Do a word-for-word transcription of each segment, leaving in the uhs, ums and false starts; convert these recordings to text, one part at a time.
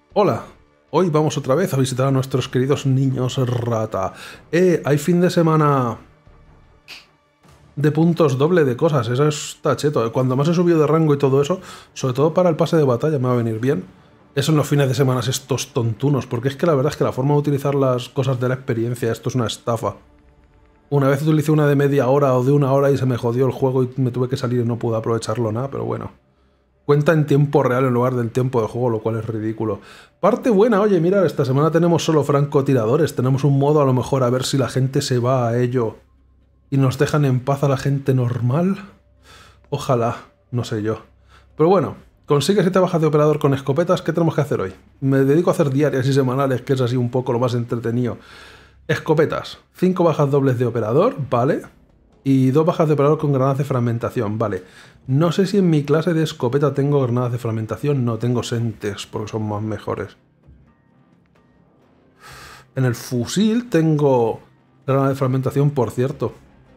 Hola, hoy vamos otra vez a visitar a nuestros queridos niños rata. Eh, hay fin de semana de puntos doble de cosas, eso está cheto. Cuando más he subido de rango y todo eso, sobre todo para el pase de batalla me va a venir bien. Eso en los fines de semana estos tontunos, porque es que la verdad es que la forma de utilizar las cosas de la experiencia, esto es una estafa. Una vez utilicé una de media hora o de una hora y se me jodió el juego y me tuve que salir y no pude aprovecharlo nada, pero bueno. Cuenta en tiempo real en lugar del tiempo de juego, lo cual es ridículo. Parte buena, oye, mira, esta semana tenemos solo francotiradores. Tenemos un modo a lo mejor a ver si la gente se va a ello y nos dejan en paz a la gente normal. Ojalá, no sé yo. Pero bueno, consigue siete bajas de operador con escopetas. ¿Qué tenemos que hacer hoy? Me dedico a hacer diarias y semanales, que es así un poco lo más entretenido. Escopetas, cinco bajas dobles de operador, vale. Y dos bajas de operador con granadas de fragmentación, vale. No sé si en mi clase de escopeta tengo granadas de fragmentación, no tengo sentes, porque son más mejores. En el fusil tengo granadas de fragmentación, por cierto.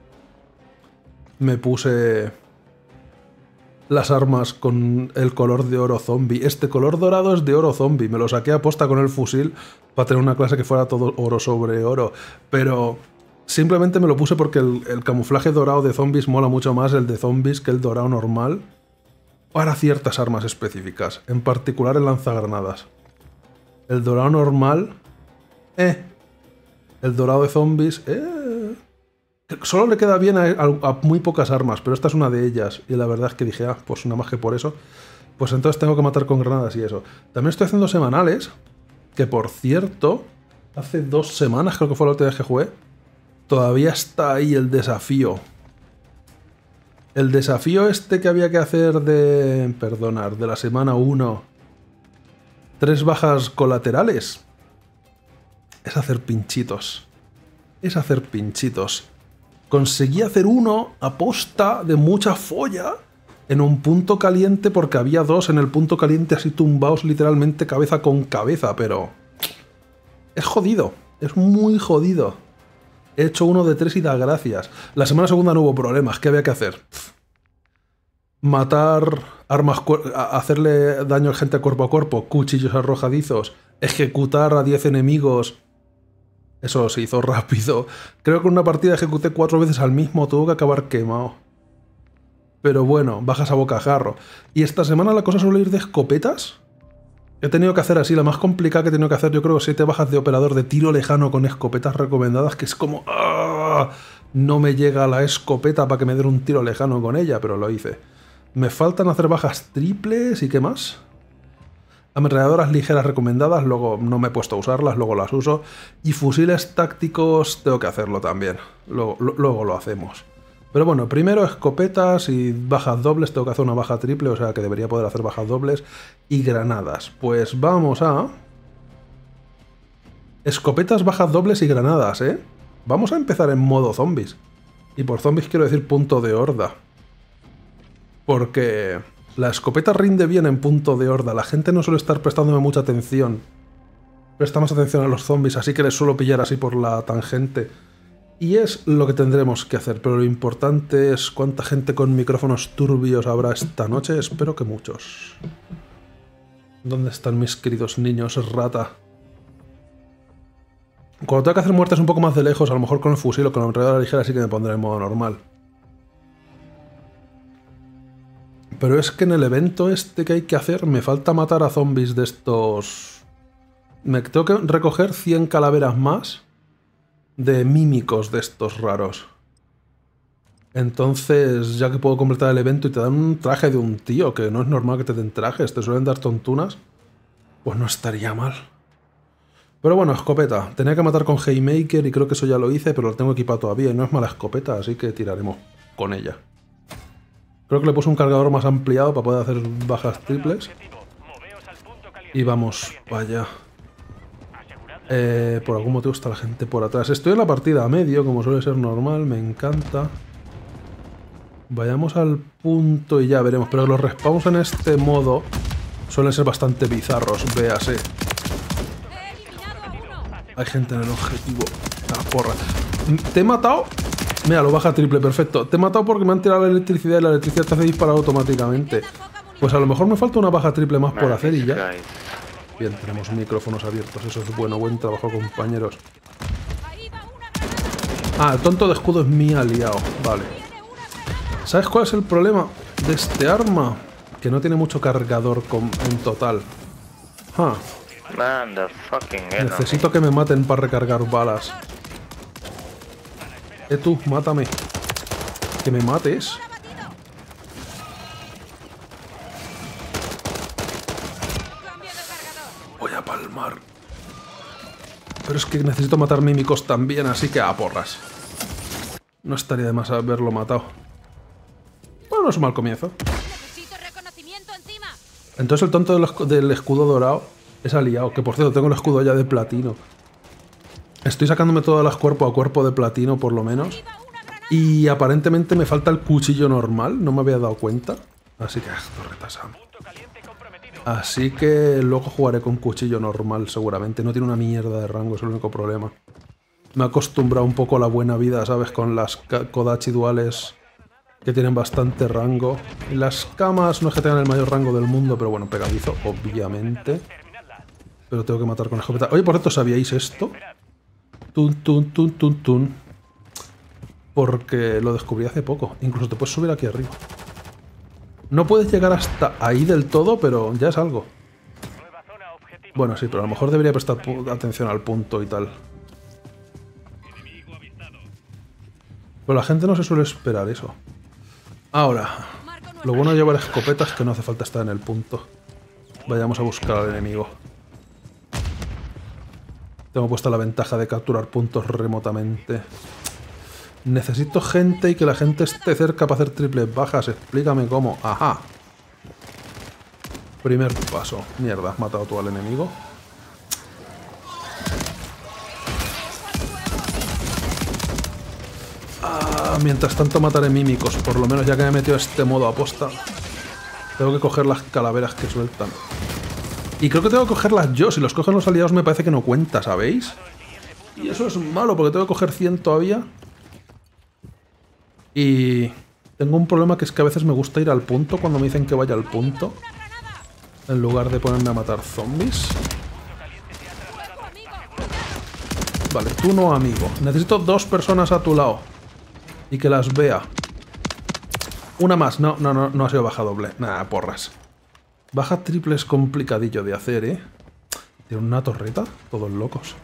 Me puse las armas con el color de oro zombie. Este color dorado es de oro zombie, me lo saqué a posta con el fusil para tener una clase que fuera todo oro sobre oro, pero... simplemente me lo puse porque el, el camuflaje dorado de zombies mola mucho más el de zombies que el dorado normal para ciertas armas específicas, en particular el lanzagranadas. El dorado normal... Eh. El dorado de zombies... Eh. Solo le queda bien a, a, a muy pocas armas, pero esta es una de ellas. Y la verdad es que dije, ah, pues nada más que por eso. Pues entonces tengo que matar con granadas y eso. También estoy haciendo semanales, que por cierto, hace dos semanas creo que fue la última vez que jugué. Todavía está ahí el desafío. El desafío este que había que hacer de... perdonar, de la semana uno. Tres bajas colaterales. Es hacer pinchitos. Es hacer pinchitos. Conseguí hacer uno a posta de mucha folla en un punto caliente porque había dos en el punto caliente así tumbados literalmente cabeza con cabeza, pero... es jodido. Es muy jodido. He hecho uno de tres y da gracias. La semana segunda no hubo problemas. ¿Qué había que hacer? Matar armas... hacerle daño a gente cuerpo a cuerpo. Cuchillos arrojadizos. Ejecutar a diez enemigos. Eso se hizo rápido. Creo que en una partida ejecuté cuatro veces al mismo. Tuvo que acabar quemado. Pero bueno, bajas a bocajarro. Y esta semana la cosa suele ir de escopetas. He tenido que hacer así, la más complicada que he tenido que hacer, yo creo, siete bajas de operador de tiro lejano con escopetas recomendadas, que es como... ¡ah! No me llega la escopeta para que me den un tiro lejano con ella, pero lo hice. Me faltan hacer bajas triples y ¿qué más? Ametralladoras ligeras recomendadas, luego no me he puesto a usarlas, luego las uso. Y fusiles tácticos tengo que hacerlo también, luego, lo, luego lo hacemos. Pero bueno, primero escopetas y bajas dobles, tengo que hacer una baja triple, o sea que debería poder hacer bajas dobles. Y granadas, pues vamos a... escopetas, bajas dobles y granadas, ¿eh? Vamos a empezar en modo zombies. Y por zombies quiero decir punto de horda. Porque la escopeta rinde bien en punto de horda, la gente no suele estar prestándome mucha atención. Presta más atención a los zombies, así que les suelo pillar así por la tangente. Y es lo que tendremos que hacer, pero lo importante es cuánta gente con micrófonos turbios habrá esta noche. Espero que muchos. ¿Dónde están mis queridos niños rata? Cuando tenga que hacer muertes un poco más de lejos, a lo mejor con el fusil o con la ametralladora ligera sí que me pondré en modo normal. Pero es que en el evento este que hay que hacer me falta matar a zombies de estos... Me tengo que recoger cien calaveras más de mímicos de estos raros. Entonces, ya que puedo completar el evento y te dan un traje de un tío, que no es normal que te den trajes, te suelen dar tontunas, pues no estaría mal. Pero bueno, escopeta. Tenía que matar con Haymaker y creo que eso ya lo hice, pero lo tengo equipado todavía y no es mala escopeta, así que tiraremos con ella. Creo que le puse un cargador más ampliado para poder hacer bajas triples. Y vamos, vaya. Eh, por algún motivo está la gente por atrás. Estoy en la partida a medio, como suele ser normal, me encanta. Vayamos al punto y ya veremos. Pero los respawns en este modo suelen ser bastante bizarros, véase. Hay gente en el objetivo. Ah, porra. ¿Te he matado? Mira, lo baja triple, perfecto. Te he matado porque me han tirado la electricidad y la electricidad te hace disparar automáticamente. Pues a lo mejor me falta una baja triple más por hacer y ya. Bien, tenemos micrófonos abiertos, eso es bueno, buen trabajo, compañeros. Ah, el tonto de escudo es mi aliado, vale. ¿Sabes cuál es el problema de este arma? Que no tiene mucho cargador con, en total. Huh. Man, the fucking enemy. Necesito que me maten para recargar balas. Eh tú, mátame. Que me mates. Voy a palmar. Pero es que necesito matar mímicos también, así que a porras. No estaría de más haberlo matado. Bueno, no es un mal comienzo. Entonces el tonto del, del escudo dorado es aliado. Que por cierto, tengo el escudo ya de platino. Estoy sacándome todas las cuerpo a cuerpo de platino, por lo menos. Y aparentemente me falta el cuchillo normal. No me había dado cuenta. Así que, ah, torreta Sam. Así que luego jugaré con cuchillo normal, seguramente. No tiene una mierda de rango, es el único problema. Me he acostumbrado un poco a la buena vida, ¿sabes? Con las Kodachi duales que tienen bastante rango. Y las camas no es que tengan el mayor rango del mundo, pero bueno, pegadizo, obviamente. Pero tengo que matar con escopeta. Oye, por cierto, ¿sabíais esto? Tun, tun, tun, tun, tun. Porque lo descubrí hace poco. Incluso te puedes subir aquí arriba. No puedes llegar hasta ahí del todo, pero ya es algo. Bueno, sí, pero a lo mejor debería prestar atención al punto y tal. Pero la gente no se suele esperar eso. Ahora, lo bueno de llevar escopetas es que no hace falta estar en el punto. Vayamos a buscar al enemigo. Tengo puesta la ventaja de capturar puntos remotamente. Necesito gente y que la gente esté cerca para hacer triples bajas. Explícame cómo. Ajá. Primer paso. Mierda, has matado tú al enemigo. Ah, mientras tanto mataré mímicos. Por lo menos ya que me he metido a este modo aposta. Tengo que coger las calaveras que sueltan. Y creo que tengo que cogerlas yo. Si los cogen los aliados me parece que no cuenta, ¿sabéis? Y eso es malo porque tengo que coger cien todavía. Y tengo un problema que es que a veces me gusta ir al punto cuando me dicen que vaya al punto. En lugar de ponerme a matar zombies. Vale, tú no, amigo. Necesito dos personas a tu lado. Y que las vea. Una más. No, no, no, no ha sido baja doble. Nada, porras. Baja triple es complicadillo de hacer, ¿eh? Tiene una torreta. Todos locos.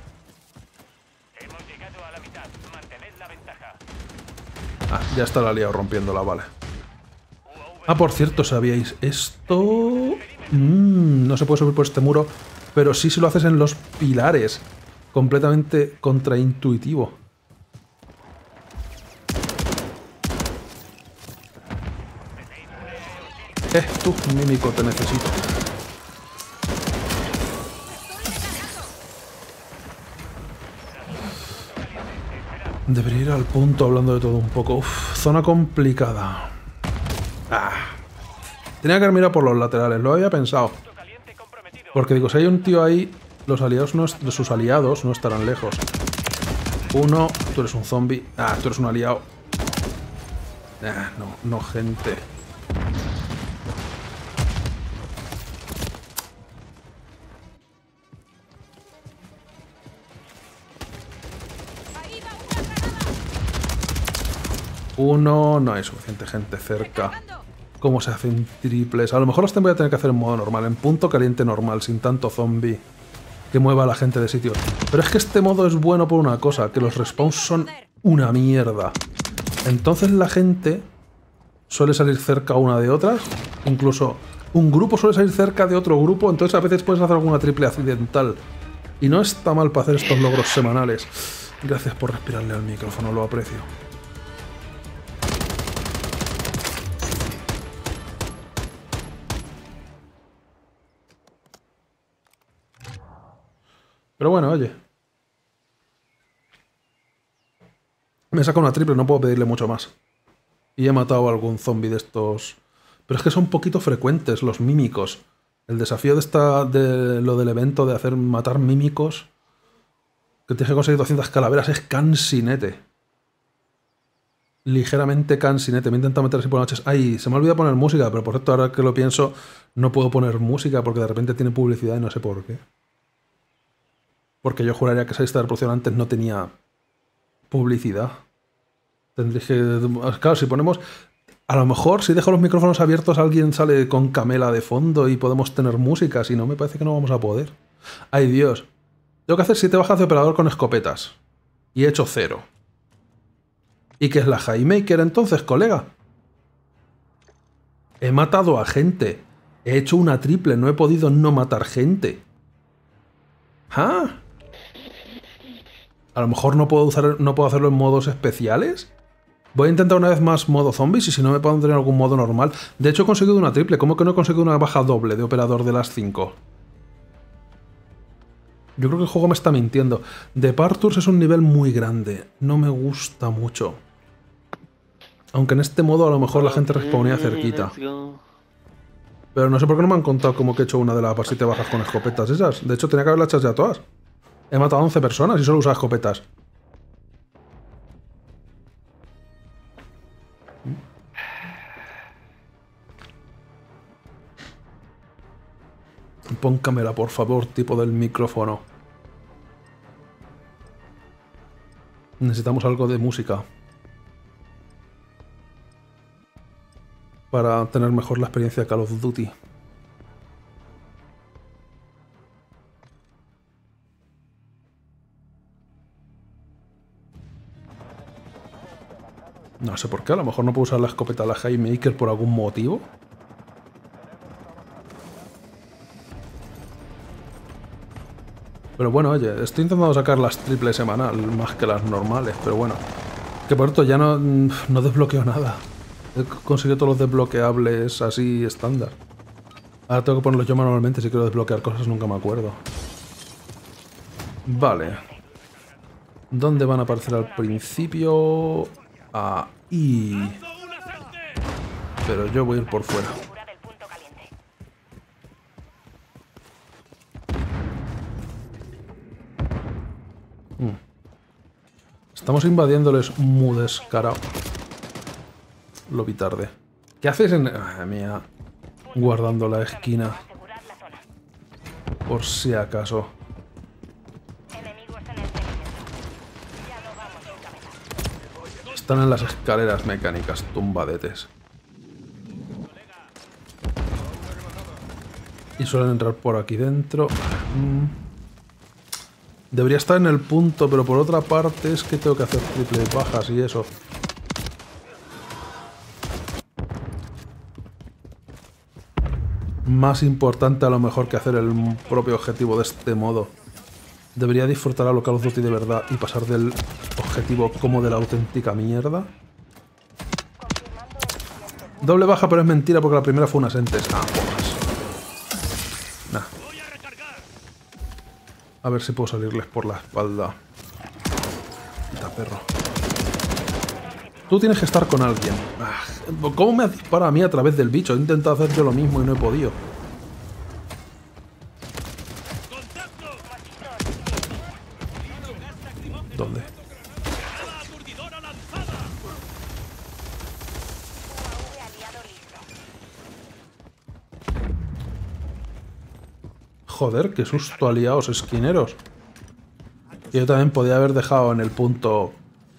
Ah, ya está la liado rompiéndola, vale. Ah, por cierto, ¿sabíais esto? Mm, no se puede subir por este muro, pero sí si lo haces en los pilares. Completamente contraintuitivo. Eh, tú, mímico, te necesito. Debería ir al punto hablando de todo un poco. Uf, zona complicada. Ah. Tenía que haber mirado por los laterales, lo había pensado. Porque digo, si hay un tío ahí, los aliados no, sus aliados no estarán lejos. Uno, tú eres un zombie. Ah, tú eres un aliado. Ah, no, no, gente. Uno, no hay suficiente gente cerca. ¿Cómo se hacen triples? A lo mejor los voy a tener que hacer en modo normal, en punto caliente normal, sin tanto zombie que mueva a la gente de sitio. Pero es que este modo es bueno por una cosa, que los respawns son una mierda. Entonces la gente suele salir cerca una de otras, incluso un grupo suele salir cerca de otro grupo, entonces a veces puedes hacer alguna triple accidental. Y no está mal para hacer estos logros semanales. Gracias por respirarle al micrófono, lo aprecio. Pero bueno, oye. Me saca una triple, no puedo pedirle mucho más. Y he matado a algún zombie de estos. Pero es que son un poquito frecuentes los mímicos. El desafío de esta de lo del evento de hacer matar mímicos, que tienes que conseguir doscientas calaveras, es cansinete. ligeramente cansinete. Me he intentado meter así por las noches. Ay, se me ha olvidado poner música, pero por cierto, ahora que lo pienso, no puedo poner música porque de repente tiene publicidad y no sé por qué. Porque yo juraría que esa lista de reproducción antes no tenía publicidad. Tendréis que... Claro, si ponemos... A lo mejor si dejo los micrófonos abiertos alguien sale con Camela de fondo y podemos tener música. Si no, me parece que no vamos a poder. ¡Ay, Dios! Tengo que hacer siete bajas de operador con escopetas. Y he hecho cero. ¿Y qué es la Highmaker entonces, colega? He matado a gente. He hecho una triple. No he podido no matar gente. ¿Ah? A lo mejor no puedo, usar, no puedo hacerlo en modos especiales. Voy a intentar una vez más modo zombies y si no me pondré en algún modo normal. De hecho he conseguido una triple. ¿Cómo que no he conseguido una baja doble de operador de las cinco? Yo creo que el juego me está mintiendo. Departures es un nivel muy grande. No me gusta mucho. Aunque en este modo a lo mejor la gente respawnea cerquita. Pero no sé por qué no me han contado como que he hecho una de las siete bajas con escopetas esas. De hecho tenía que haberlas hecho ya todas. He matado a once personas y solo usaba escopetas. Pon cámara, por favor, tipo del micrófono. Necesitamos algo de música. Para tener mejor la experiencia de Call of Duty. No sé por qué, a lo mejor no puedo usar la escopeta de la Highmaker por algún motivo. Pero bueno, oye, estoy intentando sacar las triples semanal más que las normales, pero bueno. Que por cierto, ya no, no desbloqueo nada. He conseguido todos los desbloqueables así estándar. Ahora tengo que ponerlos yo manualmente si quiero desbloquear cosas, nunca me acuerdo. Vale. ¿Dónde van a aparecer al principio? Ahí. Pero yo voy a ir por fuera. Mm. Estamos invadiéndoles muy descarado. Lo vi tarde. ¿Qué haces en...? Ay, mía. Guardando la esquina. Por si acaso. Están en las escaleras mecánicas, tumbadetes. Y suelen entrar por aquí dentro. Mm. Debería estar en el punto, pero por otra parte es que tengo que hacer triples bajas y eso. Más importante a lo mejor que hacer el propio objetivo de este modo. Debería disfrutar a lo Call of Duty de verdad y pasar del objetivo como de la auténtica mierda. Doble baja, pero es mentira porque la primera fue una Sentes. Ah, porras. Nah. A ver si puedo salirles por la espalda. Quita, perro. Tú tienes que estar con alguien. Ah, ¿cómo me dispara a mí a través del bicho? He intentado hacer yo lo mismo y no he podido. ¿Dónde? Joder, qué susto, aliados esquineros. Yo también podía haber dejado en el punto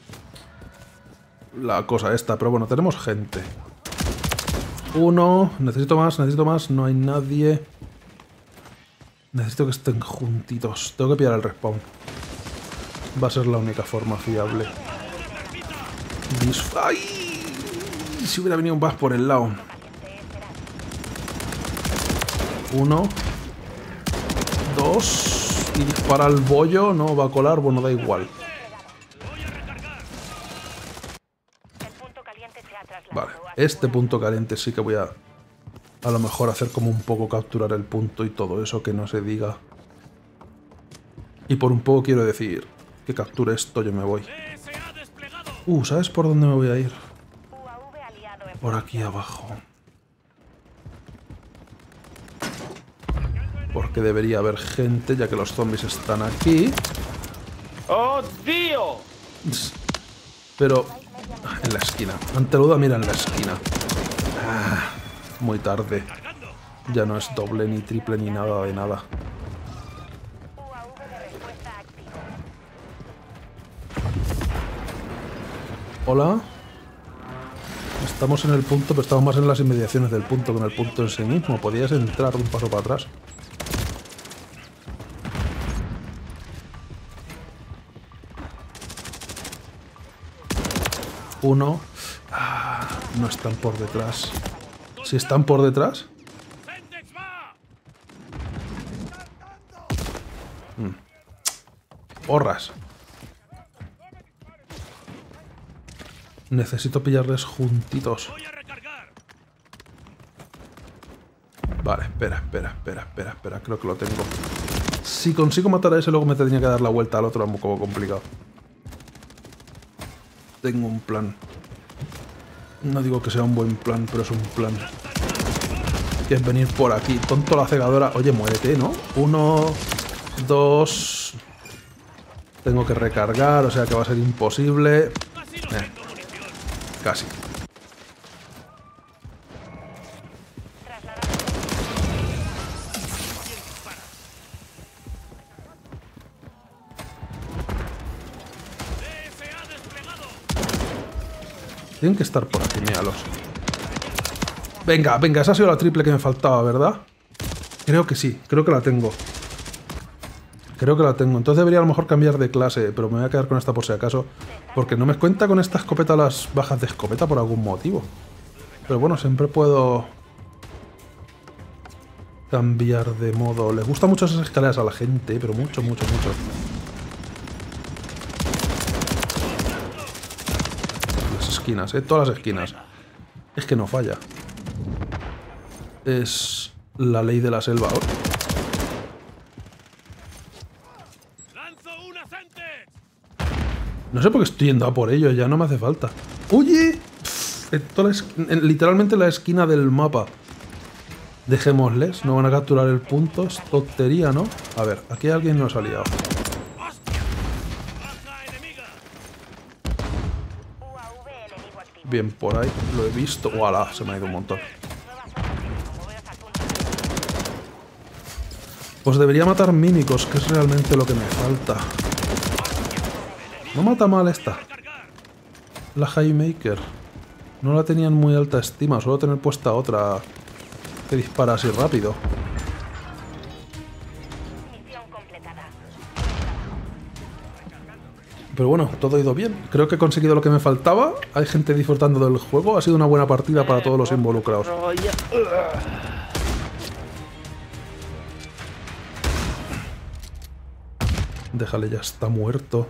la cosa esta, pero bueno, tenemos gente. Uno, necesito más, necesito más, no hay nadie. Necesito que estén juntitos. Tengo que pillar el respawn. Va a ser la única forma fiable. Dis ¡Ay! Si hubiera venido un bus por el lado. Uno. Dos. Y dispara al bollo. No va a colar. Bueno, da igual. Vale. Este punto caliente sí que voy a... A lo mejor hacer como un poco capturar el punto y todo eso, que no se diga. Y por un poco quiero decir que capture esto, yo me voy. Uh, ¿sabes por dónde me voy a ir? Por aquí abajo. Porque debería haber gente, ya que los zombies están aquí. ¡Oh, Dios! Pero en la esquina. Anteluda, mira en la esquina. Ah, muy tarde. Ya no es doble, ni triple, ni nada de nada. Hola. Estamos en el punto, pero estamos más en las inmediaciones del punto que en el punto en sí mismo. Podías entrar un paso para atrás. Uno. Ah, no están por detrás. Si están por detrás. Hmm. Porras. Necesito pillarles juntitos. Vale, espera, espera, espera, espera, espera. Creo que lo tengo. Si consigo matar a ese, luego me tendría que dar la vuelta al otro, es un poco complicado. Tengo un plan. No digo que sea un buen plan, pero es un plan. Que es venir por aquí. Tonto la cegadora. Oye, muérete, ¿no? Uno, dos... Tengo que recargar, o sea que va a ser imposible. Eh, casi. Tienen que estar por aquí, míralos. Venga, venga, esa ha sido la triple que me faltaba, ¿verdad? Creo que sí, creo que la tengo. Creo que la tengo. Entonces debería a lo mejor cambiar de clase, pero me voy a quedar con esta por si acaso. Porque no me cuenta con esta escopeta las bajas de escopeta por algún motivo. Pero bueno, siempre puedo cambiar de modo. Les gustan mucho esas escaleras a la gente, pero mucho, mucho, mucho. Las esquinas, ¿eh? Todas las esquinas. Es que no falla. Es la ley de la selva. No sé por qué estoy yendo a por ello, ya no me hace falta. ¡Oye! Pff, en toda la en, literalmente la esquina del mapa. Dejémosles, no van a capturar el punto. Es tontería, ¿no? A ver, aquí alguien nos ha liado. Bien, por ahí lo he visto. ¡Uala! Se me ha ido un montón. Pues debería matar mímicos, que es realmente lo que me falta. No mata mal esta. La Highmaker. No la tenía en muy alta estima, solo tener puesta otra que dispara así rápido. Pero bueno, todo ha ido bien. Creo que he conseguido lo que me faltaba. Hay gente disfrutando del juego. Ha sido una buena partida para todos los involucrados. Déjale, ya está muerto.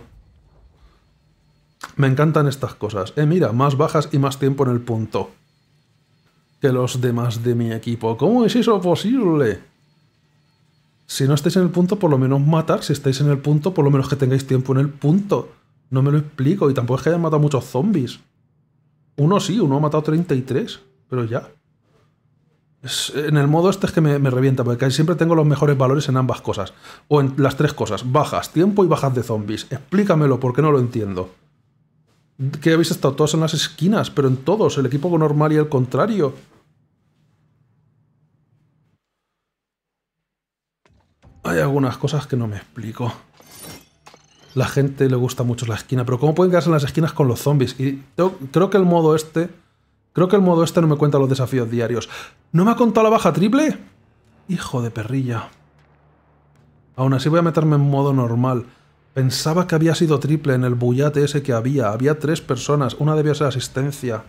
Me encantan estas cosas. Eh, mira, más bajas y más tiempo en el punto que los demás de mi equipo. ¿Cómo es eso posible? Si no estáis en el punto, por lo menos matar. Si estáis en el punto, por lo menos que tengáis tiempo en el punto. No me lo explico. Y tampoco es que hayan matado muchos zombies. Uno sí, uno ha matado treinta y tres. Pero ya. Es, en el modo este es que me, me revienta, porque casi siempre tengo los mejores valores en ambas cosas. O en las tres cosas. Bajas, tiempo y bajas de zombies. Explícamelo, porque no lo entiendo. Que habéis estado todos en las esquinas, pero en todos. El equipo normal y el contrario. Hay algunas cosas que no me explico. La gente le gusta mucho la esquina, pero ¿cómo pueden quedarse en las esquinas con los zombies? Y yo, creo que el modo este... Creo que el modo este no me cuenta los desafíos diarios. ¿No me ha contado la baja triple? Hijo de perrilla. Aún así voy a meterme en modo normal. Pensaba que había sido triple en el bullate ese que había. Había tres personas. Una debió ser asistencia.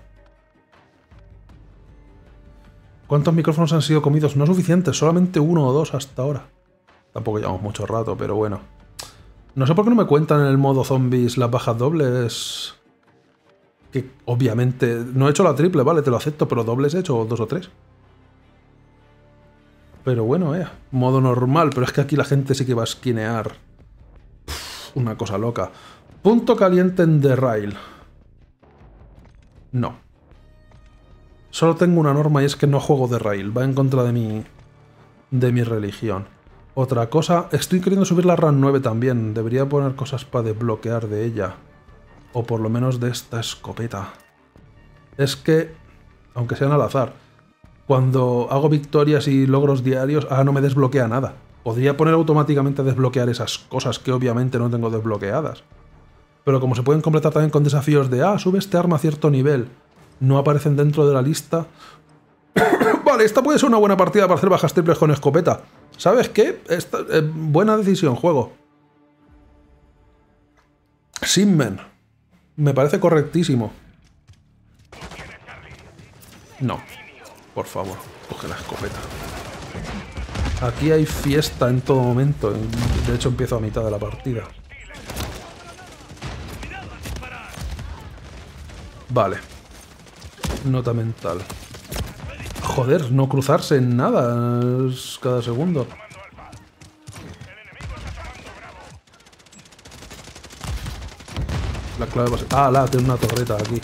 ¿Cuántos micrófonos han sido comidos? No suficientes. Solamente uno o dos hasta ahora. Tampoco llevamos mucho rato, pero bueno. No sé por qué no me cuentan en el modo zombies las bajas dobles. Que obviamente... No he hecho la triple, vale, te lo acepto, pero dobles he hecho dos o tres. Pero bueno, eh. Modo normal, pero es que aquí la gente sí que va a esquinear. Uf, una cosa loca. Punto caliente en The Rail. No. Solo tengo una norma y es que no juego The Rail. Va en contra de mi... de mi religión. Otra cosa... Estoy queriendo subir la RAM nueve también. Debería poner cosas para desbloquear de ella. O por lo menos de esta escopeta. es que, aunque sean al azar, cuando hago victorias y logros diarios, ahora no me desbloquea nada. Podría poner automáticamente a desbloquear esas cosas que obviamente no tengo desbloqueadas. Pero como se pueden completar también con desafíos de, ah, sube este arma a cierto nivel, no aparecen dentro de la lista. Vale, esta puede ser una buena partida para hacer bajas triples con escopeta. ¿Sabes qué? Esta, eh, buena decisión, juego. Simmen. Me parece correctísimo. No. Por favor, coge la escopeta. Aquí hay fiesta en todo momento. De hecho, empiezo a mitad de la partida. Vale. Nota mental. Joder, no cruzarse en nada cada segundo. La clave va a ser... Ah, la, tengo una torreta aquí.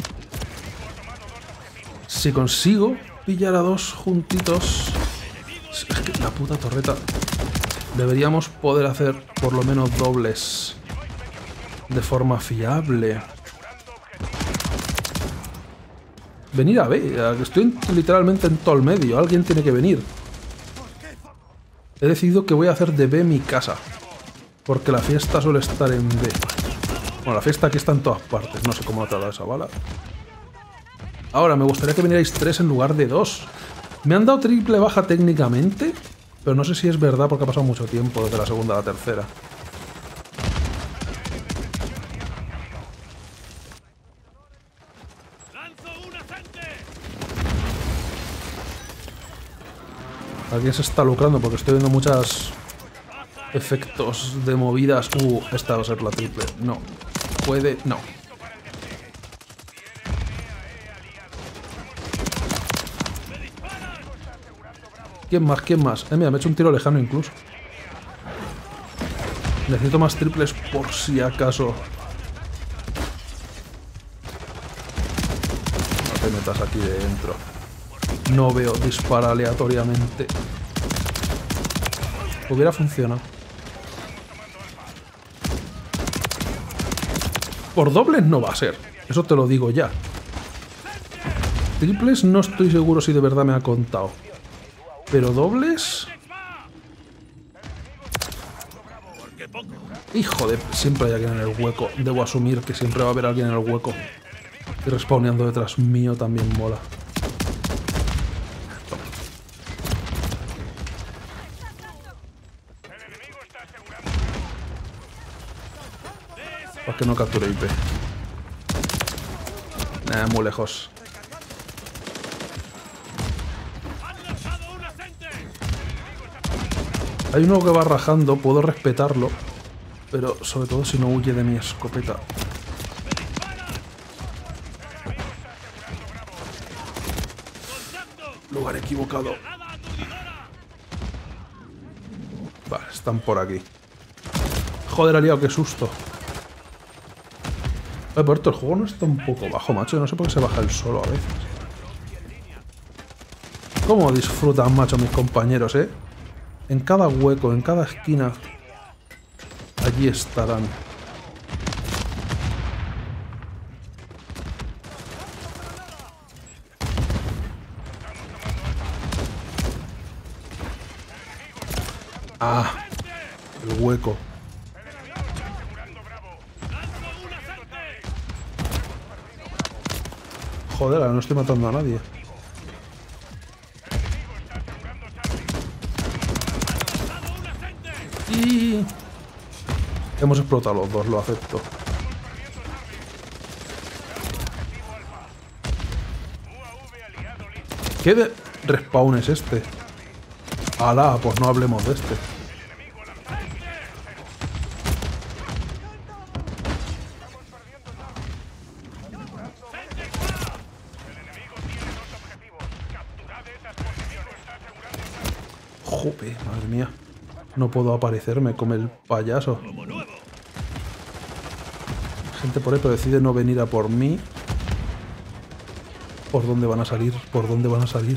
Si consigo pillar a dos juntitos... Es que la puta torreta... Deberíamos poder hacer por lo menos dobles de forma fiable. Venir a B. Estoy literalmente en todo el medio. Alguien tiene que venir. He decidido que voy a hacer de B mi casa. Porque la fiesta suele estar en B. Bueno, la fiesta aquí está en todas partes. No sé cómo ha tardado esa bala. Ahora, me gustaría que vinierais tres en lugar de dos. Me han dado triple baja técnicamente, pero no sé si es verdad porque ha pasado mucho tiempo desde la segunda a la tercera. Alguien se está lucrando porque estoy viendo muchos efectos de movidas. Uh, esta va a ser la triple. No. Puede... No. ¿Quién más? ¿Quién más? Eh, mira, me he hecho un tiro lejano incluso. Necesito más triples por si acaso. No te metas aquí dentro. No veo, dispara aleatoriamente. Hubiera funcionado. Por dobles no va a ser. Eso te lo digo ya. Triples no estoy seguro si de verdad me ha contado. Pero dobles... Hijo de... Siempre hay alguien en el hueco. Debo asumir que siempre va a haber alguien en el hueco. Y respawneando detrás mío también mola. Para que no capture I P. Nah, muy lejos. Hay uno que va rajando, puedo respetarlo, pero sobre todo si no huye de mi escopeta. Lugar equivocado. Vale, están por aquí. Joder, aliado, qué susto. Eh, por esto el juego no está un poco bajo, macho. No sé por qué se baja el solo a veces. ¿Cómo disfrutan, macho, mis compañeros, eh? En cada hueco, en cada esquina. Allí estarán. Ah, el hueco. Joder, no estoy matando a nadie. Y... hemos explotado los dos, lo acepto. ¿Qué de respawn es este? Alá, pues no hablemos de este. Jope, madre mía. No puedo aparecerme como el payaso. Gente por ahí, pero decide no venir a por mí. ¿Por dónde van a salir? ¿Por dónde van a salir?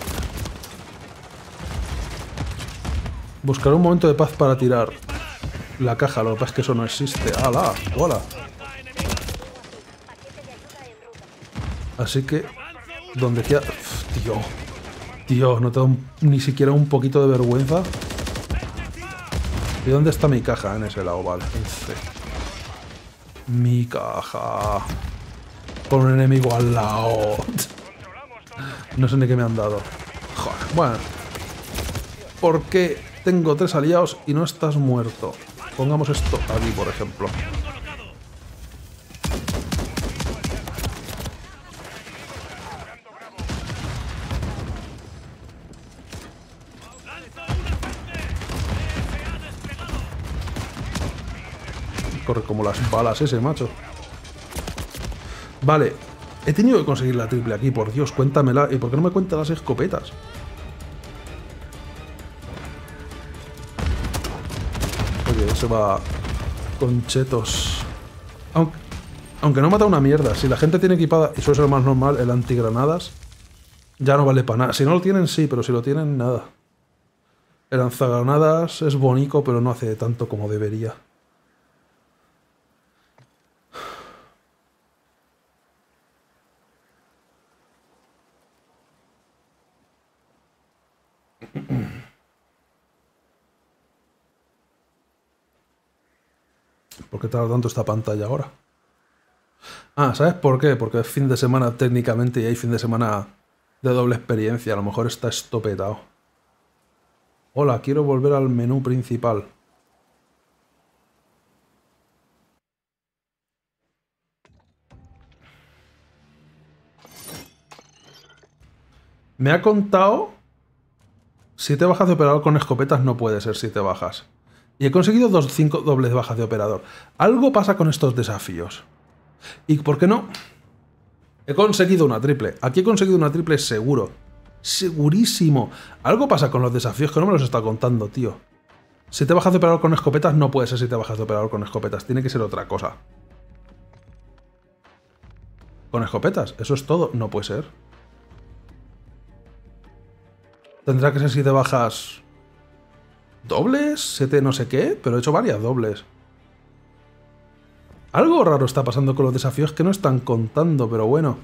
Buscaré un momento de paz para tirar. la caja, lo que pasa es que eso no existe. ¡Hala! ¡Hola! Así que, donde quiera... Uf, tío, tío, no tengo ni siquiera un poquito de vergüenza. ¿Y dónde está mi caja? En ese lado, vale. En C. Mi caja. Con un enemigo al lado. No sé ni qué me han dado. Joder, bueno. ¿Por qué tengo tres aliados y no estás muerto? Pongamos esto aquí, por ejemplo. Corre como las balas ese, macho. Vale. He tenido que conseguir la triple aquí, por Dios, cuéntamela. ¿Y por qué no me cuentan las escopetas? Oye, se va con chetos. Aunque, aunque no mata una mierda. Si la gente tiene equipada, y suele ser lo más normal, el antigranadas, ya no vale para nada. Si no lo tienen, sí, pero si lo tienen, nada. El lanzagranadas es bonito, pero no hace tanto como debería. ¿Por qué tarda tanto esta pantalla ahora? Ah, ¿sabes por qué? Porque es fin de semana técnicamente y hay fin de semana de doble experiencia. A lo mejor está estopetado. Hola, quiero volver al menú principal. Me ha contado... siete bajas de operador con escopetas no puede ser siete bajas. Y he conseguido dos, cinco dobles bajas de operador. Algo pasa con estos desafíos. ¿Y por qué no? He conseguido una triple. Aquí he conseguido una triple seguro. Segurísimo. Algo pasa con los desafíos que no me los está contando, tío. siete bajas de operador con escopetas no puede ser siete bajas de operador con escopetas. Tiene que ser otra cosa. ¿Con escopetas? ¿Eso es todo? No puede ser. Tendrá que ser siete bajas... ¿dobles? siete no sé qué, pero he hecho varias dobles. Algo raro está pasando con los desafíos que no están contando, pero bueno.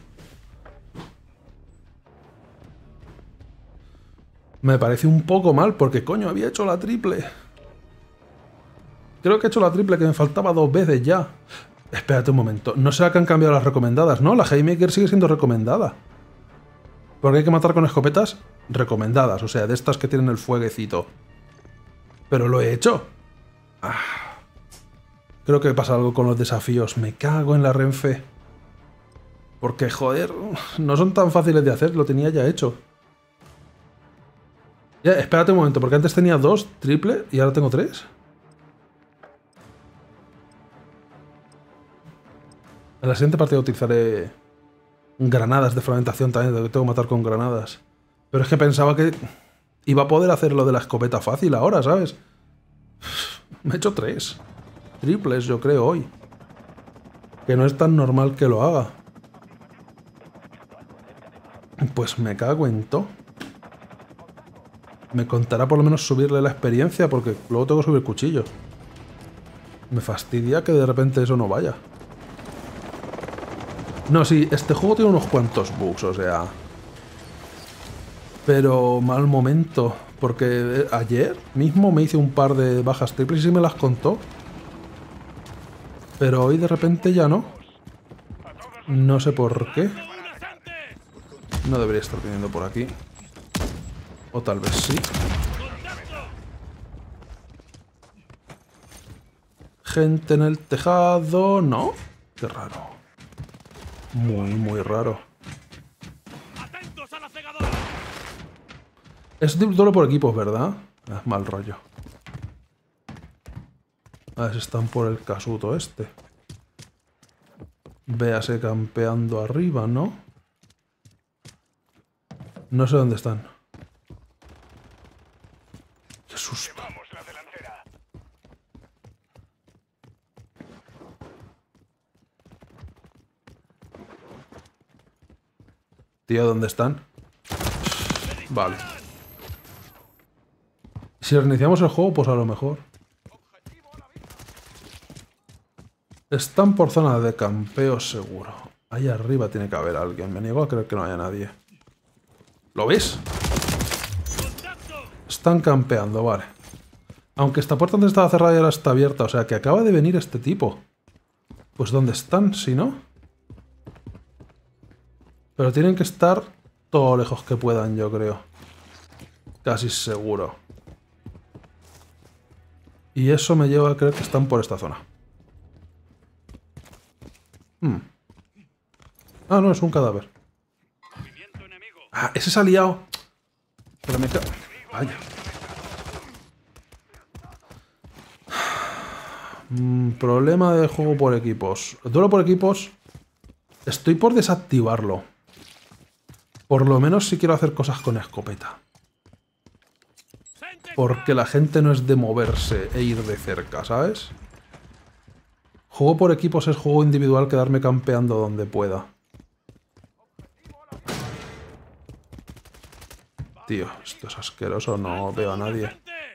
Me parece un poco mal porque, coño, había hecho la triple. Creo que he hecho la triple, que me faltaba dos veces ya. Espérate un momento. No será que han cambiado las recomendadas, ¿no? La Haymaker sigue siendo recomendada. Porque hay que matar con escopetas recomendadas, o sea, de estas que tienen el fueguecito. Pero lo he hecho. Ah. Creo que pasa algo con los desafíos. Me cago en la Renfe. Porque, joder, no son tan fáciles de hacer. Lo tenía ya hecho. Ya, espérate un momento, porque antes tenía dos triple y ahora tengo tres. En la siguiente partida utilizaré granadas de fragmentación también, que tengo que matar con granadas. Pero es que pensaba que iba a poder hacer lo de la escopeta fácil ahora, ¿sabes? Me he hecho tres triples, yo creo, hoy. Que no es tan normal que lo haga. Pues me cago en todo. Me contará por lo menos subirle la experiencia, porque luego tengo que subir cuchillo. Me fastidia que de repente eso no vaya. No, sí, este juego tiene unos cuantos bugs, o sea... Pero mal momento, porque ayer mismo me hice un par de bajas triples y sí me las contó. Pero hoy de repente ya no. No sé por qué. No debería estar viniendo por aquí. O tal vez sí. Gente en el tejado... ¿No? Qué raro. Muy, muy raro. Es doble por equipos, ¿verdad? Ah, mal rollo. A ver si están por el casuto este. Véase campeando arriba, ¿no? No sé dónde están. Qué susto. Tío, ¿dónde están? Vale. Si reiniciamos el juego, pues a lo mejor. Están por zona de campeo seguro. Ahí arriba tiene que haber alguien. Me niego a creer que no haya nadie. ¿Lo ves? Están campeando, vale. Aunque esta puerta antes estaba cerrada y ahora está abierta. O sea que acaba de venir este tipo. Pues ¿dónde están? Si no. Pero tienen que estar todo lo lejos que puedan, yo creo. Casi seguro. Y eso me lleva a creer que están por esta zona. Hmm. Ah, no, es un cadáver. Ah, ese se ha liado. Pero me ca... Vaya. Mm, problema de juego por equipos. Duelo por equipos. Estoy por desactivarlo. Por lo menos si quiero hacer cosas con escopeta. Porque la gente no es de moverse e ir de cerca, ¿sabes? Juego por equipos es juego individual, quedarme campeando donde pueda. Tío, esto es asqueroso, no veo a nadie.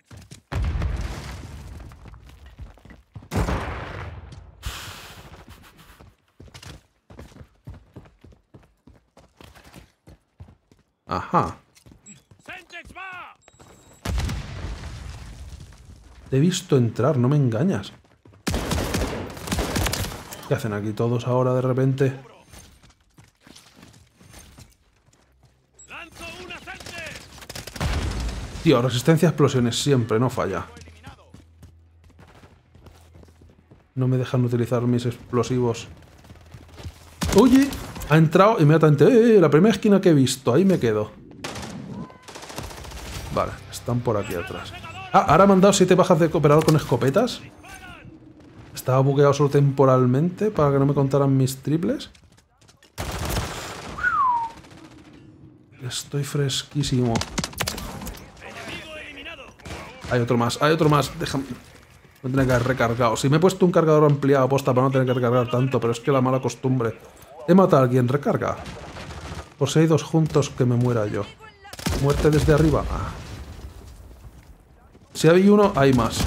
Ajá. Te he visto entrar, no me engañas. ¿Qué hacen aquí todos ahora de repente? Tío, resistencia a explosiones siempre, no falla. No me dejan utilizar mis explosivos. ¡Oye! Ha entrado inmediatamente. ¡Eh, eh! La primera esquina que he visto. Ahí me quedo. Vale, están por aquí atrás. Ah, ahora me han dado siete bajas de operador con escopetas. Estaba bugueado solo temporalmente para que no me contaran mis triples. Estoy fresquísimo. Hay otro más, hay otro más. Déjame... No tener que haber recargado. Si me he puesto un cargador ampliado aposta para no tener que recargar tanto, pero es que la mala costumbre. He matado a alguien, recarga. Por si hay dos juntos, que me muera yo. Muerte desde arriba. Ah. Si hay uno, hay más.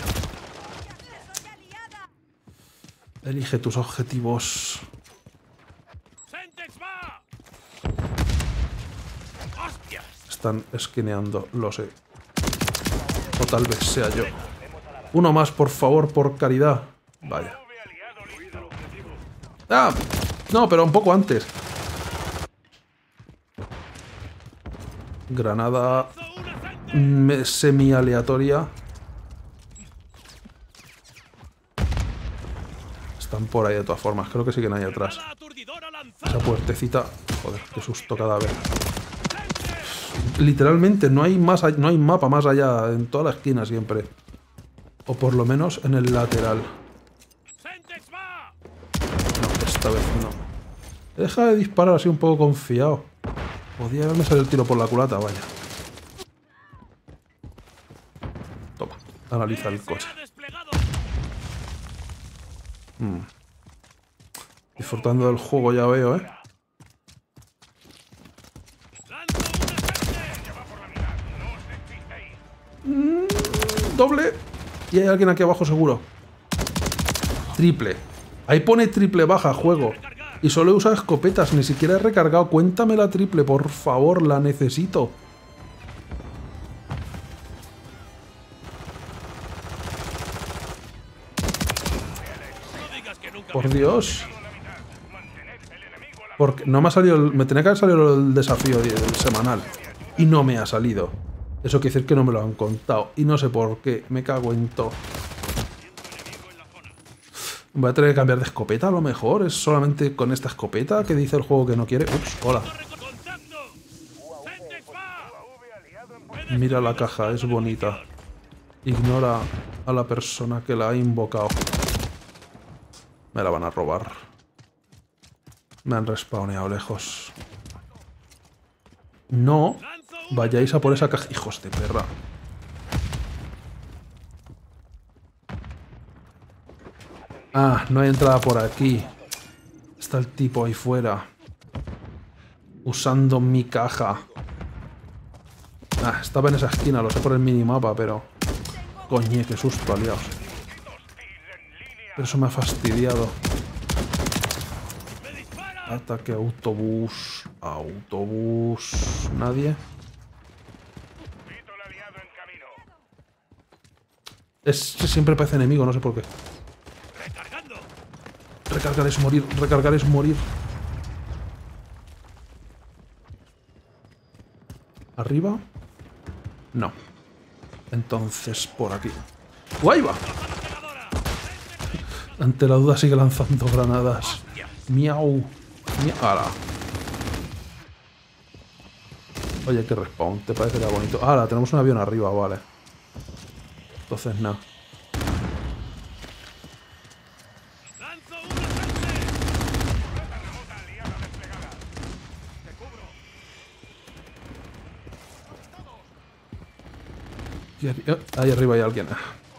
Elige tus objetivos. Están esquineando, lo sé. O tal vez sea yo. Uno más, por favor, por caridad. Vaya. ¡Ah! No, pero un poco antes. Granada semi-aleatoria. Están por ahí de todas formas. Creo que siguen ahí atrás. Esa puertecita. Joder, qué susto cada vez. Literalmente no hay, más, no hay mapa más allá. En toda la esquina siempre. O por lo menos en el lateral. No, esta vez no. Deja de disparar así un poco confiado. Podía haberme salido el tiro por la culata, vaya. Toma, analiza el coche. Hmm. Disfrutando del juego ya veo, ¿eh? Mm, doble. Y hay alguien aquí abajo seguro. Triple. Ahí pone triple baja, juego. Y solo he usado escopetas, ni siquiera he recargado. Cuéntame la triple, por favor, la necesito. Por Dios. Porque no me ha salido... El, me tenía que haber salido el desafío el semanal. Y no me ha salido. Eso quiere decir que no me lo han contado. Y no sé por qué. Me cago en todo. Voy a tener que cambiar de escopeta a lo mejor. Es solamente con esta escopeta que dice el juego que no quiere. Ups, hola. Mira la caja, es bonita. Ignora a la persona que la ha invocado. Me la van a robar. Me han respawneado lejos. No vayáis a por esa caja. Hijos de perra. Ah, no hay entrada por aquí. Está el tipo ahí fuera. Usando mi caja. Ah, estaba en esa esquina, lo sé por el minimapa, pero... Coñe, qué susto, aliados. Pero eso me ha fastidiado. Ataque autobús. Autobús. Nadie. Es, siempre parece enemigo, no sé por qué. Recargar es morir, recargar es morir. ¿Arriba? No. Entonces, por aquí. ¡Guay va! Ante la duda sigue lanzando granadas. Miau. Miau. ¡Hala! Oye, qué respawn. ¿Te parecería bonito? ¡Hala! Tenemos un avión arriba, vale. Entonces, nada. Ahí arriba hay alguien.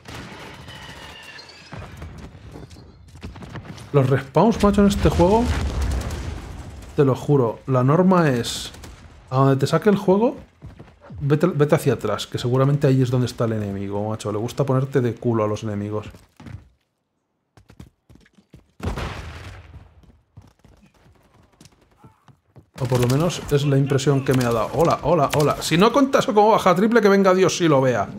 Los respawns, macho, en este juego, te lo juro, la norma es a donde te saque el juego, vete, vete hacia atrás, que seguramente ahí es donde está el enemigo, macho. Le gusta ponerte de culo a los enemigos. O por lo menos es la impresión que me ha dado. Hola, hola, hola. Si no contas como baja triple, que venga Dios si lo vea.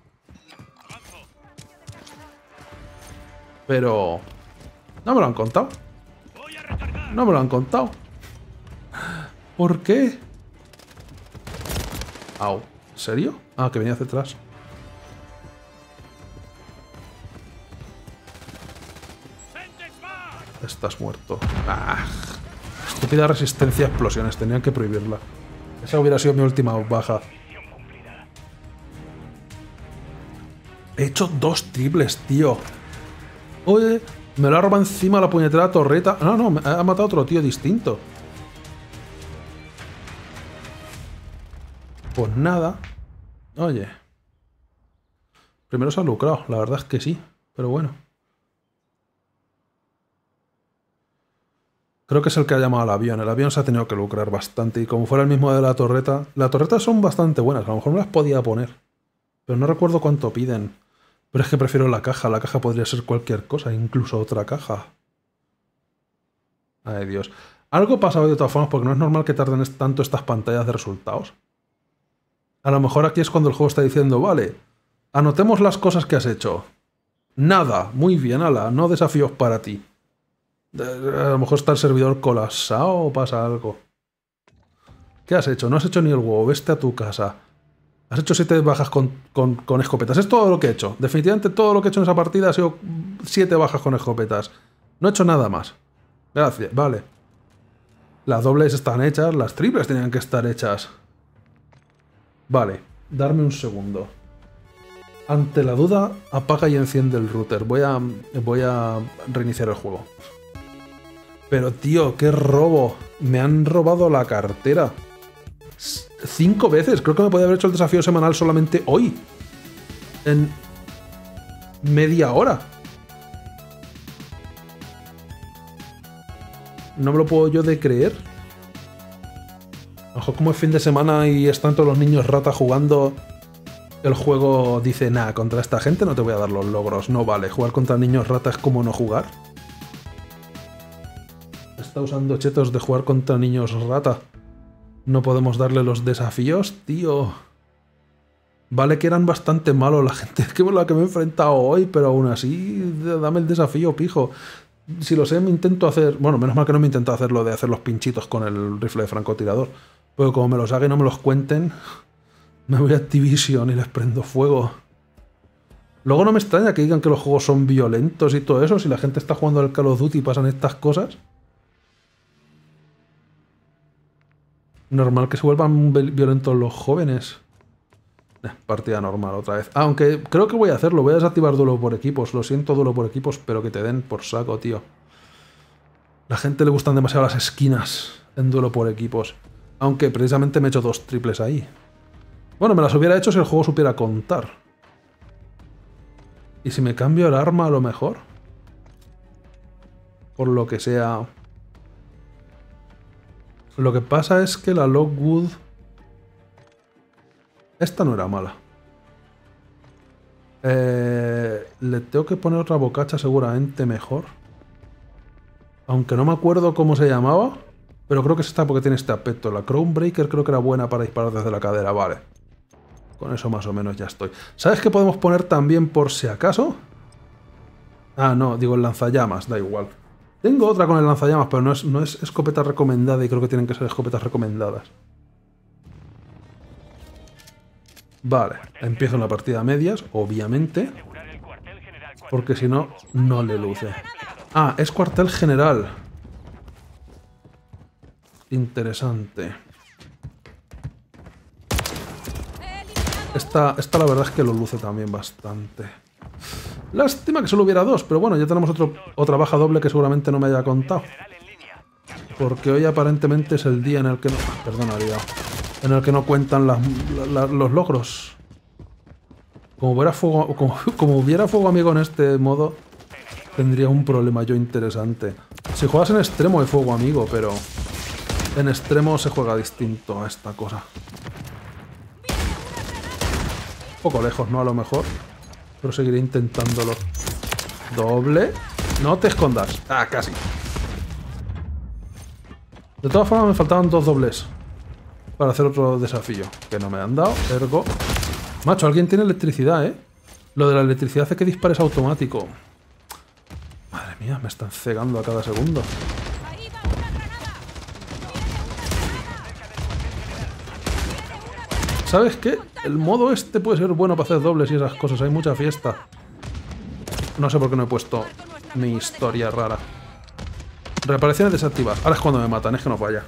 Pero... no me lo han contado. No me lo han contado. ¿Por qué? Au. ¿En serio? Ah, que venía hacia atrás. Estás muerto. Ah. Estúpida resistencia a explosiones. Tenían que prohibirla. Esa hubiera sido mi última baja. He hecho dos triples, tío. Oye, me lo ha robado encima la puñetera torreta. No, no, me ha matado a otro tío distinto. Pues nada. Oye. Primero se ha lucrado, la verdad es que sí. Pero bueno. Creo que es el que ha llamado al avión. El avión se ha tenido que lucrar bastante. Y como fuera el mismo de la torreta... Las torretas son bastante buenas. A lo mejor me las podía poner. Pero no recuerdo cuánto piden. Pero es que prefiero la caja. La caja podría ser cualquier cosa. Incluso otra caja. Ay, Dios. Algo pasa hoy de todas formas, porque no es normal que tarden tanto estas pantallas de resultados. A lo mejor aquí es cuando el juego está diciendo, vale, anotemos las cosas que has hecho. Nada. Muy bien, ala. No desafíos para ti. A lo mejor está el servidor colapsado o pasa algo. ¿Qué has hecho? No has hecho ni el huevo. Vete a tu casa. Has hecho siete bajas con, con, con escopetas. Es todo lo que he hecho. Definitivamente todo lo que he hecho en esa partida ha sido siete bajas con escopetas. No he hecho nada más. Gracias. Vale. Las dobles están hechas. Las triples tenían que estar hechas. Vale. Darme un segundo. Ante la duda, apaga y enciende el router. Voy a, voy a reiniciar el juego. Pero, tío, qué robo. Me han robado la cartera. Cinco veces. Creo que me podía haber hecho el desafío semanal solamente hoy. En media hora. No me lo puedo yo de creer. Ojo, como es fin de semana y están todos los niños rata jugando... El juego dice, nah, contra esta gente no te voy a dar los logros. No vale, jugar contra niños rata es como no jugar. Está usando chetos de jugar contra niños rata. No podemos darle los desafíos, tío. Vale que eran bastante malos la gente que la que me he enfrentado hoy, pero aún así, dame el desafío, pijo. Si lo sé, me intento hacer... Bueno, menos mal que no me intento hacer lo de hacer los pinchitos con el rifle de francotirador. Pero como me los haga y no me los cuenten... Me voy a Activision y les prendo fuego. Luego no me extraña que digan que los juegos son violentos y todo eso. Si la gente está jugando al Call of Duty y pasan estas cosas. Normal que se vuelvan violentos los jóvenes. Eh, partida normal otra vez. Aunque creo que voy a hacerlo. Voy a desactivar duelo por equipos. Lo siento, duelo por equipos, pero que te den por saco, tío. La gente le gustan demasiado las esquinas en duelo por equipos. Aunque precisamente me he hecho dos triples ahí. Bueno, me las hubiera hecho si el juego supiera contar. ¿Y si me cambio el arma a lo mejor? Por lo que sea... Lo que pasa es que la Lockwood... Esta no era mala. Eh... le tengo que poner otra bocacha seguramente mejor. Aunque no me acuerdo cómo se llamaba. Pero creo que es esta porque tiene este aspecto. La Crownbreaker creo que era buena para disparar desde la cadera. Vale. Con eso más o menos ya estoy. ¿Sabes qué podemos poner también por si acaso? Ah, no, digo el lanzallamas, da igual. Tengo otra con el lanzallamas, pero no es, no es escopeta recomendada y creo que tienen que ser escopetas recomendadas. Vale, empiezo la partida a medias, obviamente. Porque si no, no le luce. Ah, es cuartel general. Interesante. Esta, esta la verdad es que lo luce también bastante. Lástima que solo hubiera dos, pero bueno, ya tenemos otro, otra baja doble que seguramente no me haya contado. Porque hoy aparentemente es el día en el que no... Perdona, liado. En el que no cuentan las, la, los logros. Como hubiera, fuego, como, como hubiera fuego amigo en este modo, tendría un problema yo interesante. Si juegas en extremo hay fuego amigo, pero en extremo se juega distinto a esta cosa. Un poco lejos, ¿no? A lo mejor. Pero seguiré intentándolo. Doble. No te escondas. Ah, casi. De todas formas me faltaban dos dobles para hacer otro desafío. Que no me han dado. Ergo. Macho, alguien tiene electricidad, ¿eh? Lo de la electricidad hace que dispares automático. Madre mía, me están cegando a cada segundo. ¿Sabes qué? El modo este puede ser bueno para hacer dobles y esas cosas. Hay mucha fiesta. No sé por qué no he puesto mi historia rara. Reapariciones desactivadas. Ahora es cuando me matan, es que no falla.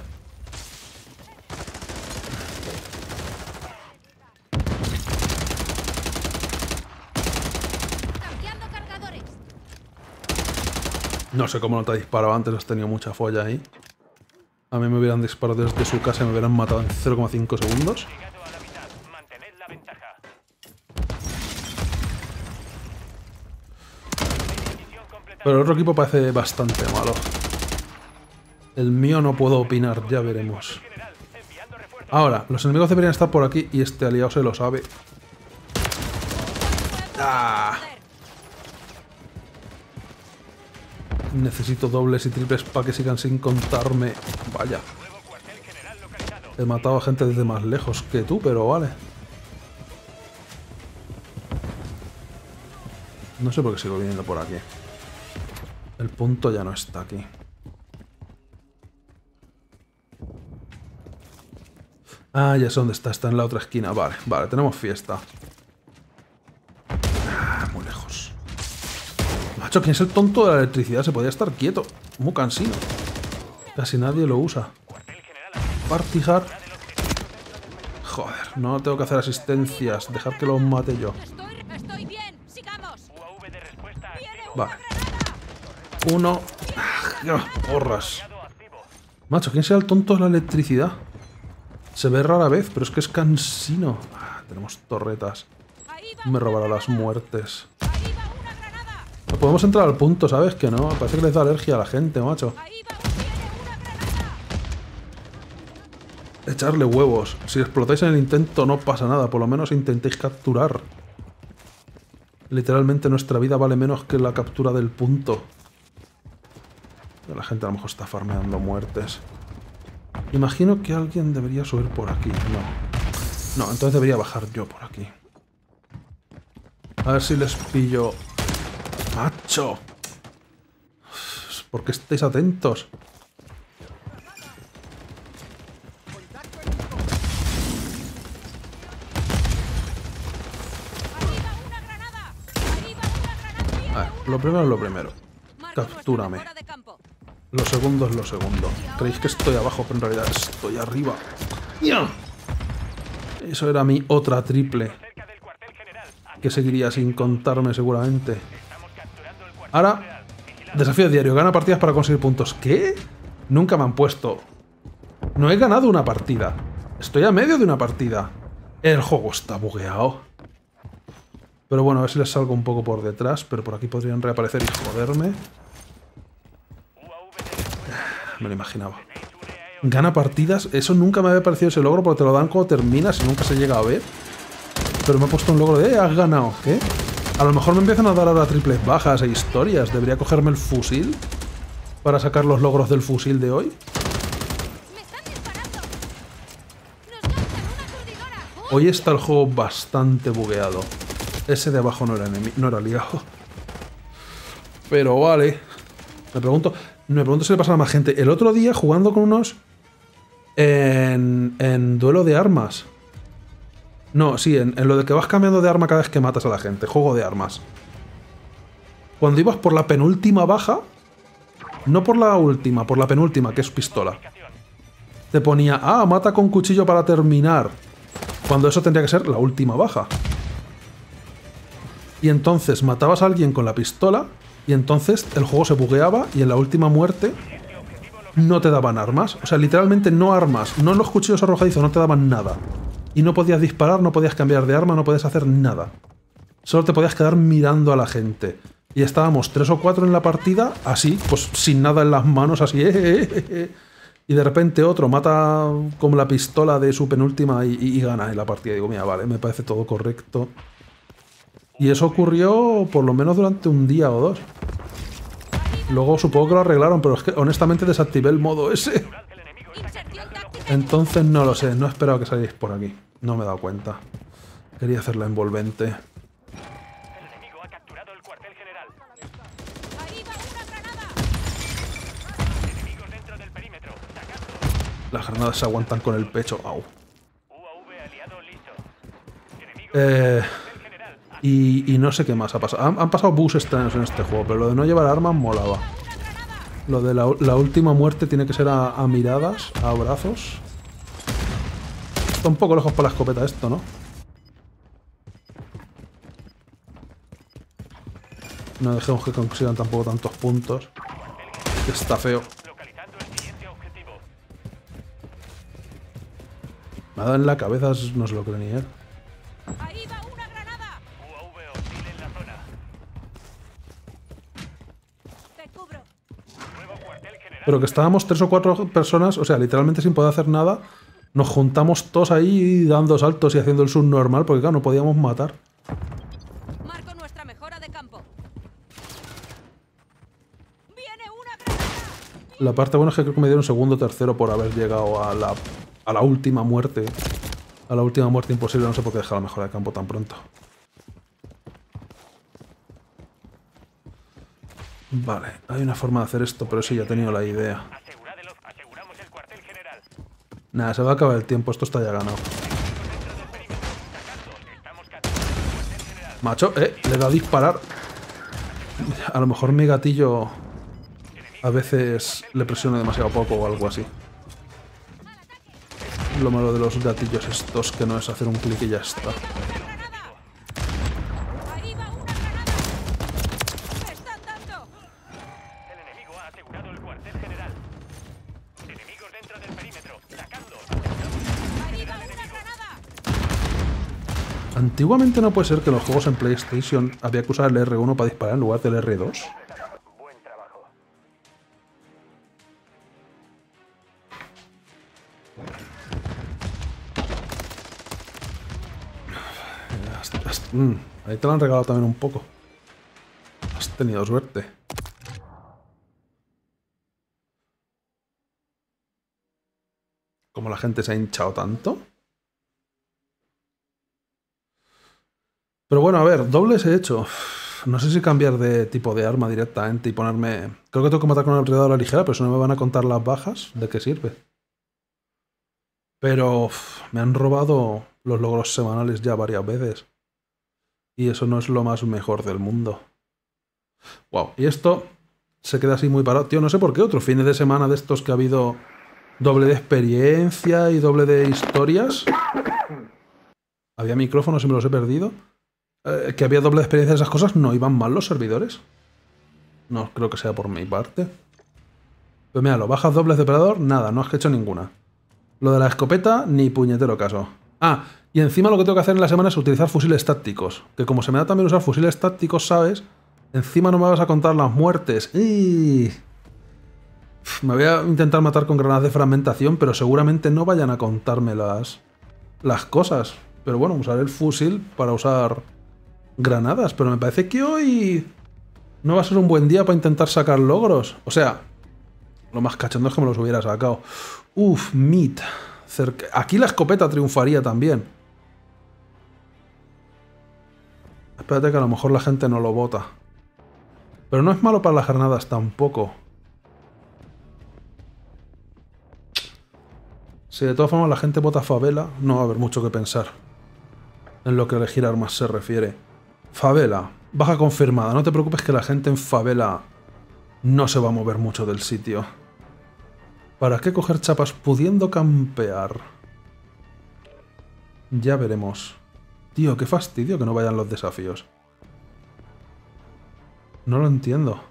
No sé cómo no te ha disparado antes, has tenido mucha folla ahí. A mí me hubieran disparado desde su casa y me hubieran matado en cero coma cinco segundos. Pero el otro equipo parece bastante malo. El mío no puedo opinar, ya veremos. Ahora, los enemigos deberían estar por aquí y este aliado se lo sabe. ¡Ah! Necesito dobles y triples para que sigan sin contarme. Vaya. He matado a gente desde más lejos que tú, pero vale. No sé por qué sigo viniendo por aquí. El punto ya no está aquí. Ah, ya sé dónde está. Está en la otra esquina. Vale, vale, tenemos fiesta. Ah, muy lejos. Macho, ¿quién es el tonto de la electricidad? Se podía estar quieto. Muy cansino. Casi nadie lo usa. Partijar. Joder, no tengo que hacer asistencias. Dejar que los mate yo. Vale. Uno. ¡Ah, porras! Macho, ¿quién sea el tonto de la electricidad? Se ve rara vez, pero es que es cansino. Ah, tenemos torretas. Me robará las muertes. No podemos entrar al punto, ¿sabes? Que no. Parece que les da alergia a la gente, macho. Echarle huevos. Si explotáis en el intento no pasa nada. Por lo menos intentéis capturar. Literalmente nuestra vida vale menos que la captura del punto. La gente a lo mejor está farmeando muertes. Imagino que alguien debería subir por aquí. No. No, entonces debería bajar yo por aquí. A ver si les pillo. ¡Macho! ¿Por qué estáis atentos? A ver, lo primero es lo primero. Captúrame. Lo segundo es lo segundo. Creéis que estoy abajo, pero en realidad estoy arriba. ¡Ya! Eso era mi otra triple. Que seguiría sin contarme seguramente. Ahora, desafío diario. Gana partidas para conseguir puntos. ¿Qué? Nunca me han puesto. No he ganado una partida. Estoy a medio de una partida. El juego está bugueado. Pero bueno, a ver si les salgo un poco por detrás. Pero por aquí podrían reaparecer y joderme. Me lo imaginaba. Gana partidas. Eso nunca me había parecido ese logro porque te lo dan cuando terminas y nunca se llega a ver. Pero me ha puesto un logro de... ¡Eh, has ganado! ¿Qué? A lo mejor me empiezan a dar ahora triples bajas e historias. ¿Debería cogerme el fusil para sacar los logros del fusil de hoy? Hoy está el juego bastante bugueado. Ese de abajo no era enemigo, no era aliado. Pero vale. Me pregunto, me pregunto si le pasa a más gente. El otro día jugando con unos en, en duelo de armas. No, sí, en, en lo de que vas cambiando de arma cada vez que matas a la gente. Juego de armas. Cuando ibas por la penúltima baja, no por la última, por la penúltima, que es pistola, te ponía, ah, mata con cuchillo para terminar. Cuando eso tendría que ser la última baja. Y entonces matabas a alguien con la pistola y entonces el juego se bugueaba y en la última muerte no te daban armas. O sea, literalmente no armas. No los cuchillos arrojadizos, no te daban nada. Y no podías disparar, no podías cambiar de arma, no podías hacer nada. Solo te podías quedar mirando a la gente. Y estábamos tres o cuatro en la partida, así, pues sin nada en las manos, así, eh, eh, eh, eh. Y de repente otro mata con la pistola de su penúltima y, y, y gana en la partida. Y digo, mira, vale, me parece todo correcto. Y eso ocurrió por lo menos durante un día o dos. Luego supongo que lo arreglaron, pero es que honestamente desactivé el modo ese. Entonces no lo sé, no he esperado que salierais por aquí. No me he dado cuenta. Quería hacerla envolvente. Las granadas se aguantan con el pecho. Au. Eh, y, y no sé qué más ha pasado. Han, han pasado bugs extraños en este juego, pero lo de no llevar armas molaba. Lo de la, la última muerte tiene que ser a, a miradas, a abrazos. Está un poco lejos para la escopeta esto, ¿no? No dejemos que consigan tampoco tantos puntos. Que está feo. Me ha dado en la cabeza, no se lo creo ni él. Ahí va una granada. U A V hostil en la zona. Te cubro. Nuevo cuartel general. Pero que estábamos tres o cuatro personas, o sea, literalmente sin poder hacer nada. Nos juntamos todos ahí dando saltos y haciendo el subnormal, porque claro, no podíamos matar. Marco nuestra mejora de campo. Viene una granada. La parte buena es que creo que me dieron segundo o tercero por haber llegado a la, a la última muerte. A la última muerte imposible, no sé por qué dejar la mejora de campo tan pronto. Vale, hay una forma de hacer esto, pero sí, ya he tenido la idea. Aseguradelo, aseguramos el cuartel general. Nada, se va a acabar el tiempo, esto está ya ganado. Estamos capturando el cuartel general. Macho, eh, le da a disparar. A lo mejor mi gatillo a veces le presiona demasiado poco o algo así. Lo malo de los gatillos estos, que no es hacer un clic y ya está. Granada. Ahí va una granada. Me están dando. El enemigo ha asegurado el cuartel general. Enemigos dentro del perímetro. Sacadlos. Ahí va una granada. Antiguamente no puede ser que en los juegos en PlayStation había que usar el R uno para disparar en lugar del R dos. Buen trabajo. Has- has- mm, ahí te lo han regalado también un poco. Has tenido suerte. Como la gente se ha hinchado tanto. Pero bueno, a ver, dobles he hecho. No sé si cambiar de tipo de arma directamente y ponerme... Creo que tengo que matar con una ametralladora ligera, pero si no me van a contar las bajas, ¿de qué sirve? Pero uf, me han robado los logros semanales ya varias veces. Y eso no es lo más mejor del mundo. Wow, y esto se queda así muy parado. Tío, no sé por qué otros fines de semana de estos que ha habido doble de experiencia y doble de historias. Había micrófonos y me los he perdido. Eh, que había doble de experiencia de esas cosas, no iban mal los servidores. No creo que sea por mi parte. Pues mira, lo bajas dobles de operador, nada, no has hecho ninguna. Lo de la escopeta, ni puñetero caso. Ah, y encima lo que tengo que hacer en la semana es utilizar fusiles tácticos. Que como se me da también usar fusiles tácticos, ¿sabes? Encima no me vas a contar las muertes. ¡Y! Me voy a intentar matar con granadas de fragmentación, pero seguramente no vayan a contarme las, las cosas. Pero bueno, usaré el fusil para usar granadas, pero me parece que hoy no va a ser un buen día para intentar sacar logros. O sea, lo más cachondo es que me los hubiera sacado. Uf, meat. Cerca. Aquí la escopeta triunfaría también. Espérate que a lo mejor la gente no lo bota. Pero no es malo para las granadas tampoco. Si de todas formas la gente vota favela, no va a haber mucho que pensar. En lo que elegir armas se refiere. Favela. Baja confirmada. No te preocupes que la gente en favela no se va a mover mucho del sitio. ¿Para qué coger chapas pudiendo campear? Ya veremos. Tío, qué fastidio que no vayan los desafíos. No lo entiendo.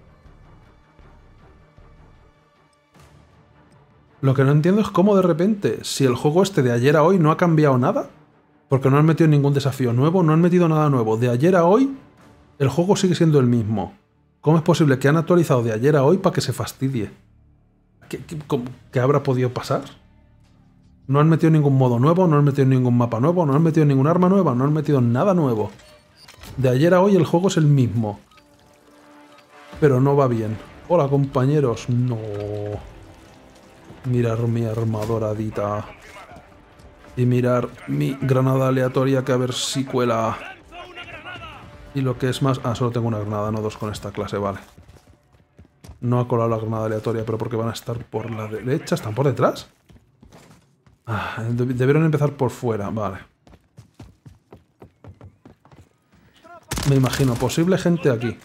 Lo que no entiendo es cómo de repente, si el juego este de ayer a hoy no ha cambiado nada, porque no han metido ningún desafío nuevo, no han metido nada nuevo. De ayer a hoy, el juego sigue siendo el mismo. ¿Cómo es posible que han actualizado de ayer a hoy para que se fastidie? ¿Qué, qué, cómo, ¿Qué habrá podido pasar? No han metido ningún modo nuevo, no han metido ningún mapa nuevo, no han metido ningún arma nueva, no han metido nada nuevo. De ayer a hoy el juego es el mismo. Pero no va bien. Hola, compañeros. No. Mirar mi armadoradita. Y mirar mi granada aleatoria que a ver si cuela. Y lo que es más... Ah, solo tengo una granada, no dos con esta clase, vale. No ha colado la granada aleatoria, pero porque van a estar por la derecha. ¿Están por detrás? Ah, debieron empezar por fuera, vale. Me imagino, posible gente aquí.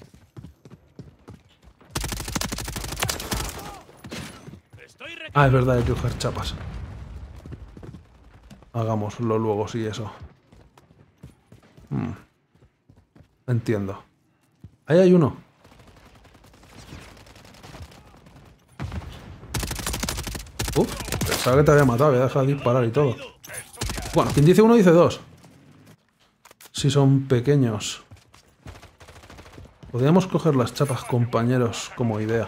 Ah, es verdad, hay que coger chapas. Hagámoslo luego, sí, eso. Hmm. Entiendo. Ahí hay uno. Uf, pensaba que te había matado, había dejado de disparar y todo. Bueno, quien dice uno dice dos. Si son pequeños. Podríamos coger las chapas, compañeros, como idea.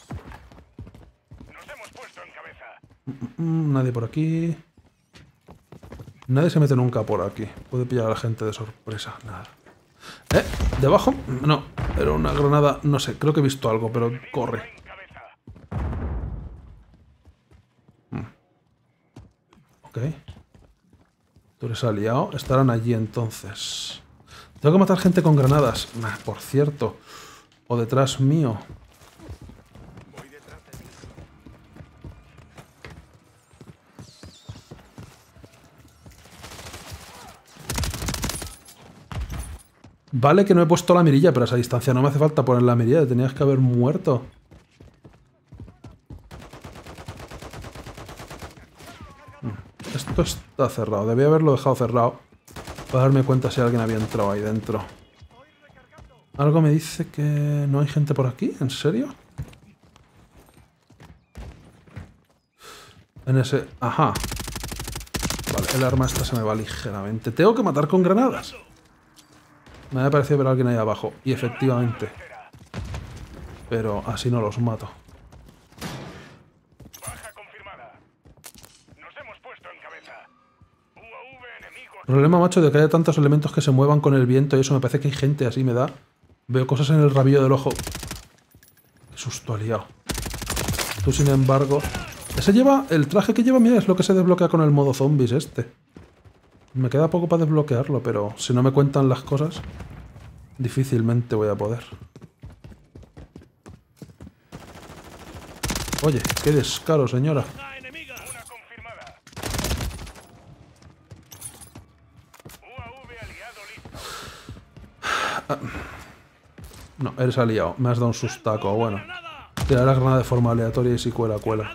Mm, nadie por aquí. Nadie se mete nunca por aquí. Puede pillar a la gente de sorpresa. Nada. ¿Eh? ¿Debajo? No. Era una granada. No sé. Creo que he visto algo, pero corre. Mm. Ok. Tú eres aliado. Estarán allí entonces. Tengo que matar gente con granadas. Nah, por cierto. O detrás mío. Vale que no he puesto la mirilla, pero a esa distancia no me hace falta poner la mirilla. Tenías que haber muerto. Esto está cerrado. Debía haberlo dejado cerrado para darme cuenta si alguien había entrado ahí dentro. Algo me dice que no hay gente por aquí. ¿En serio? En ese... Ajá. Vale, el arma esta se me va ligeramente. Tengo que matar con granadas. Me había parecido ver a alguien ahí abajo. Y efectivamente. Pero así no los mato. Baja confirmada. Nos hemos puesto en cabeza. U A V enemigo. Problema, macho, de que haya tantos elementos que se muevan con el viento y eso me parece que hay gente así, me da. Veo cosas en el rabillo del ojo. Qué susto ha liado. Tú, sin embargo... Ese lleva... El traje que lleva, mira, es lo que se desbloquea con el modo zombies este. Me queda poco para desbloquearlo, pero si no me cuentan las cosas, difícilmente voy a poder. Oye, qué descaro, señora. Enemiga. Una confirmada. U A V aliado listo. No, eres aliado. Me has dado un sustaco. Bueno, tirar la granada de forma aleatoria y si cuela, cuela.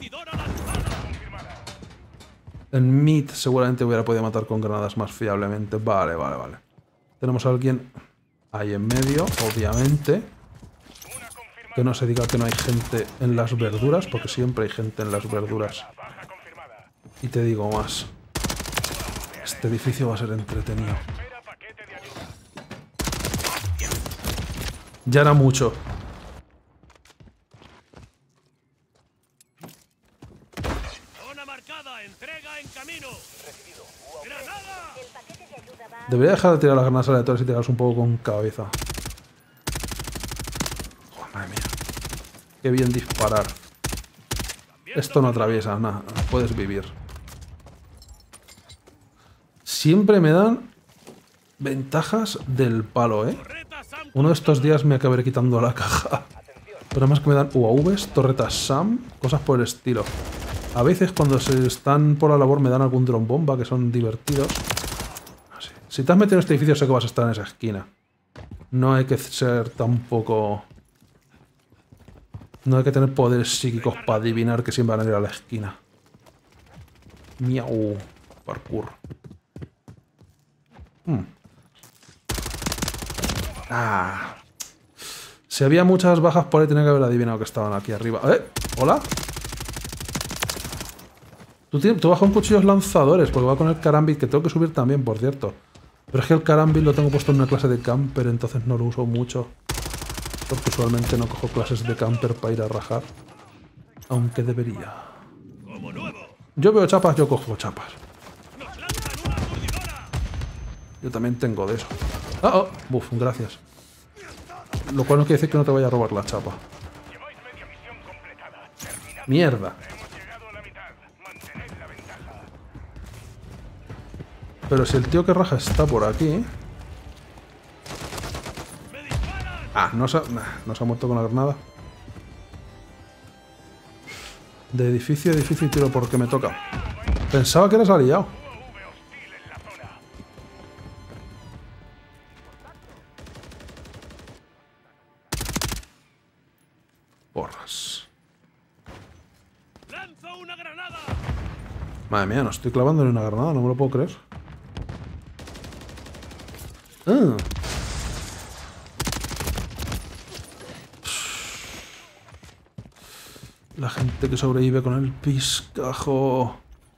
En mid seguramente hubiera podido matar con granadas más fiablemente. Vale, vale, vale. Tenemos a alguien ahí en medio, obviamente. Que no se diga que no hay gente en las verduras, porque siempre hay gente en las verduras. Y te digo más. Este edificio va a ser entretenido. Ya era mucho. Zona marcada, entrega en camino. Recibido. ¡Granada! El paquete de ayuda va Debería dejar de tirar las granadas aleatorias y tirarlas un poco con cabeza. Oh, madre mía. Qué bien disparar. Esto no atraviesa, nada. Puedes vivir. Siempre me dan ventajas del palo, ¿eh? Uno de estos días me acabaré quitando la caja. Pero más que me dan U A Vs, torretas SAM, cosas por el estilo. A veces cuando se están por la labor me dan algún dron bomba, que son divertidos. Así. Si te has metido en este edificio sé que vas a estar en esa esquina. No hay que ser tampoco... No hay que tener poderes psíquicos para adivinar que siempre van a ir a la esquina. Miau. Parkour. Hmm. Ah. Si había muchas bajas por ahí tenía que haber adivinado que estaban aquí arriba. ¿Eh? ¿Hola? Tú, tú vas con cuchillos lanzadores, porque va con el carambit, que tengo que subir también, por cierto. Pero es que el carambit lo tengo puesto en una clase de camper, entonces no lo uso mucho. Porque usualmente no cojo clases de camper para ir a rajar. Aunque debería. Yo veo chapas, yo cojo chapas. Yo también tengo de eso. Ah, oh, buf, gracias. Lo cual no quiere decir que no te vaya a robar la chapa. Mierda. Pero si el tío que raja está por aquí... Ah, no se ha, no se ha muerto con la granada. De edificio a edificio y tiro porque me toca. Pensaba que eras aliado. Porras. Madre mía, no estoy clavándole una granada, no me lo puedo creer. Ah. La gente que sobrevive con el piscajo.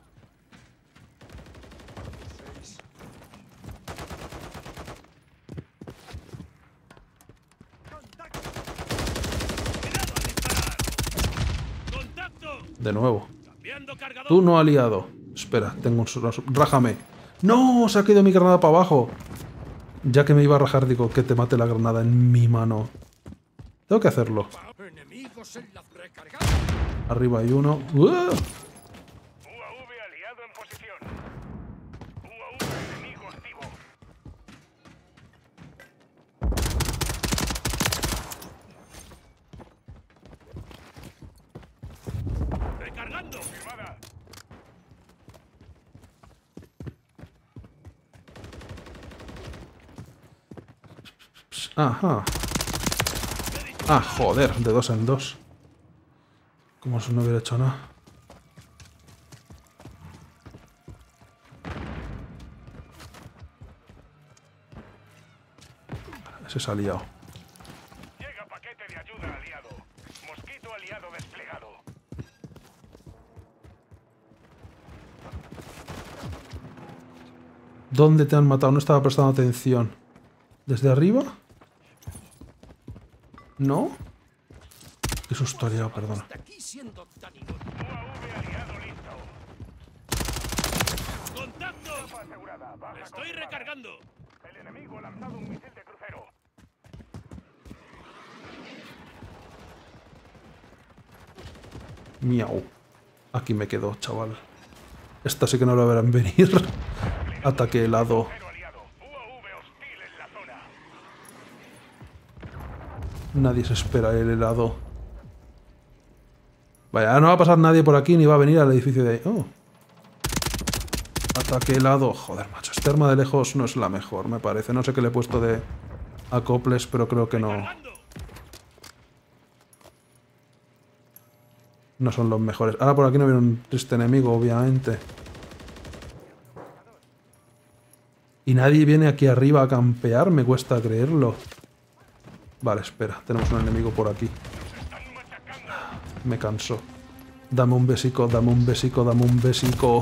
De nuevo. Tú no aliado. Espera, tengo un... Rájame. ¡No! Se ha caído mi granada para abajo. Ya que me iba a rajar, digo, que te mate la granada en mi mano. Tengo que hacerlo. Arriba hay uno. ¡Uh! U A V aliado en posición. U A V enemigo activo. Recargando. Firmada. Ajá. Ah, joder, de dos en dos. Como si no hubiera hecho nada. Ese se ha liado. Llega paquete de ayuda aliado. Mosquito aliado desplegado. ¿Dónde te han matado? No estaba prestando atención. ¿Desde arriba? ¿No? Qué susto ha liado, perdona. U A V aliado listo. ¡Contacto! Asegurada. Baja ¡Estoy confirmada. recargando! El enemigo ha lanzado un misil de crucero. Miau. Aquí me quedo, chaval. Esta sí que no la verán venir. Ataque helado. Crucero aliado. U A V hostil en la zona. Nadie se espera el helado. Vaya, no va a pasar nadie por aquí ni va a venir al edificio de ahí. Oh. Ataque helado. Joder, macho. Este arma de lejos no es la mejor, me parece. No sé qué le he puesto de acoples, pero creo que no. No son los mejores. Ahora por aquí no viene un triste enemigo, obviamente. Y nadie viene aquí arriba a campear, me cuesta creerlo. Vale, espera, tenemos un enemigo por aquí. Me canso. Dame un besico, dame un besico, dame un besico.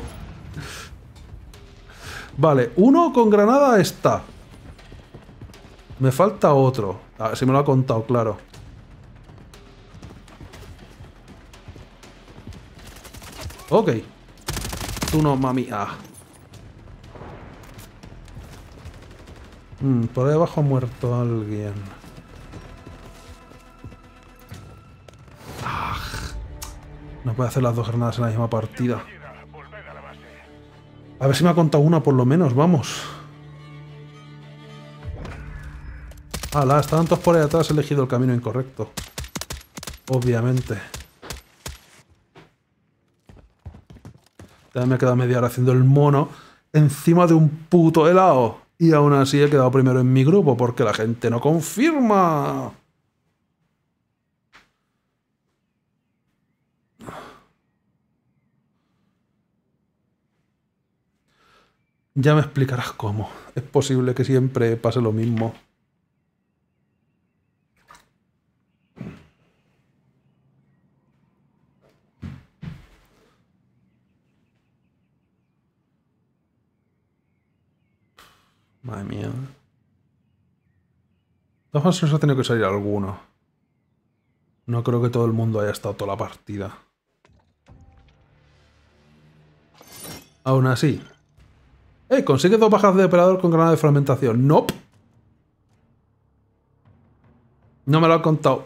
Vale, uno con granada está. Me falta otro. A ver si me lo ha contado, claro. Ok. Tú no, mami. Ah. Mm, por ahí abajo ha muerto alguien. Ah, no puede hacer las dos granadas en la misma partida. A ver si me ha contado una por lo menos, vamos. ¡Hala! Estaban todos por ahí atrás, he elegido el camino incorrecto. Obviamente. Ya me he quedado media hora haciendo el mono encima de un puto helado. Y aún así he quedado primero en mi grupo porque la gente no confirma. Ya me explicarás cómo. Es posible que siempre pase lo mismo. Madre mía. De todas formas, nos ha tenido que salir alguno. No creo que todo el mundo haya estado toda la partida. Aún así. ¡Eh! Consigue dos bajas de operador con granada de fragmentación. ¡Nope! No me lo ha contado.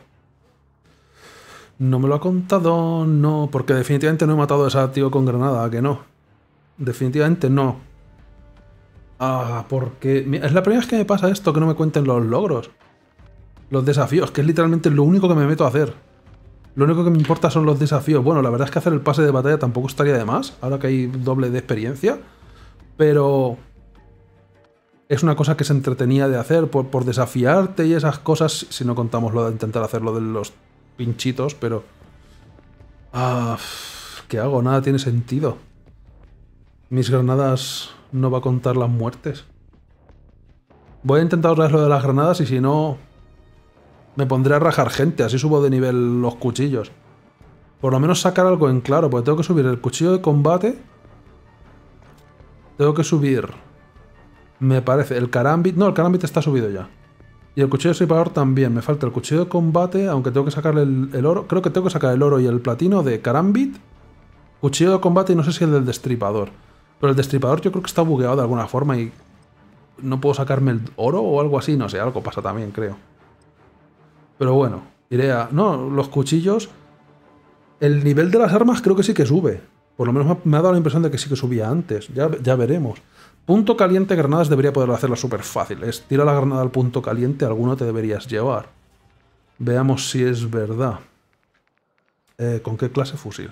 No me lo ha contado, no. Porque definitivamente no he matado a ese tío con granada, ¿a que no? Definitivamente no. Ah, porque... Es la primera vez que me pasa esto, que no me cuenten los logros. Los desafíos, que es literalmente lo único que me meto a hacer. Lo único que me importa son los desafíos. Bueno, la verdad es que hacer el pase de batalla tampoco estaría de más, ahora que hay doble de experiencia. Pero... es una cosa que se entretenía de hacer por, por desafiarte y esas cosas, si no contamos lo de intentar hacerlo de los pinchitos, pero... Ah, ¿qué hago? Nada tiene sentido. Mis granadas... no va a contar las muertes. Voy a intentar otra vez lo de las granadas y si no... me pondré a rajar gente, así subo de nivel los cuchillos. Por lo menos sacar algo en claro, porque tengo que subir el cuchillo de combate. Tengo que subir... me parece, el karambit... no, el karambit está subido ya. Y el cuchillo de estripador también. Me falta el cuchillo de combate, aunque tengo que sacarle el, el oro. Creo que tengo que sacar el oro y el platino de karambit. Cuchillo de combate y no sé si el del destripador. Pero el destripador yo creo que está bugueado de alguna forma y... no puedo sacarme el oro o algo así. No sé, algo pasa también, creo. Pero bueno, iré a... no, los cuchillos... el nivel de las armas creo que sí que sube. Por lo menos me ha dado la impresión de que sí que subía antes. Ya, ya veremos. Punto caliente, granadas debería poder hacerlo súper fácil. Es tira la granada al punto caliente, alguno te deberías llevar. Veamos si es verdad. Eh, ¿Con qué clase fusil?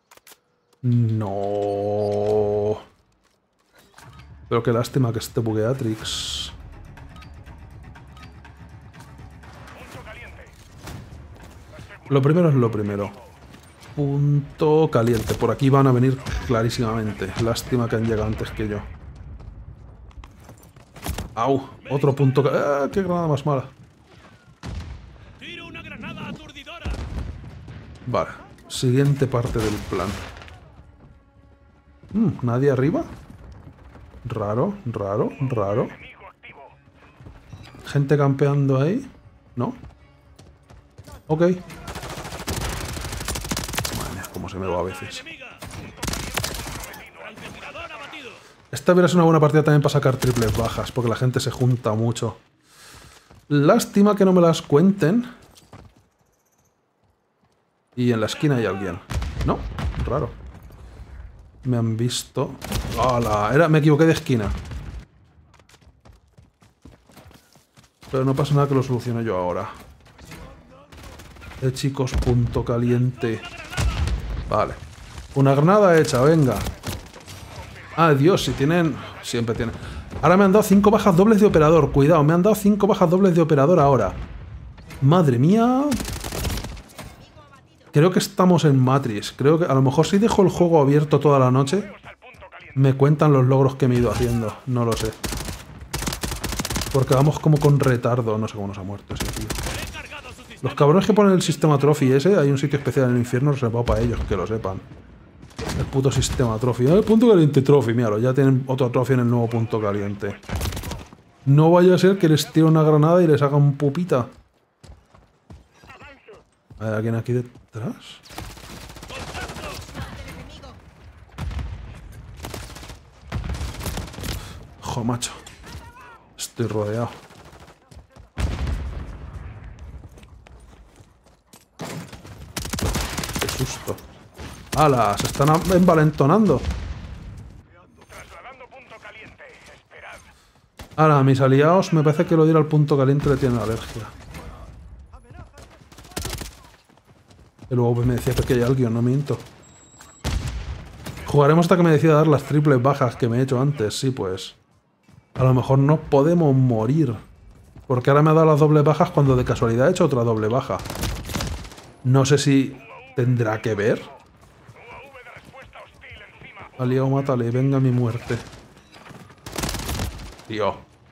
No. Pero qué lástima que esté bugueatrix. Lo primero es lo primero. Punto caliente. Por aquí van a venir clarísimamente. Lástima que han llegado antes que yo. ¡Au! Otro punto... ¡Ah! ¡Qué granada más mala! Vale. Siguiente parte del plan. Mm, ¿nadie arriba? Raro, raro, raro. ¿Gente campeando ahí? ¿No? Ok. Madre mía, cómo se me va a veces. Esta hubiera sido una buena partida también para sacar triples bajas, porque la gente se junta mucho. Lástima que no me las cuenten. Y en la esquina hay alguien. No, raro. Me han visto. ¡Hala! Era, me equivoqué de esquina. Pero no pasa nada que lo solucione yo ahora. Eh, chicos, punto caliente. Vale. Una granada hecha, venga. Ah, Dios, si tienen... siempre tienen... Ahora me han dado cinco bajas dobles de operador. Cuidado, me han dado cinco bajas dobles de operador ahora. Madre mía. Creo que estamos en Matrix. Creo que a lo mejor si dejo el juego abierto toda la noche, me cuentan los logros que me he ido haciendo. No lo sé. Porque vamos como con retardo. No sé cómo nos ha muerto ese tío. Los cabrones que ponen el sistema trophy ese, hay un sitio especial en el infierno reservado para ellos, que lo sepan. El puto sistema trophy. El punto caliente trophy, míralo, ya tienen otro trophy en el nuevo punto caliente. No vaya a ser que les tire una granada y les haga un pupita. ¿Hay alguien aquí detrás? Jo, macho. Estoy rodeado. Qué susto. ¡Hala! Se están envalentonando. Trasladando punto caliente. Esperad. Ahora, a mis aliados me parece que lo de ir al punto caliente le tienen alergia. Y luego pues me decía que hay alguien, no miento. Jugaremos hasta que me decida dar las triples bajas que me he hecho antes, sí pues. A lo mejor no podemos morir. Porque ahora me ha dado las dobles bajas cuando de casualidad he hecho otra doble baja. No sé si tendrá que ver. Aliado, mátale, venga mi muerte. Tío.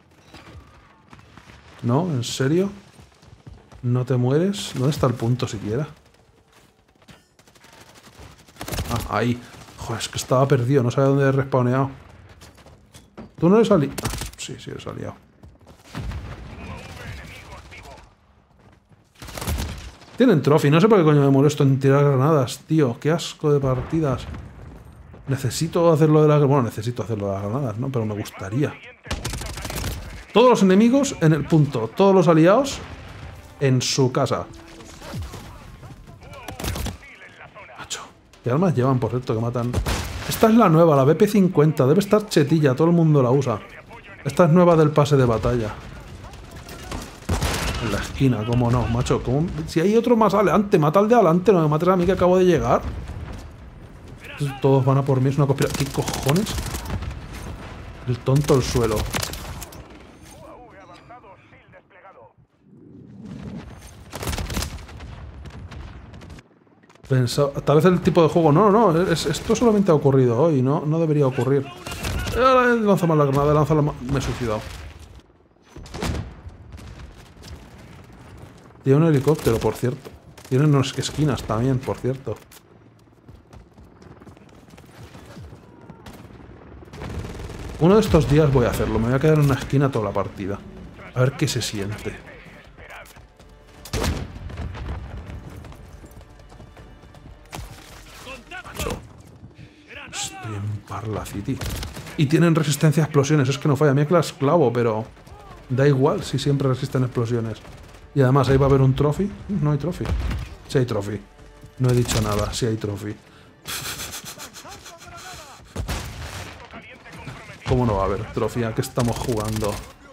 ¿No? ¿En serio? ¿No te mueres? ¿Dónde está el punto siquiera? Ah, ahí. Joder, es que estaba perdido, no sabía dónde he respawneado. ¿Tú no eres aliado? Ah, sí, sí, eres aliado. Tienen trophy, no sé por qué coño me molesto en tirar granadas, tío. Qué asco de partidas. Necesito hacerlo de las... Bueno, necesito hacerlo de las granadas, ¿no? Pero me gustaría. Todos los enemigos en el punto. Todos los aliados en su casa. Macho. ¿Qué armas llevan, por cierto, que matan? Esta es la nueva, la B P cincuenta. Debe estar chetilla, todo el mundo la usa. Esta es nueva del pase de batalla. En la esquina, cómo no, macho. ¿Cómo? Si hay otro más adelante, mata al de adelante, no me mates a mí que acabo de llegar. Todos van a por mí, es una conspiración. ¿Qué cojones? El tonto al suelo. Pensaba, tal vez el tipo de juego... No, no, es, esto solamente ha ocurrido hoy, no, no debería ocurrir. Ahora lanza más la granada, lanza la... Me he suicidado. Tiene un helicóptero, por cierto. Tiene unas esquinas también, por cierto. Uno de estos días voy a hacerlo. Me voy a quedar en una esquina toda la partida. A ver qué se siente. Macho. Estoy en Parla City. Y tienen resistencia a explosiones. Es que no falla. Mira que las clavo, pero... Da igual si siempre resisten explosiones. Y además ahí va a haber un trophy. No hay trophy. Sí hay trophy. No he dicho nada. Sí hay trophy. ¿Cómo no va a haber trophy? ¿A qué estamos jugando?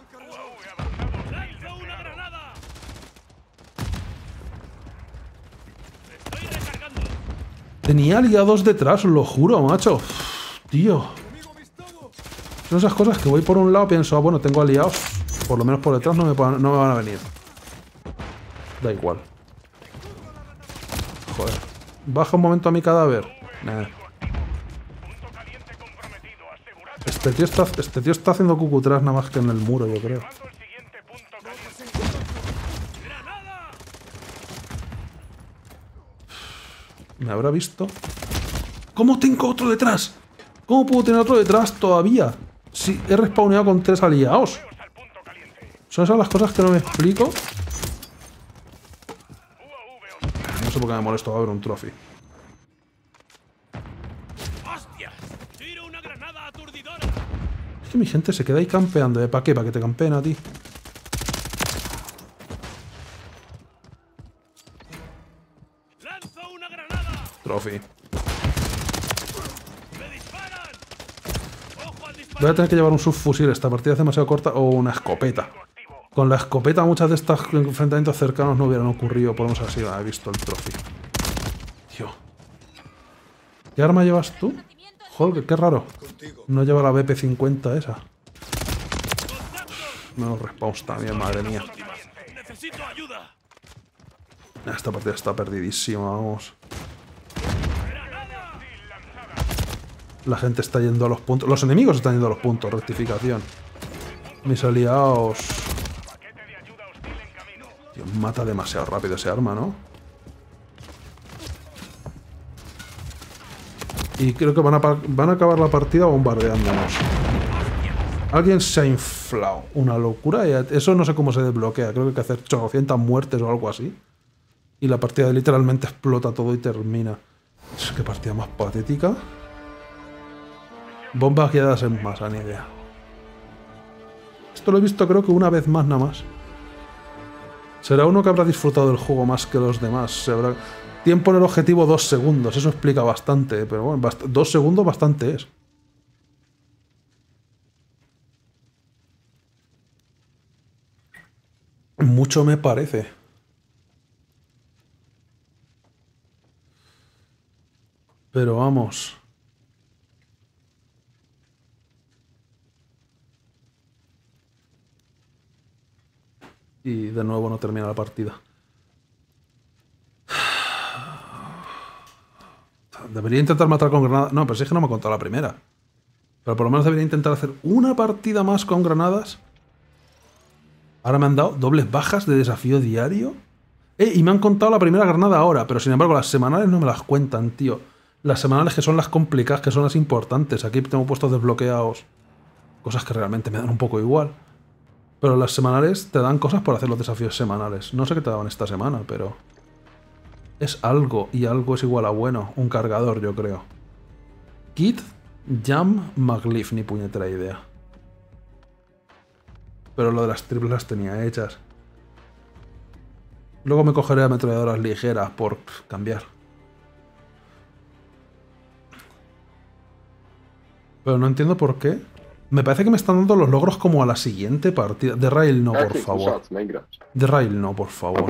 Tenía aliados detrás, lo juro, macho. Tío. Son esas cosas que voy por un lado y pienso, ah, bueno, tengo aliados. Por lo menos por detrás no me, no me van a venir. Da igual. Joder. Baja un momento a mi cadáver. Nah. Este tío, está, este tío está haciendo cucutras nada más que en el muro, yo creo. ¿Me habrá visto? ¿Cómo tengo otro detrás? ¿Cómo puedo tener otro detrás todavía? Si he respawneado con tres aliados. Son esas las cosas que no me explico. No sé por qué me molesto, va a haber un trophy. Es que mi gente se queda ahí campeando, ¿eh? ¿Para qué? ¿Para que te campeen a ti? Trophy. Voy a tener que llevar un subfusil. Esta partida es demasiado corta. O una escopeta. Con la escopeta muchas de estos enfrentamientos cercanos no hubieran ocurrido. Por lo menos así he visto el trophy. Tío. ¿Qué arma llevas tú? Joder, qué raro. No lleva la B P cincuenta esa. Menos respawns también, madre mía. Esta partida está perdidísima, vamos. La gente está yendo a los puntos. Los enemigos están yendo a los puntos. Rectificación. Mis aliados... Tío, mata demasiado rápido ese arma, ¿no? Y creo que van a, van a acabar la partida bombardeándonos. Alguien se ha inflado. Una locura. Eso no sé cómo se desbloquea. Creo que hay que hacer ochocientas muertes o algo así. Y la partida literalmente explota todo y termina. Qué partida más patética. Bombas guiadas en masa, ni idea. Esto lo he visto creo que una vez más nada más. Será uno que habrá disfrutado del juego más que los demás. Se habrá... Tiempo en el objetivo dos segundos. Eso explica bastante. Pero bueno, bast... dos segundos bastante es. Mucho me parece. Pero vamos. Y de nuevo no termina la partida. Debería intentar matar con granadas. No, pero si es que no me ha contado la primera. Pero por lo menos debería intentar hacer una partida más con granadas. Ahora me han dado dobles bajas de desafío diario. Eh, y me han contado la primera granada ahora. Pero sin embargo las semanales no me las cuentan, tío. Las semanales que son las complicadas, que son las importantes. Aquí tengo puestos desbloqueados cosas que realmente me dan un poco igual. Pero las semanales te dan cosas por hacer los desafíos semanales. No sé qué te daban esta semana, pero... Es algo, y algo es igual a bueno. Un cargador, yo creo. Kit, Jam, Magleaf, ni puñetera idea. Pero lo de las triples las tenía hechas. Luego me cogeré ametralladoras ligeras por pff, cambiar. Pero no entiendo por qué. Me parece que me están dando los logros como a la siguiente partida. De Rail no, por favor. De Rail no, por favor.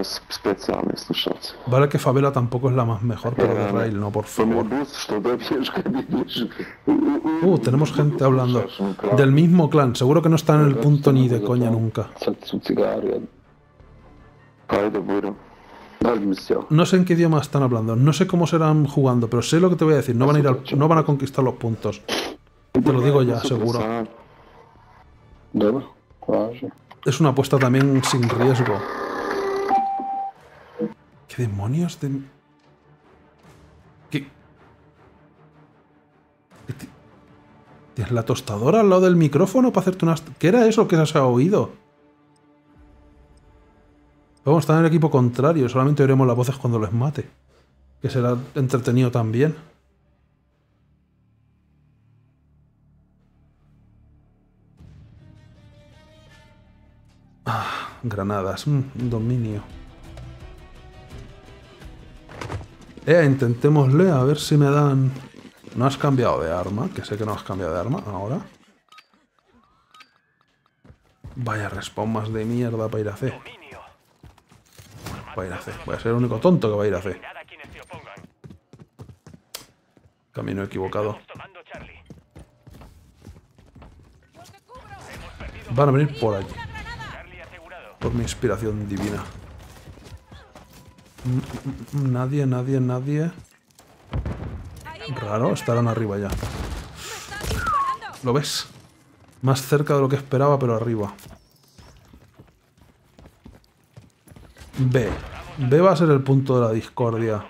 Vale que Favela tampoco es la más mejor, pero de Rail no, por favor. Uh, tenemos gente hablando. Del mismo clan. Seguro que no están en el punto ni de coña nunca. No sé en qué idioma están hablando. No sé cómo serán jugando, pero sé lo que te voy a decir. No van a ir al, no van a conquistar los puntos. Te lo digo ya, seguro. Es una apuesta también sin riesgo. ¿Qué demonios de...? ¿Qué? ¿Tienes la tostadora al lado del micrófono para hacerte unas... ¿Qué era eso que se ha oído? Vamos, está en el equipo contrario. Solamente oiremos las voces cuando les mate. Que será entretenido también. Ah, granadas. Mm, dominio. Eh, intentémosle a ver si me dan... ¿No has cambiado de arma? Que sé que no has cambiado de arma ahora. Vaya respawn más de mierda para ir a C. Para ir a C. Voy a ser el único tonto que va a ir a C. Camino equivocado. Van a venir por allí. Por mi inspiración divina. Nadie, nadie, nadie. Raro, estarán arriba ya. ¿Lo ves? Más cerca de lo que esperaba, pero arriba. B. B va a ser el punto de la discordia.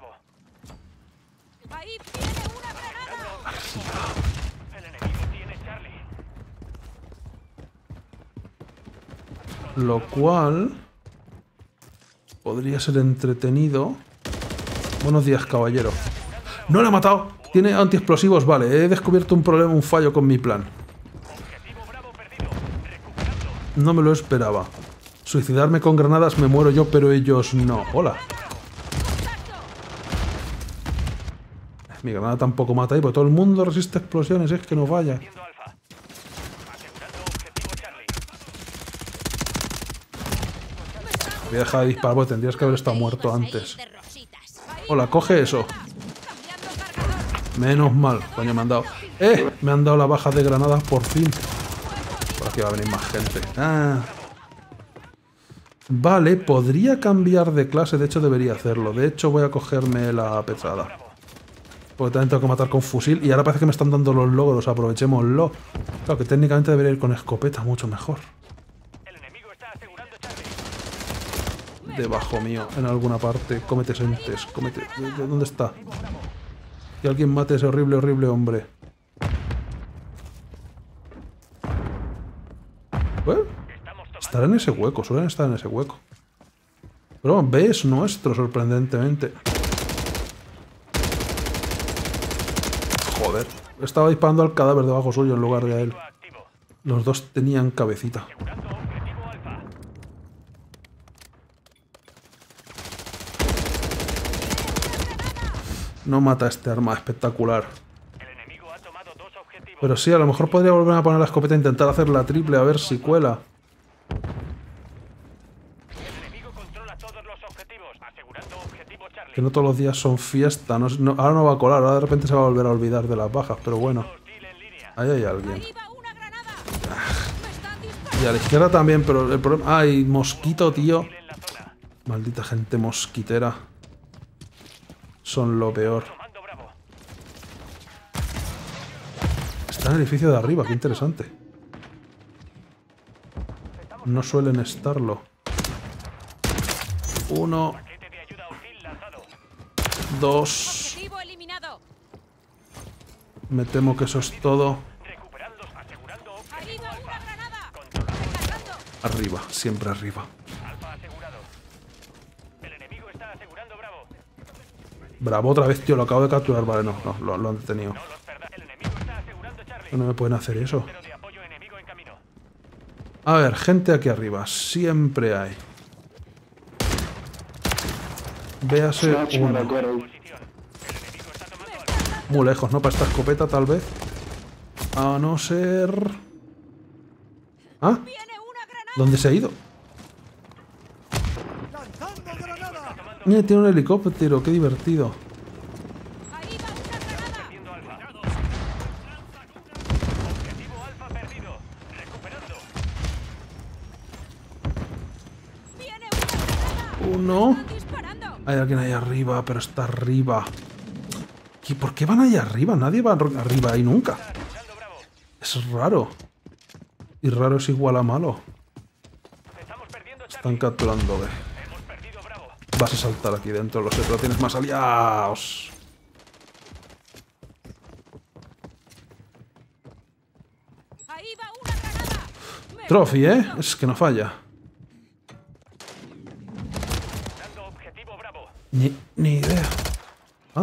Lo cual... podría ser entretenido. Buenos días, caballero. ¡No lo he matado! Tiene antiexplosivos, vale. He descubierto un problema, un fallo con mi plan. No me lo esperaba. Suicidarme con granadas, me muero yo, pero ellos no. Hola. Mi granada tampoco mata ahí, porque todo el mundo resiste explosiones. Es que no vaya. Voy a dejar de disparar porque tendrías que haber estado muerto antes. Hola, coge eso. Menos mal, coño, me han dado... ¡Eh! Me han dado la baja de granadas por fin. Por aquí va a venir más gente. Ah. Vale, podría cambiar de clase. De hecho, debería hacerlo. De hecho, voy a cogerme la pesada. Porque también tengo que matar con fusil. Y ahora parece que me están dando los logros. Aprovechémoslo. Claro, que técnicamente debería ir con escopeta mucho mejor. Debajo mío, en alguna parte. Cómete sentes. Cómete... ¿Dónde está? Que alguien mate a ese horrible, horrible hombre. ¿Eh? Estará en ese hueco, suelen estar en ese hueco. Pero B es nuestro, sorprendentemente. Joder, estaba disparando al cadáver debajo suyo en lugar de a él. Los dos tenían cabecita. Asegurando objetivo alfa. No mata este arma espectacular. El enemigo ha tomado dos objetivos. Pero sí, a lo mejor podría volver a poner la escopeta e intentar hacer la triple a ver si cuela. El enemigo controla todos los objetivos. Asegurando objetivo Charlie. Que no todos los días son fiesta. No, no- ahora no va a colar, ahora de repente se va a volver a olvidar de las bajas, pero bueno. Hostil en línea. Ahí hay alguien. Ahí va una granada. Me están disparando. Y a la izquierda también, pero el problema... ¡Ay, mosquito, tío! Hostil en la zona. Maldita gente mosquitera. Son lo peor. Tomando Bravo. Está en el edificio de arriba, qué interesante. No suelen estarlo. Uno, Paquete de ayuda hostil lanzado. dos... Objetivo eliminado. Me temo que eso es todo. Recuperando. Asegurando Ahí objetivo va alfa. una granada. Controlando. Recargando. Arriba, siempre arriba. Alfa asegurado. El enemigo está asegurando Bravo. Bravo, otra vez, tío, lo acabo de capturar. Vale, no, no, lo, lo han detenido. No los perda. El enemigo está asegurando Charlie. No me pueden hacer eso. Pero de apoyo enemigo en camino. A ver, gente aquí arriba. Siempre hay. Véase uno. Posición. El enemigo está tomando alfa. Muy lejos, ¿no? Para esta escopeta, tal vez. A no ser... ¿Ah? Viene una granada. ¿Dónde se ha ido? Mira, tiene un helicóptero, qué divertido. Ahí va una granada. Perdiendo alfa. Objetivo alfa perdido. Recuperando. Viene una granada. Uno. Están disparando. Hay alguien ahí arriba, pero está arriba. ¿Y por qué van ahí arriba? Nadie va ar- arriba ahí nunca. Asegurando Bravo. Es raro. Y raro es igual a malo. Estamos perdiendo Charlie. Están capturando B. Hemos perdido Bravo. Vas a saltar aquí dentro, lo sé, pero tienes más aliados. Ahí va una granada. Me Trophy, ¿eh? Es que no falla. Dando objetivo Bravo. Ni, ni idea. Ah,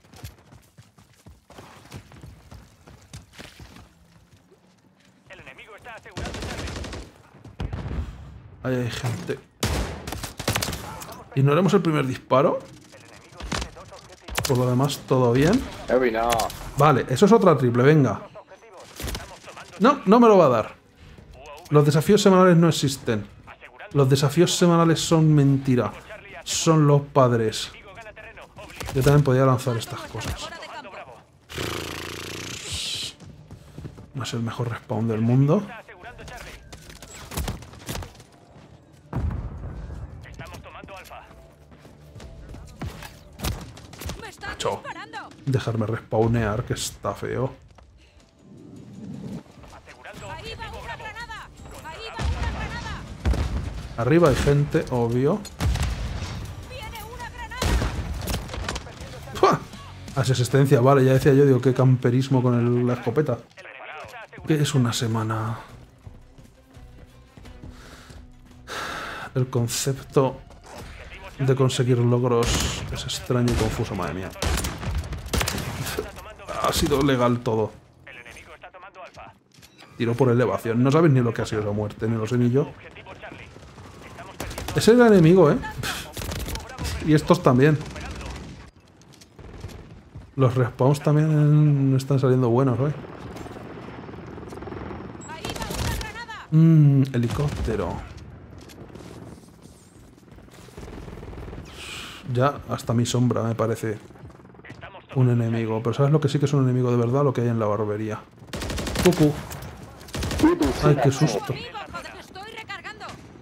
El enemigo está asegurando Charlie. ahí hay gente. Ignoremos el primer disparo. El enemigo tiene dos objetivos. Por lo demás, todo bien. Every no. Vale, eso es otra triple, venga. Dos objetivos. Estamos tomando No, no me lo va a dar. U A V. Los desafíos semanales no existen. Asegurando Los desafíos semanales son mentira. Charlie. Son los padres. Enemigo gana terreno. Obligado. Yo también podía lanzar estas cosas. Hora de campo. Bravo. No es el mejor respawn del mundo. Está asegurando Charlie. Estamos tomando alfa. Me están Macho. disparando. Dejarme respawnear, que está feo. Asegurando Ahí va objetivo una Bravo. granada. Ahí va una granada. Arriba hay gente, obvio. Viene una granada. ¡Fua! Asistencia, vale, ya decía yo, digo, qué camperismo con el- la escopeta. El enemigo está asegurando. ¿Qué es una semana? El concepto de conseguir logros es extraño y confuso, madre mía. Ha sido legal todo. El enemigo está tomando alfa. Tiro por elevación. No sabes ni lo que ha sido esa muerte, ni lo sé ni yo. Objetivo Charlie. Estamos perdiendo. Ese era el enemigo, ¿eh? Y estos también. Los respawns también están saliendo buenos, ¿eh? Ahí va una granada. Mmm, helicóptero. Ya hasta mi sombra me parece Estamos un enemigo. Pero ¿sabes lo que sí que es un enemigo de verdad? Lo que hay en la barbería. Cucu. Ay, qué susto. Amigo, joder, estoy recargando.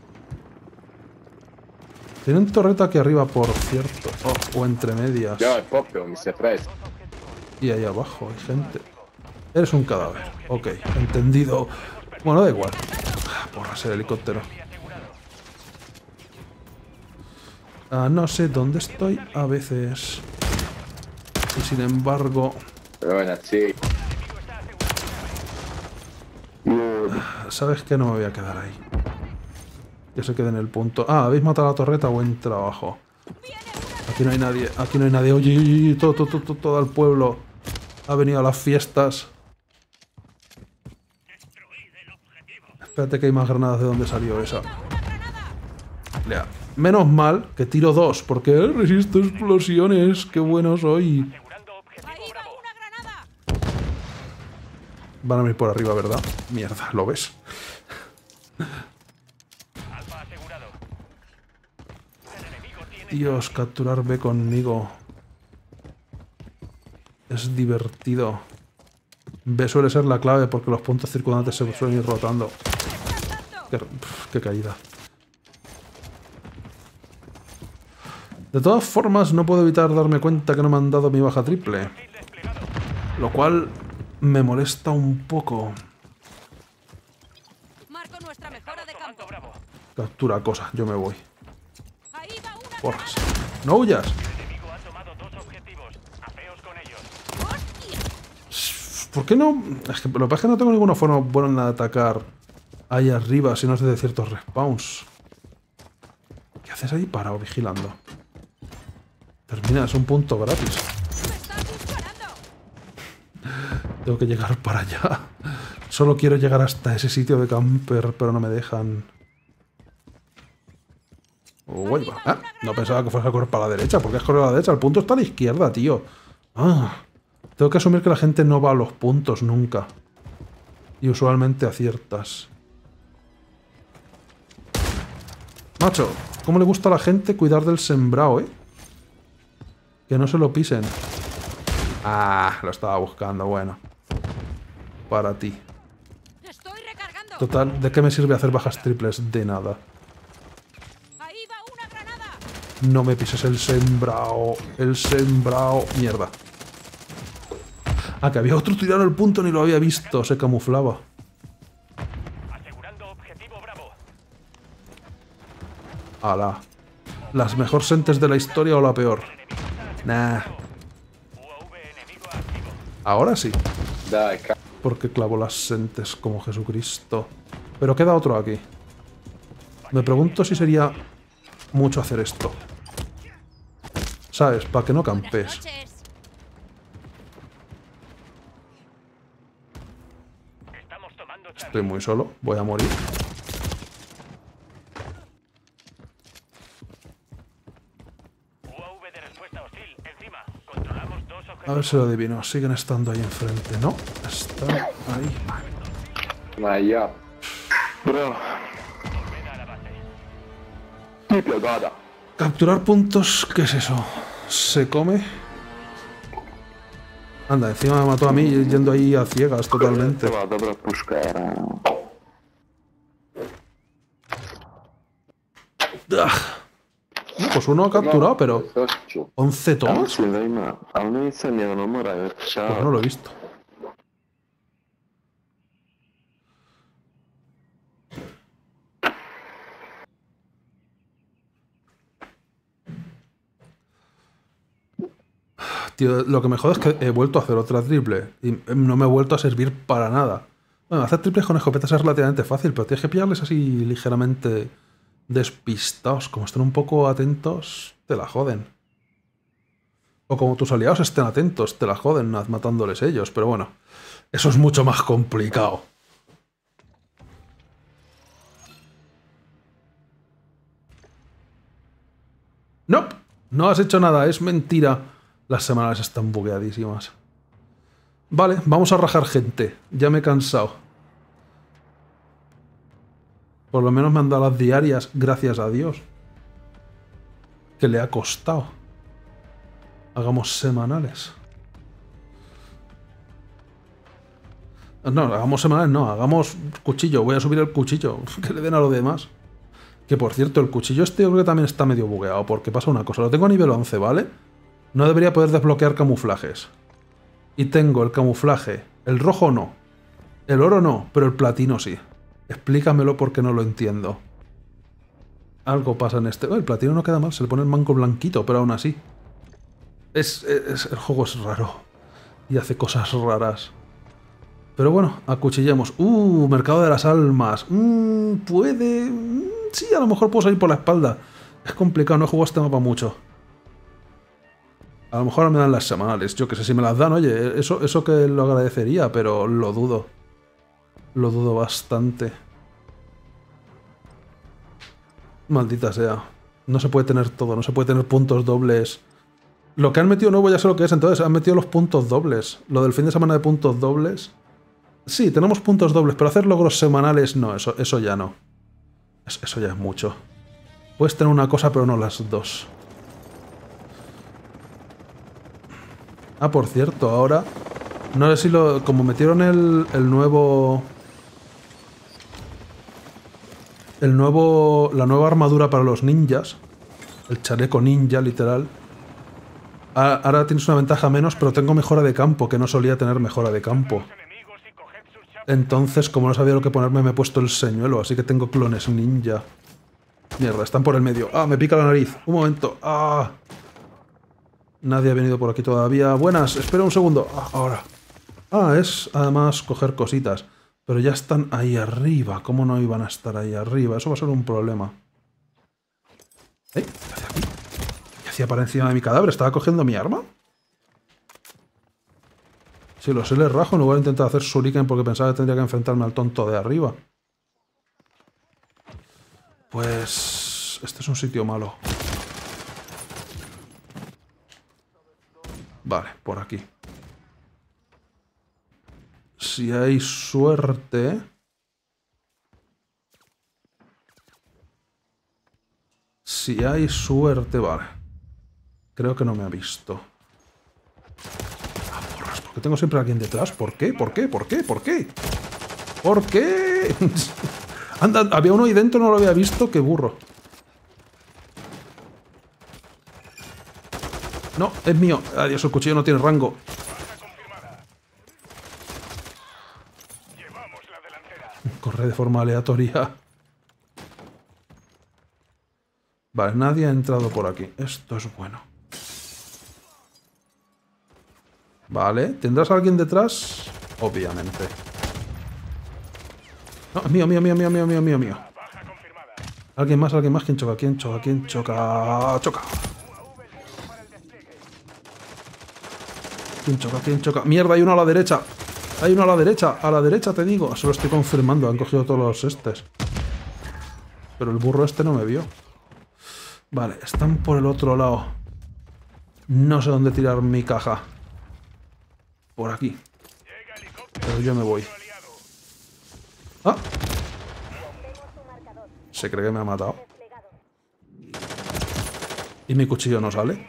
Tienen torreta aquí arriba, por cierto. Oh, o entre medias. Yo, è proprio, mi si è preso. Y ahí abajo hay gente. Eres un cadáver. Ok, entendido. Bueno, da igual. Ah, porras el helicóptero. Ah, no sé dónde estoy a veces. Y sin embargo... Però bueno, sì. ¿Sabes qué? No me voy a quedar ahí. Que se quede en el punto. Ah, ¿habéis matado la torreta? Buen trabajo. Aquí no hay nadie. Aquí no hay nadie. Oye, oye, oye, todo, todo, todo, todo el pueblo ha venido a las fiestas. Espérate que hay más granadas de donde salió esa. Lea. Menos mal que tiro dos, porque eh, resisto explosiones. Qué bueno soy. Asegurando objetivo Ahí va Bravo. una granada. Van a venir por arriba, ¿verdad? Mierda, ¿lo ves? Alfa asegurado. El enemigo tiene Dios, capturar B conmigo. Es divertido. B suele ser la clave porque los puntos circundantes se suelen ir rotando. Qué, pf, qué caída. De todas formas, no puedo evitar darme cuenta que no me han dado mi baja triple. fusil desplegado. Lo cual me molesta un poco. Marco nuestra mejora de campo. Tomando Bravo. Captura cosa, yo me voy. Ahí va una Porras. granada. ¡No huyas! El enemigo ha tomado dos objetivos. Afeos con ellos. ¡Hostia! ¿Por qué no? Es que lo que pasa es que no tengo ninguna forma buena de atacar ahí arriba si no es de ciertos respawns. ¿Qué haces ahí parado vigilando? Termina, es un punto gratis. ¡Me están disparando! Tengo que llegar para allá. Solo quiero llegar hasta ese sitio de camper, pero no me dejan. Uy, va. Ah, no pensaba que fuese a correr para la derecha. ¿Por qué has corrido a la derecha? El punto está a la izquierda, tío. Ah, tengo que asumir que la gente no va a los puntos nunca. Y usualmente aciertas. Macho, ¿cómo le gusta a la gente cuidar del sembrado, eh? Que no se lo pisen. Ah, lo estaba buscando, bueno. Para ti. Estoy recargando. Total, ¿de qué me sirve hacer bajas triples? De nada. Ahí va una granada. No me pises el sembrao. El sembrao. Mierda. Ah, que había otro tirado al punto, ni lo había visto. Se camuflaba. Asegurando objetivo Bravo. Ala. ¿Las mejor sentes de la historia o la peor? Nah. U A V enemigo activo. Ahora sí. Dai, c***o. Porque clavo las sentes como Jesucristo. Pero queda otro aquí. Me pregunto si sería mucho hacer esto. ¿Sabes? Para que no Buenas campes. noches. Estamos tomando Charlie. Estoy muy solo. Voy a morir. U A V de respuesta hostil. Encima. Controlamos dos A ver objetivos. si lo adivino. Siguen estando ahí enfrente. No, están ahí. Ma io... Volved a la base. Tipo, guarda. Capturar puntos. ¿Qué es eso? ¿Se come? Anda, encima me mató a mí yendo ahí a ciegas totalmente. Dobra puška era. Ah. No, pues uno ha capturado, pero... Tošću. ¿once Ja tomas? mislim da ima, ali nisam jer ono mora Pues otišavati. no lo he visto. Tío, lo que me jode es que he vuelto a hacer otra triple y no me he vuelto a servir para nada. Bueno, hacer triples con escopetas es relativamente fácil, pero tienes que pillarles así ligeramente despistados. Como estén un poco atentos, te la joden. O como tus aliados estén atentos, te la joden matándoles ellos. Pero bueno, eso es mucho más complicado. No, no has hecho nada, es mentira. Las semanales están bugueadísimas. Vale, vamos a rajar gente. Ya me he cansado. Por lo menos me han dado las diarias, gracias a Dios. Que le ha costado. Hagamos semanales. No, hagamos semanales, no, hagamos cuchillo. Voy a subir el cuchillo, que le den a lo demás. Que por cierto, el cuchillo este yo creo que también está medio bugueado, porque pasa una cosa. Lo tengo a nivel once, ¿vale? No debería poder desbloquear camuflajes. Y tengo el camuflaje. El rojo no. El oro no, pero el platino sí. Explícamelo porque no lo entiendo. Algo pasa en este... Oh, el platino no queda mal, se le pone el mango blanquito, pero aún así. Es, es, el juego es raro. Y hace cosas raras. Pero bueno, acuchillemos. Uh, mercado de las almas. Mm, puede... Mm, sí, a lo mejor puedo salir por la espalda. Es complicado, no he jugado este mapa mucho. A lo mejor me dan las semanales. Yo que sé, si me las dan, oye, eso, eso que lo agradecería, pero lo dudo. Lo dudo bastante. Maldita sea. No se puede tener todo, no se puede tener puntos dobles. Lo que han metido nuevo ya sé lo que es, entonces han metido los puntos dobles. Lo del fin de semana de puntos dobles. Sí, tenemos puntos dobles, pero hacer logros semanales no, eso, eso ya no. Eso, eso ya es mucho. Puedes tener una cosa, pero no las dos. Ah, por cierto, ahora... No sé si lo... Como metieron el, el nuevo... El nuevo... La nueva armadura para los ninjas. El chaleco ninja, literal. Ahora tienes una ventaja menos, pero tengo mejora de campo, que no solía tener mejora de campo. Entonces, como no sabía lo que ponerme, me he puesto el señuelo, así que tengo clones ninja. Mierda, están por el medio. ¡Ah, me pica la nariz! Un momento. ¡Ah! Nadie ha venido por aquí todavía. Buenas, espera un segundo. Ah, ahora. Ah, es además coger cositas. Pero ya están ahí arriba. ¿Cómo no iban a estar ahí arriba? Eso va a ser un problema. ¿Eh? ¿Qué hacía aquí? ¿Qué hacía para encima de mi cadáver? ¿Estaba cogiendo mi arma? Si lo sé, le rajo en lugar de intentar hacer shuriken porque pensaba que tendría que enfrentarme al tonto de arriba. Pues... Este es un sitio malo. Vale, por aquí. Si hay suerte... Si hay suerte... Vale. Creo que no me ha visto. Ah, porras, ¿por qué tengo siempre a alguien detrás? ¿Por qué? ¿Por qué? ¿Por qué? ¿Por qué? ¿Por qué? Anda, había uno ahí dentro, no lo había visto. ¡Qué burro! No, es mío. Adiós, el cuchillo no tiene rango. Corre de forma aleatoria. Vale, nadie ha entrado por aquí. Esto es bueno. Vale, ¿tendrás a alguien detrás? Obviamente. No, es mío, mío, mío, mío, mío, mío, mío, mío. Alguien más, alguien más. ¿Quién choca? ¿Quién choca? ¿Quién choca? Choca. ¿Quién choca? ¿Quién choca? ¡Mierda! Hay uno a la derecha. Hay uno a la derecha. A la derecha te digo. Se lo estoy confirmando. Han cogido todos los estes. Pero el burro este no me vio. Vale, están por el otro lado. No sé dónde tirar mi caja. Por aquí. Pero yo me voy. ¡Ah! Se cree que me ha matado. ¿Y mi cuchillo no sale?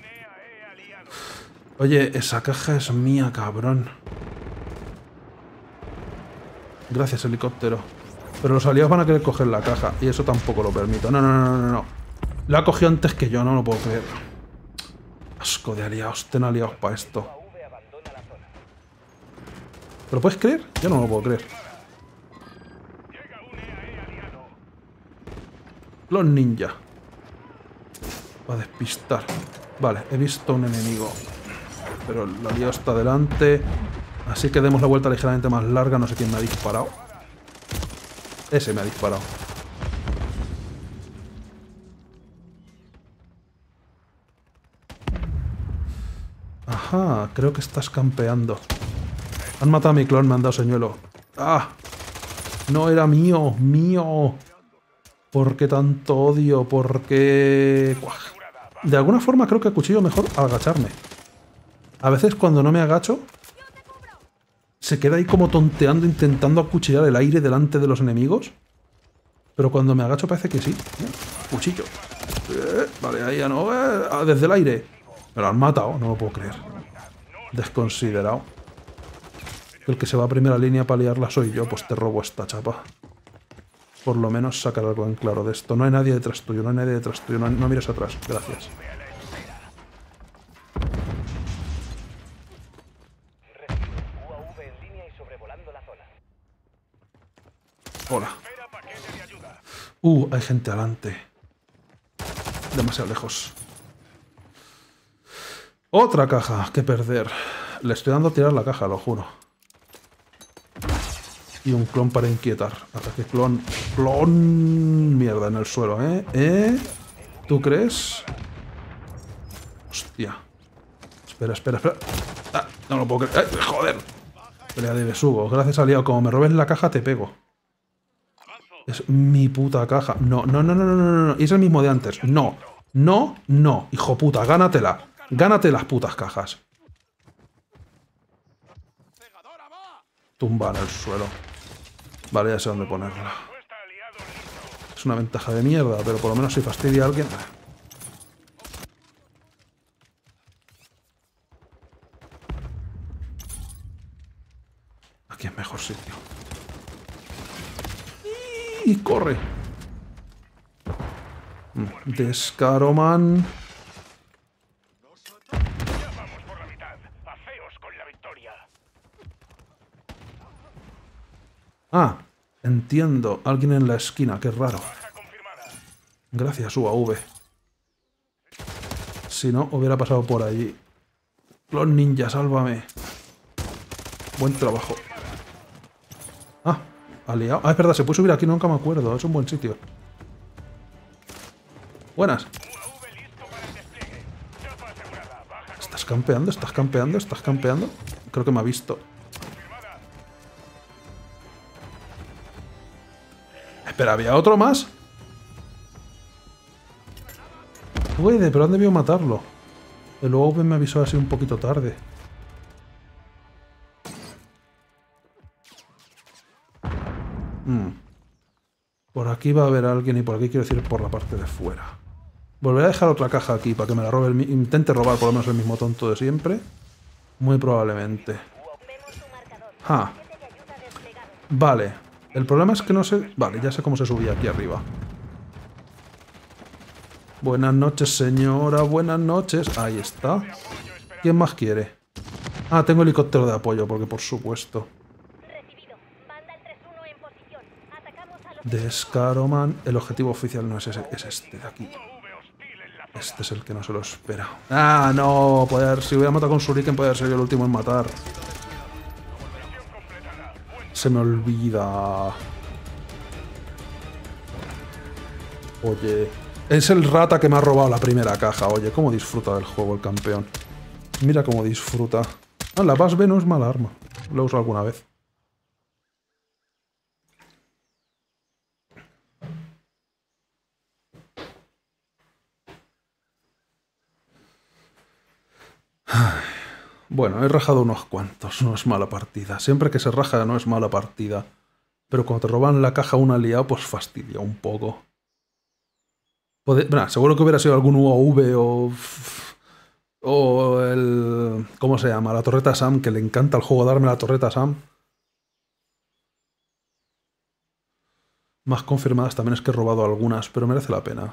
Oye, esa caja es mía, cabrón. Gracias, helicóptero. Pero los aliados van a querer coger la caja. Y eso tampoco lo permito. No, no, no, no, no. Lo ha cogido antes que yo, no lo puedo creer. Asco de aliados. Ten aliados para esto. ¿Te lo puedes creer? Yo no lo puedo creer. Los ninja. Para despistar. Vale, he visto un enemigo. Pero el aliado está delante. Así que demos la vuelta ligeramente más larga. No sé quién me ha disparado. Ese me ha disparado. Ajá, creo que estás campeando. Han matado a mi clon, me han dado señuelo. ¡Ah! No era mío, mío. ¿Por qué tanto odio? ¿Por qué...? De alguna forma creo que cuchillo mejor agacharme. A veces cuando no me agacho, se queda ahí como tonteando, intentando acuchillar el aire delante de los enemigos. Pero cuando me agacho parece que sí. Cuchillo. Eh, vale, ahí ya no. Eh, desde el aire. Me lo han matado, no lo puedo creer. Desconsiderado. El que se va a primera línea para liarla soy yo, pues te robo esta chapa. Por lo menos sacar algo en claro de esto. No hay nadie detrás tuyo, no hay nadie detrás tuyo. No, no mires atrás, gracias. Hola. Uh, hay gente adelante. Demasiado lejos. Otra caja que perder. Le estoy dando a tirar la caja, lo juro. Y un clon para inquietar. Ataque clon. Clon. Mierda en el suelo, ¿eh? ¿Eh? ¿Tú crees? Hostia. Espera, espera, espera. Ah, no lo puedo creer. ¡Ay, joder! Pelea de besugo. Gracias, aliado. Como me robes la caja, te pego. Es mi puta caja. No, no, no, no, no, no, no. Y es el mismo de antes. No, no, no. Hijo puta, gánatela. Gánate las putas cajas. Tumba en el suelo. Vale, ya sé dónde ponerla. Es una ventaja de mierda, pero por lo menos si fastidia a alguien... Aquí es mejor sitio. Y corre. Descaroman. Ya vamos por la mitad. Haceos con la victoria. Ah, entiendo. Alguien en la esquina, qué raro. Baja confirmada. Gracias, U A V. Si no, hubiera pasado por allí. Los ninjas, sálvame. Buen trabajo. Ah, aliado. Ah, es verdad, se puede subir aquí, nunca me acuerdo. Es un buen sitio. Buenas. U A V listo para el despliegue. Chapa asegurada. Baja ¿Estás campeando? ¿Estás campeando? ¿Estás campeando? Creo que me ha visto. confirmada. Espera, ¿había otro más? Puede, pero han debido matarlo. El U A V me avisó así un poquito tarde. Hmm. Por aquí va a haber alguien y por aquí quiero decir por la parte de fuera. Volveré a dejar otra caja aquí para que me la robe el mi- intente robar por lo menos el mismo tonto de siempre. Muy probablemente. Ah. Vale. El problema es que no sé... Vale, ya sé cómo se subía aquí arriba. Buenas noches, señora. Buenas noches. Ahí está. ¿Quién más quiere? Ah, tengo helicóptero de apoyo, porque por supuesto. Recibido. Banda el tres uno en posición. Atacamos a los... Descaroman. El objetivo oficial no es ese, es este de aquí. Este es el que no se lo espera. ¡Ah, no! Puede haber, si hubiera matado con Shuriken, podría haber sido yo el último en matar. Se me olvida. Oye. Es el rata que me ha robado la primera caja. Oye, cómo disfruta del juego el campeón. Mira cómo disfruta. Ah, la Bass B no es mala arma. Lo he usado alguna vez. Bueno, he rajado unos cuantos, no es mala partida. Siempre que se raja no es mala partida. Pero cuando te roban la caja un aliado, pues fastidia un poco. Pode... Bueno, seguro que hubiera sido algún U A V o... O el... ¿Cómo se llama? La torreta Sam, que le encanta el juego darme la torreta Sam. Más confirmadas también es que he robado algunas, pero merece la pena.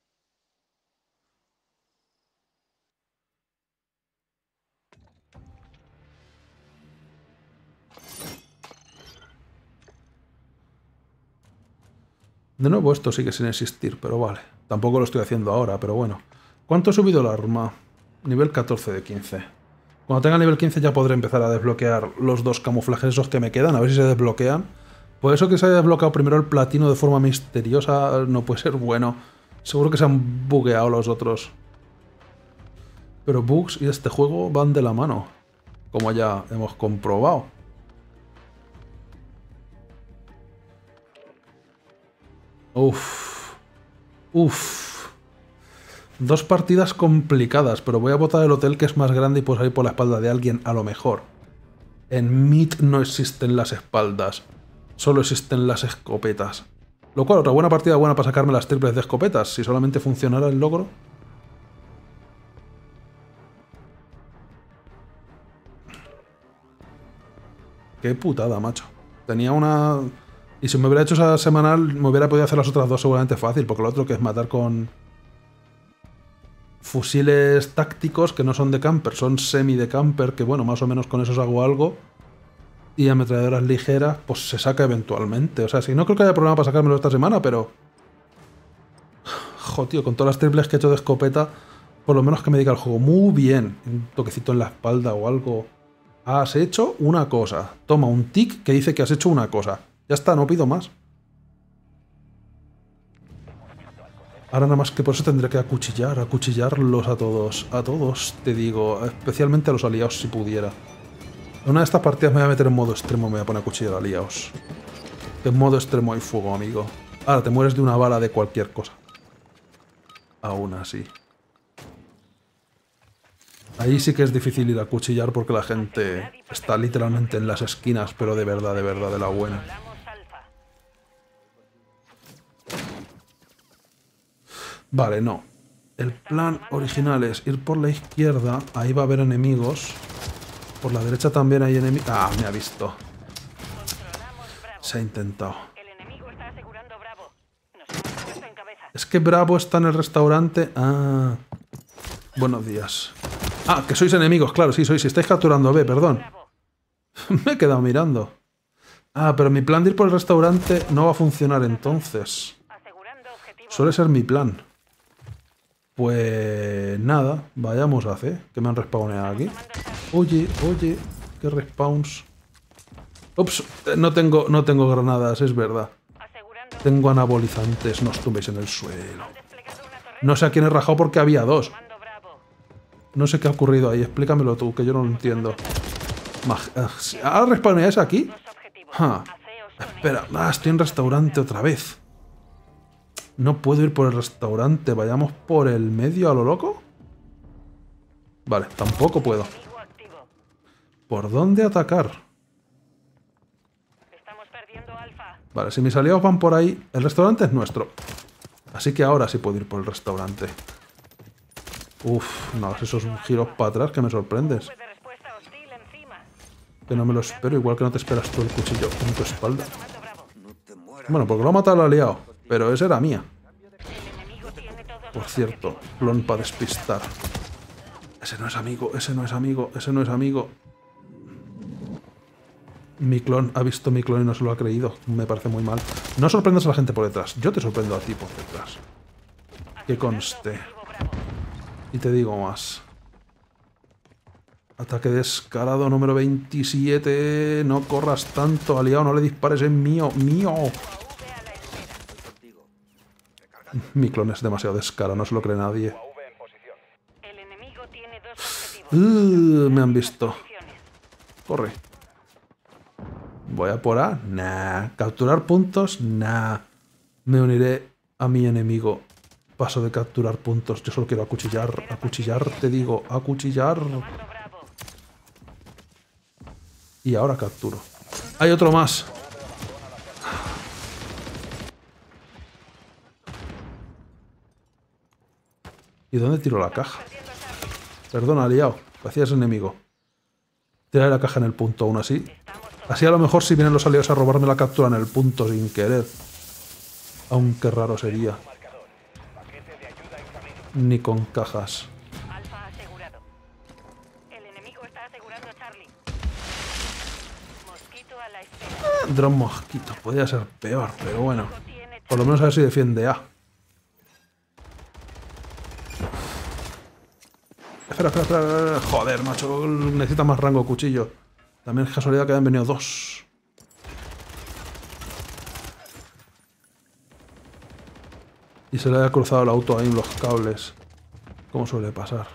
De nuevo esto sigue sin existir, pero vale. Tampoco lo estoy haciendo ahora, pero bueno. ¿Cuánto he subido el arma? Nivel catorce de quince. Cuando tenga nivel quince ya podré empezar a desbloquear los dos camuflajes esos que me quedan, a ver si se desbloquean. Por eso que se haya desbloqueado primero el platino de forma misteriosa no puede ser bueno. Seguro que se han bugueado los otros. Pero bugs y este juego van de la mano, como ya hemos comprobado. Uff. Uff. Dos partidas complicadas, pero voy a botar el hotel que es más grande y puedo salir por la espalda de alguien a lo mejor. En Meat no existen las espaldas, solo existen las escopetas. Lo cual, otra buena partida buena para sacarme las triples de escopetas, si solamente funcionara el logro. Qué putada, macho. Tenía una... Y si me hubiera hecho esa semanal, me hubiera podido hacer las otras dos seguramente fácil, porque lo otro que es matar con... fusiles tácticos que no son de camper, son semi de camper, que bueno, más o menos con esos hago algo. Y ametralladoras ligeras, pues se saca eventualmente. O sea, si no creo que haya problema para sacármelo esta semana, pero... Jo, tío, con todas las triples que he hecho de escopeta, por lo menos que me diga el juego muy bien. Un toquecito en la espalda o algo. Has hecho una cosa. Toma un tic que dice que has hecho una cosa. Ya está, no pido más. Ahora nada más que por eso tendré que acuchillar, acuchillarlos a todos. A todos, te digo. Especialmente a los aliados, si pudiera. En una de estas partidas me voy a meter en modo extremo, me voy a poner a cuchillar aliados. En modo extremo hay fuego, amigo. Ahora te mueres de una bala de cualquier cosa. Aún así. Ahí sí que es difícil ir a cuchillar porque la gente está literalmente en las esquinas, pero de verdad, de verdad, de la buena. Vale, no. El plan original es ir por la izquierda, ahí va a haber enemigos. Por la derecha también hay enemigos. Ah, me ha visto. Se ha intentado. Es que Bravo está en el restaurante. Ah. Buenos días. Ah, que sois enemigos, claro, sí, sois. Si estáis capturando B, perdón. Me he quedado mirando. Ah, pero mi plan de ir por el restaurante no va a funcionar entonces. Suele ser mi plan. Pues nada, vayamos a C, que me han respawneado aquí. Oye, oye, qué respawns. Ups, no tengo, no tengo granadas, es verdad. Tengo anabolizantes, no os tumbéis en el suelo. No sé a quién he rajado porque había dos. No sé qué ha ocurrido ahí, explícamelo tú, que yo no lo entiendo. ¿Ahora respawneáis aquí? Ah, espera, ah, estoy en restaurante otra vez. No puedo ir por el restaurante, vayamos por el medio a lo loco. Vale, tampoco puedo. ¿Por dónde atacar? Vale, si mis aliados van por ahí, el restaurante es nuestro. Así que ahora sí puedo ir por el restaurante. Uf, no, esos giros para atrás que me sorprendes. Que no me lo espero, igual que no te esperas tú el cuchillo en tu espalda. Bueno, porque lo ha matado el aliado, pero esa era mía. Por cierto, clon para despistar. Ese no es amigo, ese no es amigo, ese no es amigo. Mi clon ha visto mi clon y no se lo ha creído. Me parece muy mal. No sorprendas a la gente por detrás. Yo te sorprendo a ti por detrás. Que conste. Y te digo más. Ataque descarado número veintisiete. No corras tanto, aliado. No le dispares, es mío. ¡Mío! Mi clon es demasiado descarado. No se lo cree nadie. Uh, me han visto. Corre. ¿Voy a por A? Nah. ¿Capturar puntos? Nah. Me uniré a mi enemigo. Paso de capturar puntos. Yo solo quiero acuchillar. Acuchillar, te digo. Acuchillar. Y ahora capturo. Hay otro más. ¿Y dónde tiro la caja? Perdona, aliado. Hacías enemigo. Tira la caja en el punto aún así. Así a lo mejor si vienen los aliados a robarme la captura en el punto sin querer. Aunque raro sería. Ni con cajas. Ah, dron mosquito. Podría ser peor, pero bueno. Por lo menos a ver si defiende A. Espera, espera, espera. Joder, macho. Necesita más rango cuchillo. También es casualidad que hayan venido dos. Y se le haya cruzado el auto ahí en los cables. Como suele pasar.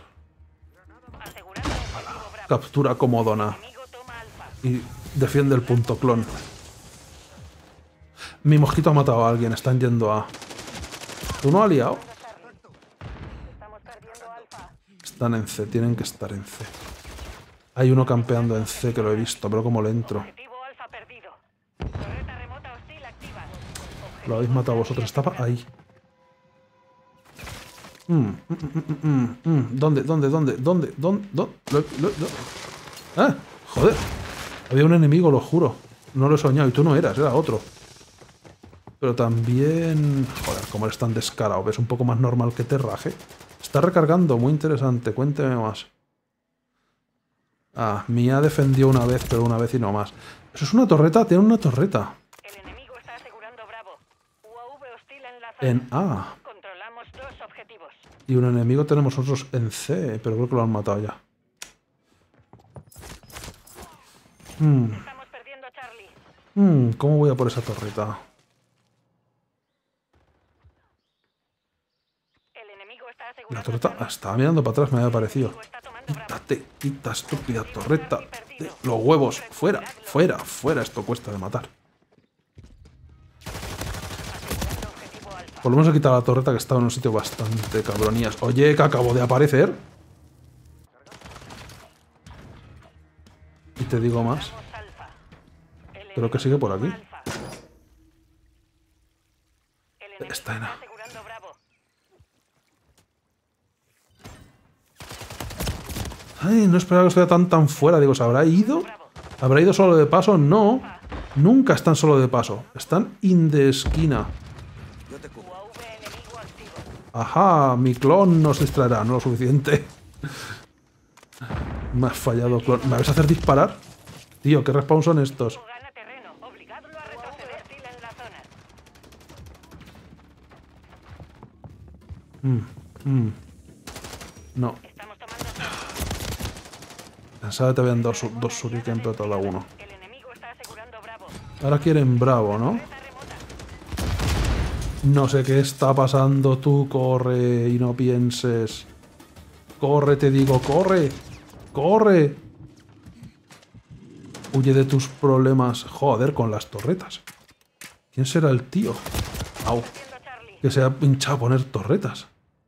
Captura comodona. Y defiende el punto clon. Mi mosquito ha matado a alguien. Están yendo a... ¿Tú no has liado? Están en C. Tienen que estar en C. Hay uno campeando en C que lo he visto, pero como le entro. Lo habéis matado vosotros. Estaba ahí. Mm, mm, mm, mm, mm. ¿Dónde? ¿Dónde? ¿Dónde? ¿Dónde? ¿Dónde? ¿Dónde? Lo, lo, lo. ¡Ah! Joder. Había un enemigo, lo juro. No lo he soñado. Y tú no eras, era otro. Pero también... Joder, como eres tan descarado. ¿Ves? Un poco más normal que te raje. Está recargando. Muy interesante. Cuénteme más. Ah, Mía defendió una vez, pero una vez y no más. ¿Eso es una torreta? Tiene una torreta. El enemigo está asegurando Bravo. U A V hostil en la zona. En A. Controlamos dos objetivos. Y un enemigo tenemos nosotros en C, pero creo que lo han matado ya. Hmm. Estamos perdiendo a Charlie. Hmm, ¿cómo voy a por esa torreta? El enemigo está asegurando La torreta... Ah, estaba mirando para atrás, me había parecido. Quítate, quita, estúpida torreta. De los huevos. Fuera, fuera, fuera. Esto cuesta de matar. Por lo menos he quitado la torreta que estaba en un sitio bastante cabronías. Oye, que acabo de aparecer. Y te digo más. Creo que sigue por aquí. Está en A. Ay, no esperaba que estuviera tan tan fuera. Digo, ¿se habrá ido? ¿Habrá ido solo de paso? No. Nunca están solo de paso. Están in the esquina. Ajá, mi clon nos distraerá, no lo suficiente. Me has fallado, clon. ¿Me vas a hacer disparar? Tío, ¿qué respawn son estos? Mm, mm. No. Pensaba que te habían dado su, dos shuriken, pero te ha dado uno. Ahora quieren Bravo, ¿no? No sé qué está pasando, tú corre y no pienses. Corre, te digo, corre. Corre. Huye de tus problemas. Joder, con las torretas. ¿Quién será el tío? Au. Que se ha pinchado a poner torretas.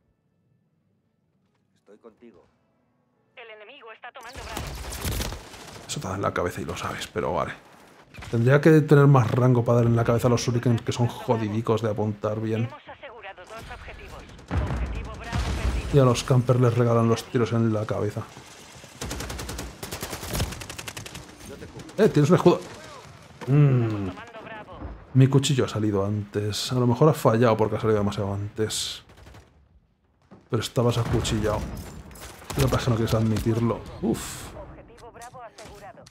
Estoy contigo. El enemigo está tomando Bravo. Eso te da en la cabeza y lo sabes, pero vale. Tendría que tener más rango para dar en la cabeza a los shurikens, que son jodidicos de apuntar bien. Hemos asegurado dos objetivos. Objetivo Bravo perdido. Y a los campers les regalan los tiros en la cabeza. Eh, tienes un escudo. Mm. Tomando Bravo. Mi cuchillo ha salido antes. A lo mejor ha fallado porque ha salido demasiado antes. Pero estabas acuchillado. Lo que pasa es que no quieres admitirlo. Uf. Objetivo Bravo asegurado.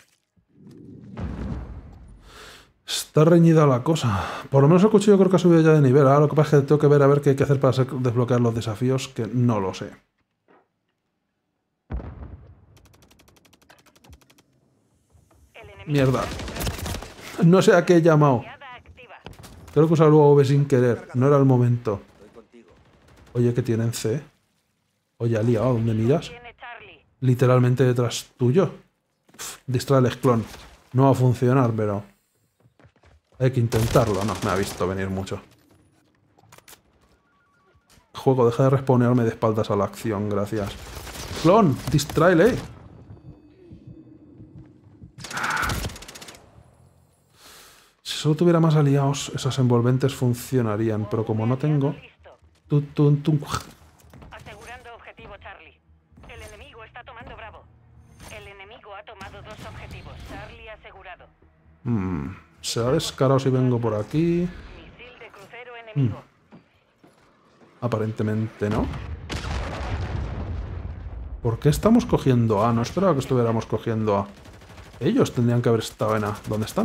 Está reñida la cosa. Por lo menos el cuchillo creo que ha subido ya de nivel. Ahora lo que pasa es que tengo que ver a ver qué hay que hacer para desbloquear los desafíos, que no lo sé. Mierda. No sé a qué he llamado. Creo que he usado el U A V sin querer. No era el momento. Oye, ¿qué tienen C? Oye, ha liado. ¿Dónde miras? Tiene Charlie. Literalmente detrás tuyo. Pff, distraerles, clon. No va a funcionar, pero... hay que intentarlo. No, me ha visto venir mucho. Juego, deja de respawnearme de espaldas a la acción, gracias. Clon, distráele. Si solo tuviera más aliados, esas envolventes funcionarían, pero como no tengo... Tu, tu, tu. Asegurando objetivo Charlie. El enemigo está tomando Bravo. El enemigo ha tomado dos objetivos. Charlie asegurado. Hmm, se ha descarado si vengo por aquí. Misil de crucero enemigo. Aparentemente no. ¿Por qué estamos cogiendo A? No esperaba que estuviéramos cogiendo A. Ellos tendrían que haber estado en A. ¿Dónde están?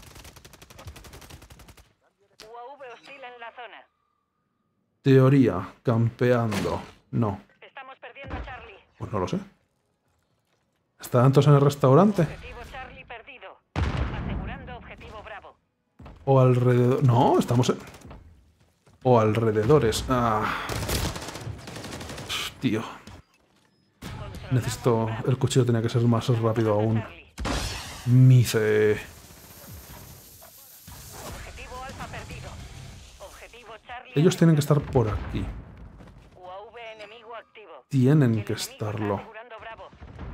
U A V hostil en la zona. Teoría. Campeando. No. Estamos perdiendo a Charlie. Pues no lo sé. ¿Estarán todos en el restaurante? Objetivo Charlie perdido. Asegurando objetivo Bravo. O alrededor... No, estamos en... O alrededores. Ah. Pff, tío. Necesito... El cuchillo tenía que ser más rápido aún. Mice. Objetivo Alfa perdido. Objetivo Charlie. Ellos tienen que estar por aquí. U A V enemigo activo. Tienen que estarlo. Asegurando Bravo.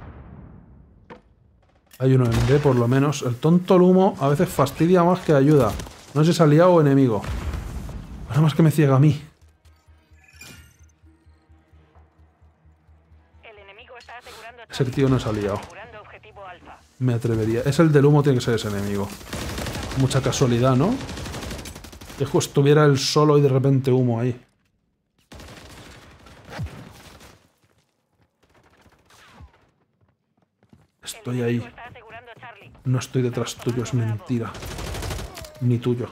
Hay uno en B por lo menos. El tonto Lumo a veces fastidia más que ayuda. No sé si es aliado o enemigo. Nada más que me ciega a mí. El enemigo está asegurando Ese tío no es aliado. asegurando objetivo Alfa. Me atrevería. Es el del humo, tiene que ser ese enemigo. Mucha casualidad, ¿no? Que justo estuviera él solo y de repente humo ahí. Estoy ahí. Está asegurando Charlie. No estoy detrás tuyo, es mentira. Ni tuyo.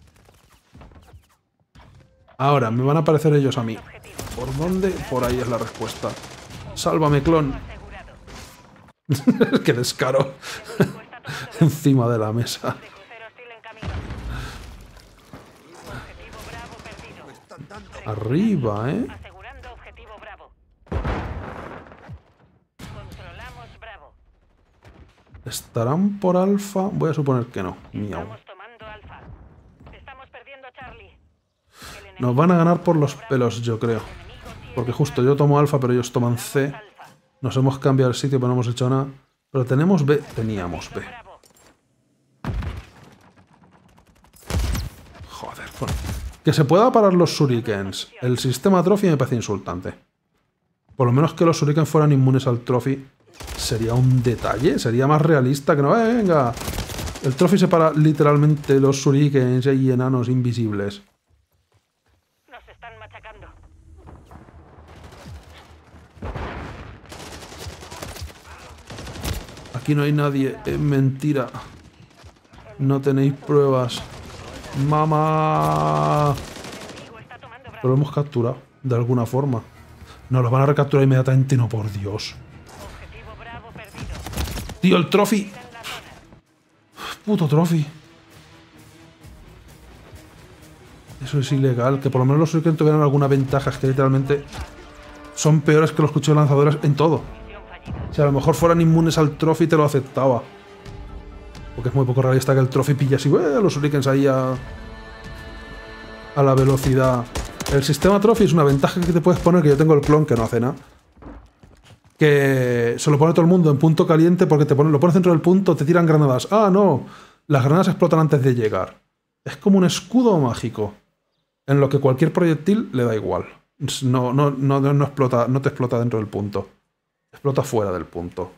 Ahora, me van a aparecer ellos a mí. ¿Por dónde? Por ahí es la respuesta. Sálvame, clon. Asegurado. Qué descaro. Encima de la mesa. De crucero hostil en camino. Objetivo Bravo perdido. Arriba, ¿eh? Asegurando objetivo Bravo. Controlamos Bravo. ¿Estarán por alfa? Voy a suponer que no. Miau. Estamos tomando Alfa. Estamos perdiendo Charlie. El Nos van a ganar por los pelos, yo creo. Porque justo yo tomo alfa, pero ellos toman C. Nos hemos cambiado el sitio, pero no hemos hecho nada. Pero tenemos B. Teníamos B. Joder, bueno. Que se pueda parar los shurikens. El sistema trophy me parece insultante. Por lo menos que los shurikens fueran inmunes al trophy sería un detalle. Sería más realista que no. Eh, venga. El trophy se para literalmente los shurikens y enanos invisibles. Nos están machacando. Aquí no hay nadie. Es mentira. No tenéis pruebas. ¡Mamá! Pero lo hemos capturado, de alguna forma. Nos los van a recapturar inmediatamente, no, por Dios. Tío, el trophy. Puto trophy. Eso es ilegal. Que por lo menos los shuriken tuvieran alguna ventaja. Es que literalmente son peores que los cuchillos lanzadores en todo. Si a lo mejor fueran inmunes al trophy te lo aceptaba. Porque es muy poco realista que el trophy pille así, ¡eh! Los shurikens ahí a, a la velocidad. El sistema trophy es una ventaja que te puedes poner, que yo tengo el clon que no hace nada. Que se lo pone todo el mundo en punto caliente porque te pone, lo pones dentro del punto, te tiran granadas. ¡Ah, no! Las granadas explotan antes de llegar. Es como un escudo mágico. En lo que cualquier proyectil le da igual. No, no, no, no, explota, no te explota dentro del punto. Explota fuera del punto.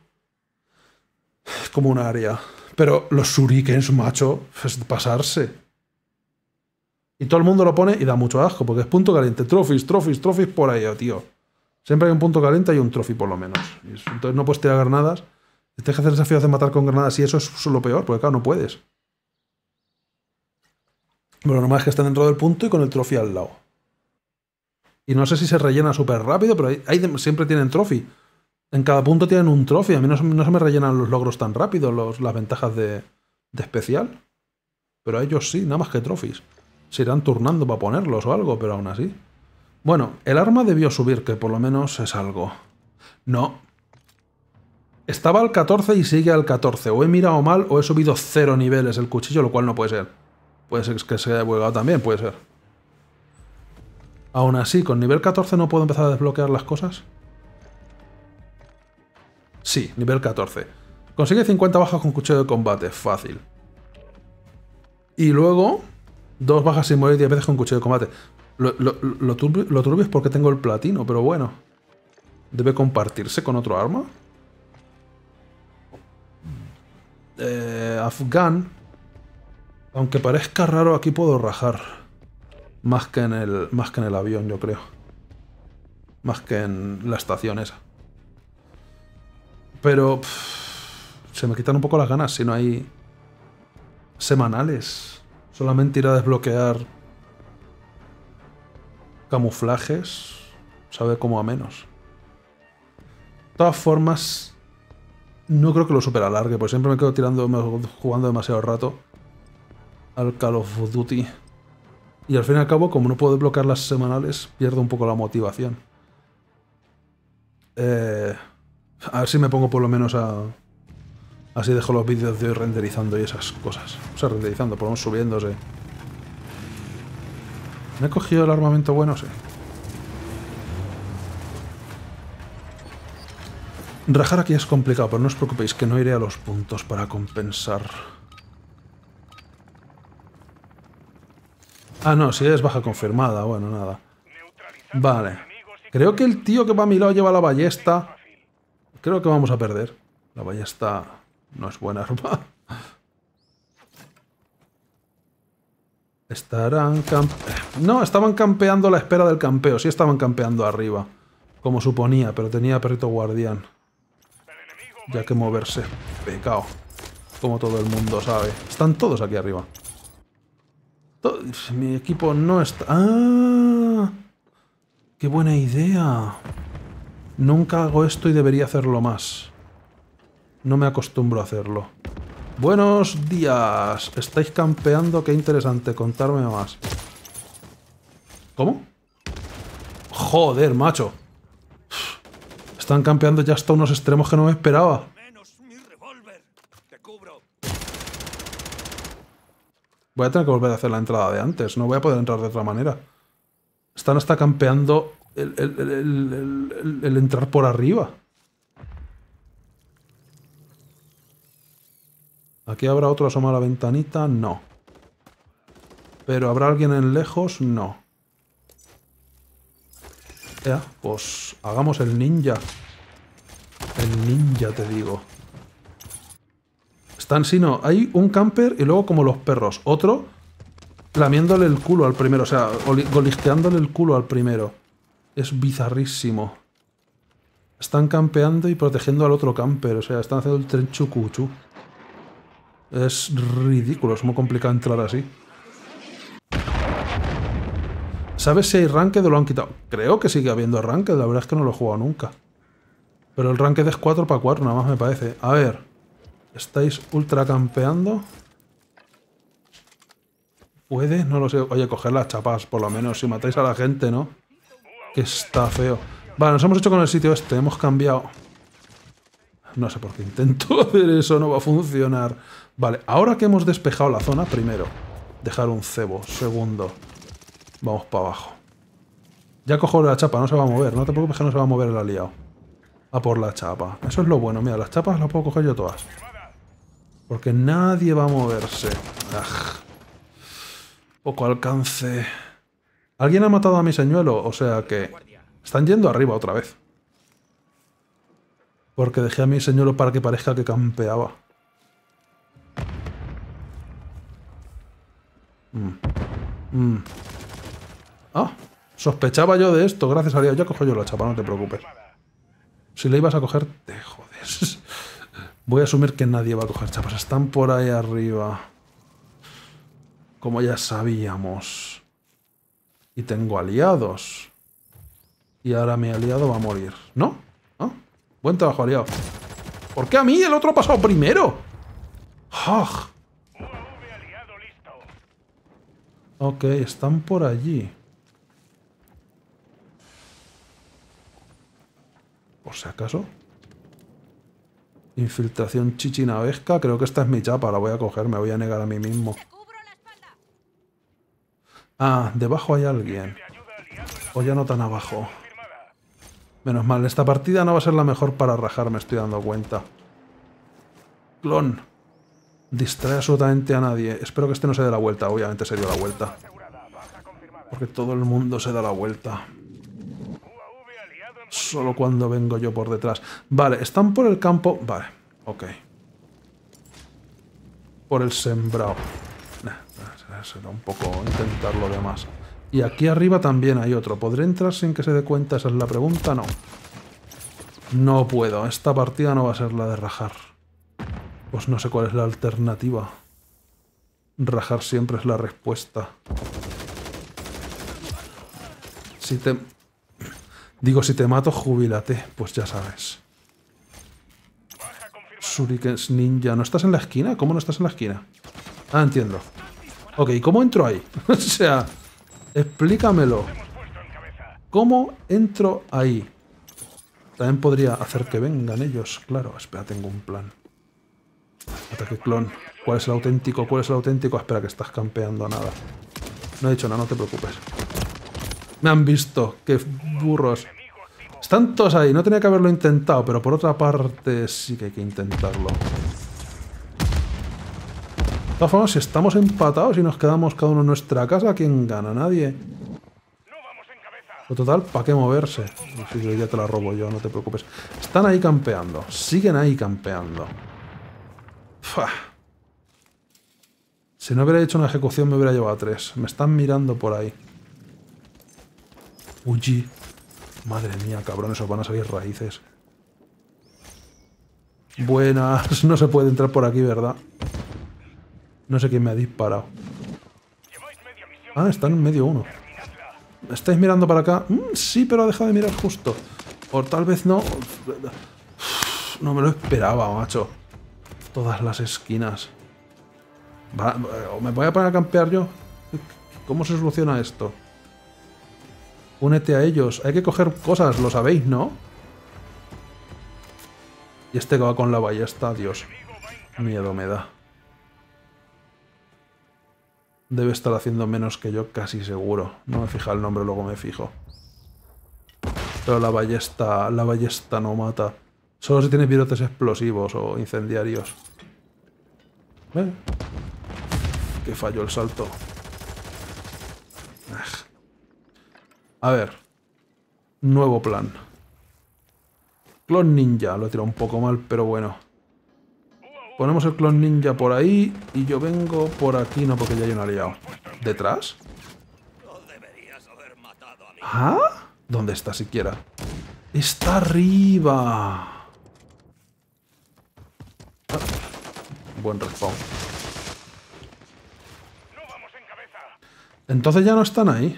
Es como un área. Pero los shurikens, macho, es pasarse. Y todo el mundo lo pone y da mucho asco, porque es punto caliente. Trophies, trophies, trophies por ahí, tío. Siempre hay un punto caliente y un trophy por lo menos. Entonces no puedes tirar granadas. Tienes que hacer desafíos de matar con granadas y eso es lo peor, porque claro, no puedes. Pero lo normal es que estén dentro del punto y con el trophy al lado. Y no sé si se rellena súper rápido, pero hay, hay, siempre tienen trophy. En cada punto tienen un trophy. A mí no, no se me rellenan los logros tan rápido, los, las ventajas de, de especial. Pero a ellos sí, nada más que trophies. Se irán turnando para ponerlos o algo, pero aún así. Bueno, el arma debió subir, que por lo menos es algo. No. Estaba al catorce y sigue al catorce. O he mirado mal o he subido cero niveles el cuchillo, lo cual no puede ser. Puede ser que se haya bugueado también, puede ser. Aún así, con nivel catorce no puedo empezar a desbloquear las cosas. Sí, nivel catorce. Consigue cincuenta bajas con cuchillo de combate, fácil. Y luego, dos bajas sin morir diez veces con cuchillo de combate. Lo, lo, lo, turbio, lo turbio es porque tengo el platino, pero bueno. ¿Debe compartirse con otro arma? Eh, Afghan. Aunque parezca raro, aquí puedo rajar. Más que en el, más que en el avión, yo creo. Más que en la estación esa. Pero pff, se me quitan un poco las ganas si no hay semanales. Solamente ir a desbloquear camuflajes. Sabe cómo a menos. De todas formas, no creo que lo supera alargue, porque siempre me quedo tirando, jugando demasiado rato al Call of Duty. Y al fin y al cabo, como no puedo desbloquear las semanales, pierdo un poco la motivación. Eh... A ver si me pongo por lo menos a... Así dejo los vídeos de hoy renderizando y esas cosas. O sea, renderizando, por lo menos subiéndose. ¿Me he cogido el armamento bueno? Sí. Rajar aquí es complicado, pero no os preocupéis que no iré a los puntos para compensar. Ah, no, si es baja confirmada. Bueno, nada. Vale. Creo que el tío que va a mi lado lleva la ballesta. Creo que vamos a perder. La ballesta no es buena arma. Estarán campeando. No, estaban campeando a la espera del campeo. Sí estaban campeando arriba. Como suponía, pero tenía perrito guardián. Ya que moverse. Pecado. Como todo el mundo sabe. Están todos aquí arriba. Todo... Mi equipo no está... ¡Ah! ¡Qué buena idea! Nunca hago esto y debería hacerlo más. No me acostumbro a hacerlo. Buenos días. ¿Estáis campeando? Qué interesante. Contarme más. ¿Cómo? Joder, macho. Están campeando ya hasta unos extremos que no me esperaba. Voy a tener que volver a hacer la entrada de antes. No voy a poder entrar de otra manera. Están hasta campeando el, el, el, el, el, el entrar por arriba. ¿Aquí habrá otro asomado a la ventanita? No. ¿Pero habrá alguien en lejos? No. Ya, pues hagamos el ninja. El ninja, te digo. Están, si no, hay un camper y luego como los perros. Otro lamiéndole el culo al primero, o sea, golisqueándole el culo al primero. Es bizarrísimo. Están campeando y protegiendo al otro camper, o sea, están haciendo el tren chucuchu. Es ridículo, es muy complicado entrar así. ¿Sabes si hay ranked o lo han quitado? Creo que sigue habiendo ranked, la verdad es que no lo he jugado nunca. Pero el ranked es cuatro para cuatro, nada más me parece. A ver, ¿estáis ultra campeando? ¿Puede? No lo sé. Oye, coger las chapas, por lo menos, si matáis a la gente, ¿no? Que está feo. Vale, nos hemos hecho con el sitio este, hemos cambiado. No sé por qué intento hacer eso, no va a funcionar. Vale, ahora que hemos despejado la zona, primero, dejar un cebo. Segundo, vamos para abajo. Ya cojo la chapa, no se va a mover. No te preocupes que no se va a mover el aliado. A por la chapa. Eso es lo bueno. Mira, las chapas las puedo coger yo todas. Porque nadie va a moverse. Aj. Poco alcance. ¿Alguien ha matado a mi señuelo? O sea que... Están yendo arriba otra vez. Porque dejé a mi señuelo para que parezca que campeaba. Mm. Mm. Ah, sospechaba yo de esto. Gracias a Dios. Ya cojo yo la chapa, no te preocupes. Si le ibas a coger, te jodes. Voy a asumir que nadie va a coger chapas. Están por ahí arriba. Como ya sabíamos. Y tengo aliados. Y ahora mi aliado va a morir. ¿No? ¿Ah? Buen trabajo, aliado. ¿Por qué a mí? El otro ha pasado primero. ¡Ah! Ok, están por allí. Por si acaso. Infiltración chichinavesca. Creo que esta es mi chapa. La voy a coger. Me voy a negar a mí mismo. Ah, debajo hay alguien. O ya no tan abajo. Menos mal. Esta partida no va a ser la mejor para rajar. Me estoy dando cuenta. Clon. Distrae absolutamente a nadie. Espero que este no se dé la vuelta. Obviamente se dio la vuelta. Porque todo el mundo se da la vuelta. Solo cuando vengo yo por detrás. Vale, están por el campo. Vale, ok. Por el sembrado. Nah, será un poco intentar lo demás. Y aquí arriba también hay otro. ¿Podré entrar sin que se dé cuenta? Esa es la pregunta. No. No puedo. Esta partida no va a ser la de rajar. Pues no sé cuál es la alternativa. Rajar siempre es la respuesta. Si te... Digo, si te mato, jubílate. Pues ya sabes. Shurikens ninja. ¿No estás en la esquina? ¿Cómo no estás en la esquina? Ah, entiendo. Ok, ¿cómo entro ahí? O sea, explícamelo. ¿Cómo entro ahí? También podría hacer que vengan ellos. Claro, espera, tengo un plan. Ataque clon. ¿Cuál es el auténtico? ¿Cuál es el auténtico? Espera, que estás campeando a nada. No he dicho nada, no te preocupes. Me han visto. ¡Qué burros! Están todos ahí. No tenía que haberlo intentado, pero por otra parte sí que hay que intentarlo. De todas formas, si estamos empatados y nos quedamos cada uno en nuestra casa, ¿quién gana? Nadie. Pero total, ¿para qué moverse? Si ya te la robo yo, no te preocupes. Están ahí campeando. Siguen ahí campeando. Fua. Si no hubiera hecho una ejecución me hubiera llevado a tres. Me están mirando por ahí. Uy. Madre mía, cabrón, esos van a salir raíces. Buenas. No se puede entrar por aquí, ¿verdad? No sé quién me ha disparado. Ah, están en medio uno. ¿Estáis mirando para acá? Mm, sí, pero ha dejado de mirar justo. O tal vez no. No me lo esperaba, macho. Todas las esquinas. Va, ¿me voy a poner a campear yo? ¿Cómo se soluciona esto? Únete a ellos. Hay que coger cosas, lo sabéis, ¿no? Y este que va con la ballesta, Dios. Miedo me da. Debe estar haciendo menos que yo, casi seguro. No me fija el nombre, luego me fijo. Pero la ballesta, la ballesta no mata. Solo si tiene pirotes explosivos o incendiarios. ¿Eh? Que falló el salto. A ver. Nuevo plan. Clon ninja. Lo he tirado un poco mal, pero bueno. Ponemos el clon ninja por ahí y yo vengo por aquí. No, porque ya hay un aliado. ¿Detrás? ¿Ah? ¿Dónde está siquiera? ¡Está arriba! Ah, buen respawn. Entonces ya no están ahí.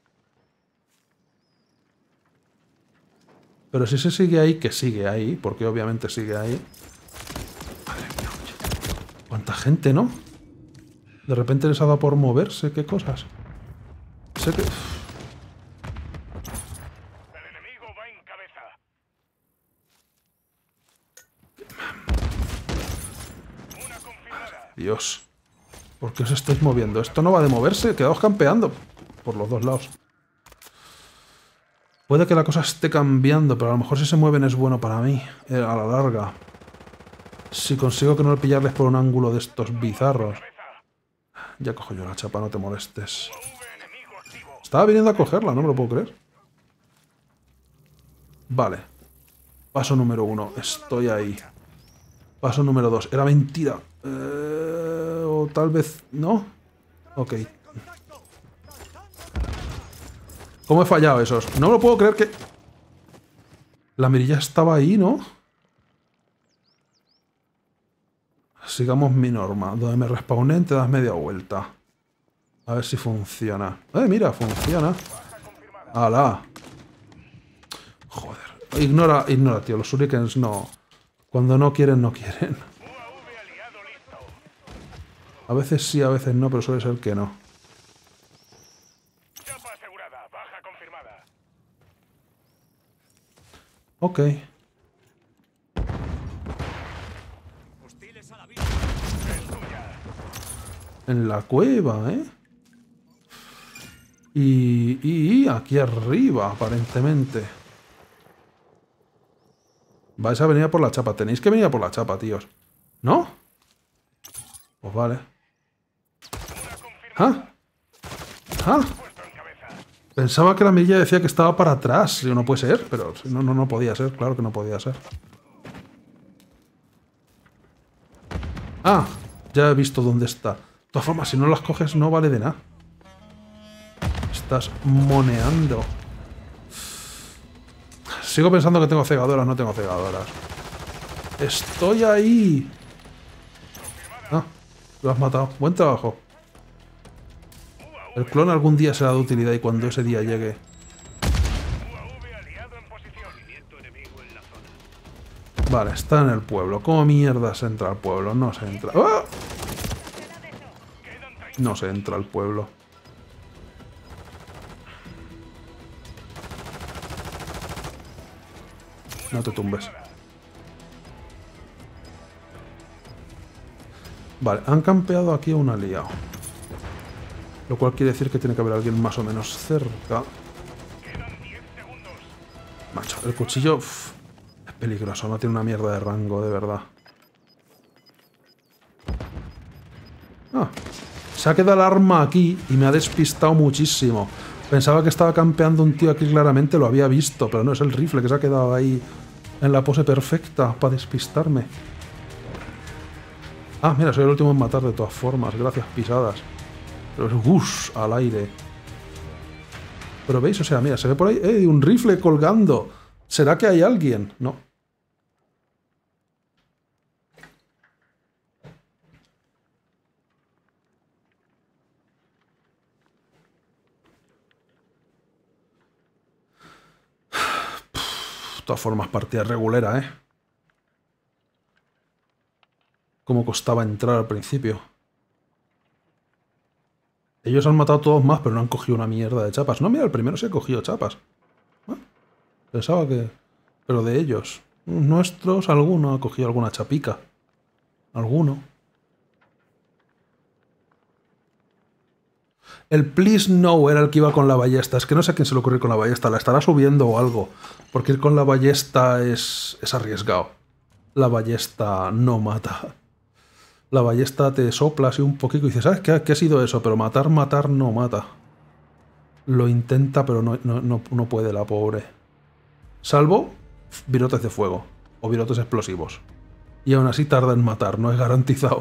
Pero si se sigue ahí, que sigue ahí, porque obviamente sigue ahí. Madre mía, oye. ¿Cuánta gente, no? De repente les ha dado por moverse, qué cosas. Sé que... Dios. ¿Por qué os estáis moviendo? Esto no va de moverse. Quedaos campeando. Por los dos lados. Puede que la cosa esté cambiando, pero a lo mejor si se mueven es bueno para mí. Eh, a la larga. Si consigo que no pillarles por un ángulo de estos bizarros. Ya cojo yo la chapa, no te molestes. Estaba viniendo a cogerla, no me lo puedo creer. Vale. Paso número uno. Estoy ahí. Paso número dos. Era mentira. Eh, o tal vez... ¿No? Ok. ¿Cómo he fallado esos? No me lo puedo creer que... La mirilla estaba ahí, ¿no? Sigamos mi norma. Donde me respawnen te das media vuelta. A ver si funciona. Eh, mira, funciona. ¡Hala! Joder. Ignora, ignora, tío. Los shurikens no... Cuando no quieren, no quieren. A veces sí, a veces no, pero suele ser que no. Ok. En la cueva, ¿eh? Y, y, y aquí arriba, aparentemente. Vais a venir a por la chapa. Tenéis que venir a por la chapa, tíos. ¿No? Pues vale. ¿Ah? ¿Ah? Pensaba que la mirilla decía que estaba para atrás. No puede ser, pero no, no, no podía ser. Claro que no podía ser. Ah, ya he visto dónde está. De todas formas, si no las coges no vale de nada. Estás moneando. Sigo pensando que tengo cegadoras, no tengo cegadoras. ¡Estoy ahí! Ah, lo has matado. Buen trabajo. El clon algún día será de utilidad y cuando ese día llegue... Vale, está en el pueblo. ¿Cómo mierda se entra al pueblo? No se entra. ¡Ah! No se entra al pueblo. No te tumbes. Vale, han campeado aquí a un aliado. Lo cual quiere decir que tiene que haber alguien más o menos cerca. Macho, el cuchillo uf, es peligroso, no tiene una mierda de rango, de verdad. Ah, se ha quedado el arma aquí y me ha despistado muchísimo. Pensaba que estaba campeando un tío aquí claramente, lo había visto, pero no, es el rifle que se ha quedado ahí en la pose perfecta para despistarme. Ah, mira, soy el último en matar de todas formas, gracias pisadas. Pero es ¡ush! Al aire. Pero veis, o sea, mira, se ve por ahí ¡eh! Un rifle colgando. ¿Será que hay alguien? No. De todas formas, partida regulera, ¿eh? Cómo costaba entrar al principio. Ellos han matado todos más, pero no han cogido una mierda de chapas. No, mira, el primero se ha cogido chapas. ¿Ah? Pensaba que... Pero de ellos. Nuestros, alguno ha cogido alguna chapica. Alguno. El please no era el que iba con la ballesta. Es que no sé a quién se le ocurre con la ballesta. La estará subiendo o algo. Porque ir con la ballesta es, es arriesgado. La ballesta no mata. La ballesta te sopla así un poquito y dices, ¿sabes qué, qué ha sido eso? Pero matar, matar no mata. Lo intenta, pero no, no, no, no puede la pobre. Salvo virotes de fuego. O virotes explosivos. Y aún así tarda en matar, no es garantizado.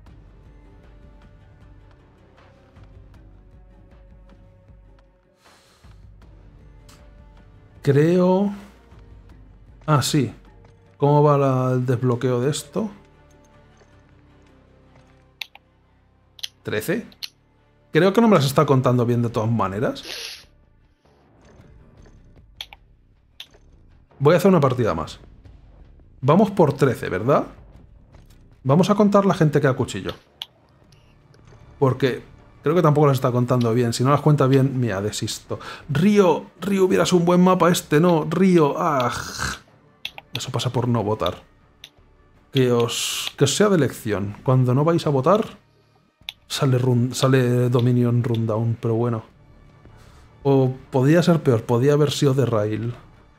Creo... Ah, sí. ¿Cómo va la- el desbloqueo de esto? ¿trece? Creo que no me las está contando bien de todas maneras. Voy a hacer una partida más. Vamos por trece, ¿verdad? Vamos a contar la gente que da cuchillo. Porque creo que tampoco las está contando bien. Si no las cuenta bien, mira, desisto. Río, Río, hubieras un buen mapa este, no. Río, ah. Eso pasa por no votar. Que os, que os sea de elección. Cuando no vais a votar, sale, run, sale Dominion Rundown, pero bueno. O podría ser peor, podría haber sido de Rail.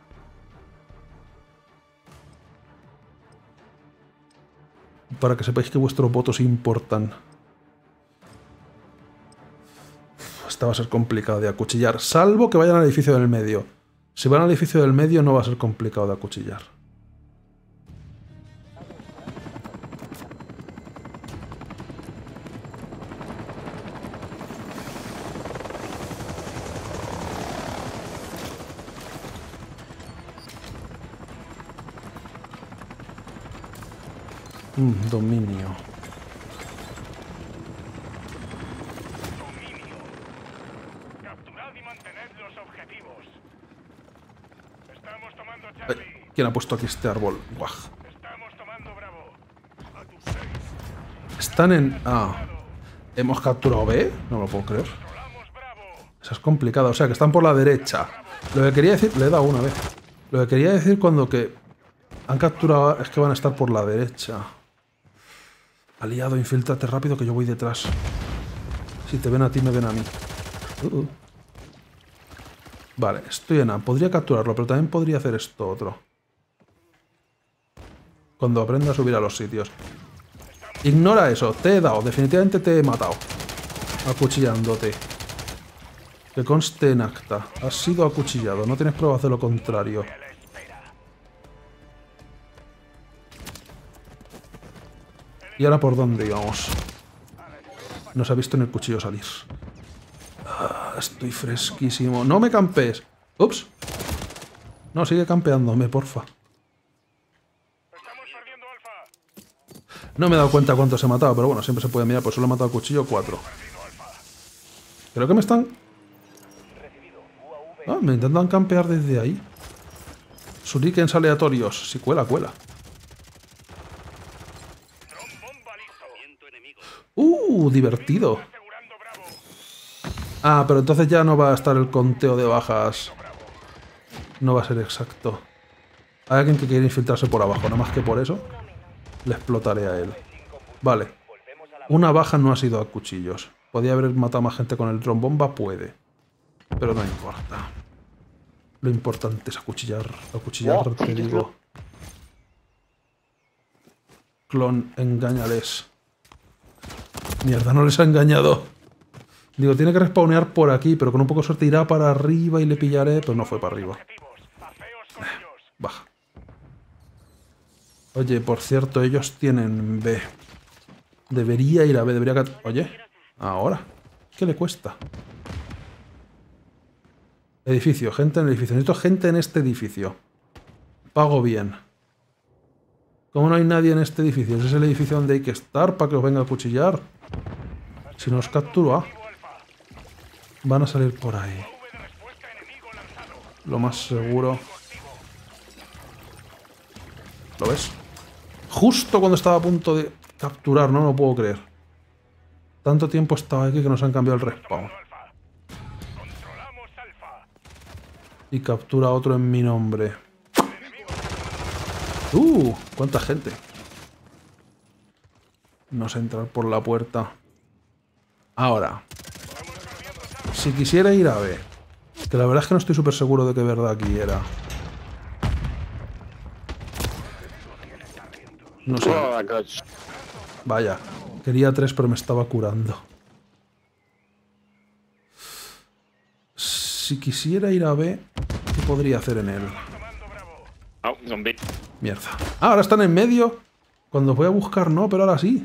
Para que sepáis que vuestros votos importan. Esta va a ser complicado de acuchillar, salvo que vayan al edificio del medio. Si van al edificio del medio no va a ser complicado de acuchillar. Mm, dominio. Capturad y mantened los objetivos. Estamos tomando Ay, Charlie. ¿quién ha puesto aquí este árbol? Guaj. Estamos tomando Bravo. A tus seis. Están en... Ah. ¿Hemos capturado B? No me lo puedo creer. Controlamos Bravo. Eso es complicado. O sea, que están por la derecha. Lo que quería decir... Le he dado una vez. Lo que quería decir cuando que han capturado es que van a estar por la derecha. Aliado, infíltrate rápido que yo voy detrás. Si te ven a ti, me ven a mí. Uh -uh. Vale, estoy en A. Podría capturarlo, pero también podría hacer esto otro. Cuando aprenda a subir a los sitios. Ignora eso. Te he dado. Definitivamente te he matado. Acuchillándote. Que conste en acta. Has sido acuchillado. No tienes pruebas de lo contrario. ¿Y ahora por dónde íbamos? No se ha visto ni el cuchillo salir. Ah, estoy fresquísimo. ¡No me campees! ¡Ups! No, sigue campeándome, porfa. Estamos perdiendo Alfa. No me he dado cuenta cuántos he matado, pero bueno, siempre se puede mirar. Pues solo he matado a cuchillo cuatro. Creo que me están... Ah, me intentan campear desde ahí. Shurikens aleatorios. Si cuela, cuela. Uh, divertido. Ah, pero entonces ya no va a estar el conteo de bajas. No va a ser exacto. Hay alguien que quiere infiltrarse por abajo, nada más que por eso le explotaré a él. Vale. Una baja no ha sido a cuchillos. Podía haber matado más gente con el dron bomba, puede. Pero no importa. Lo importante es acuchillar. Acuchillar, te digo. Clon, engáñales. Mierda, no les ha engañado. Digo, tiene que respawnear por aquí, pero con un poco de suerte irá para arriba y le pillaré, pero no fue para arriba. Baja. Oye, por cierto, ellos tienen B. Debería ir a B, debería... Oye, ahora. ¿Qué le cuesta? Edificio, gente en el edificio. Necesito gente en este edificio. Pago bien. ¿Cómo no hay nadie en este edificio? Ese es el edificio donde hay que estar para que os venga a cuchillar. Si no os capturo, ah. Van a salir por ahí. Lo más seguro. ¿Lo ves? Justo cuando estaba a punto de capturar, no me lo puedo creer. Tanto tiempo estaba aquí que nos han cambiado el respawn. Y captura otro en mi nombre. ¡Uh! ¡Cuánta gente! No sé entrar por la puerta. Ahora. Si quisiera ir a B, que la verdad es que no estoy súper seguro de que verdad aquí era. No sé. Vaya, quería tres pero me estaba curando. Si quisiera ir a B, ¿qué podría hacer en él? Oh, zombie. Mierda. Ah, ahora están en medio. Cuando voy a buscar no, pero ahora sí.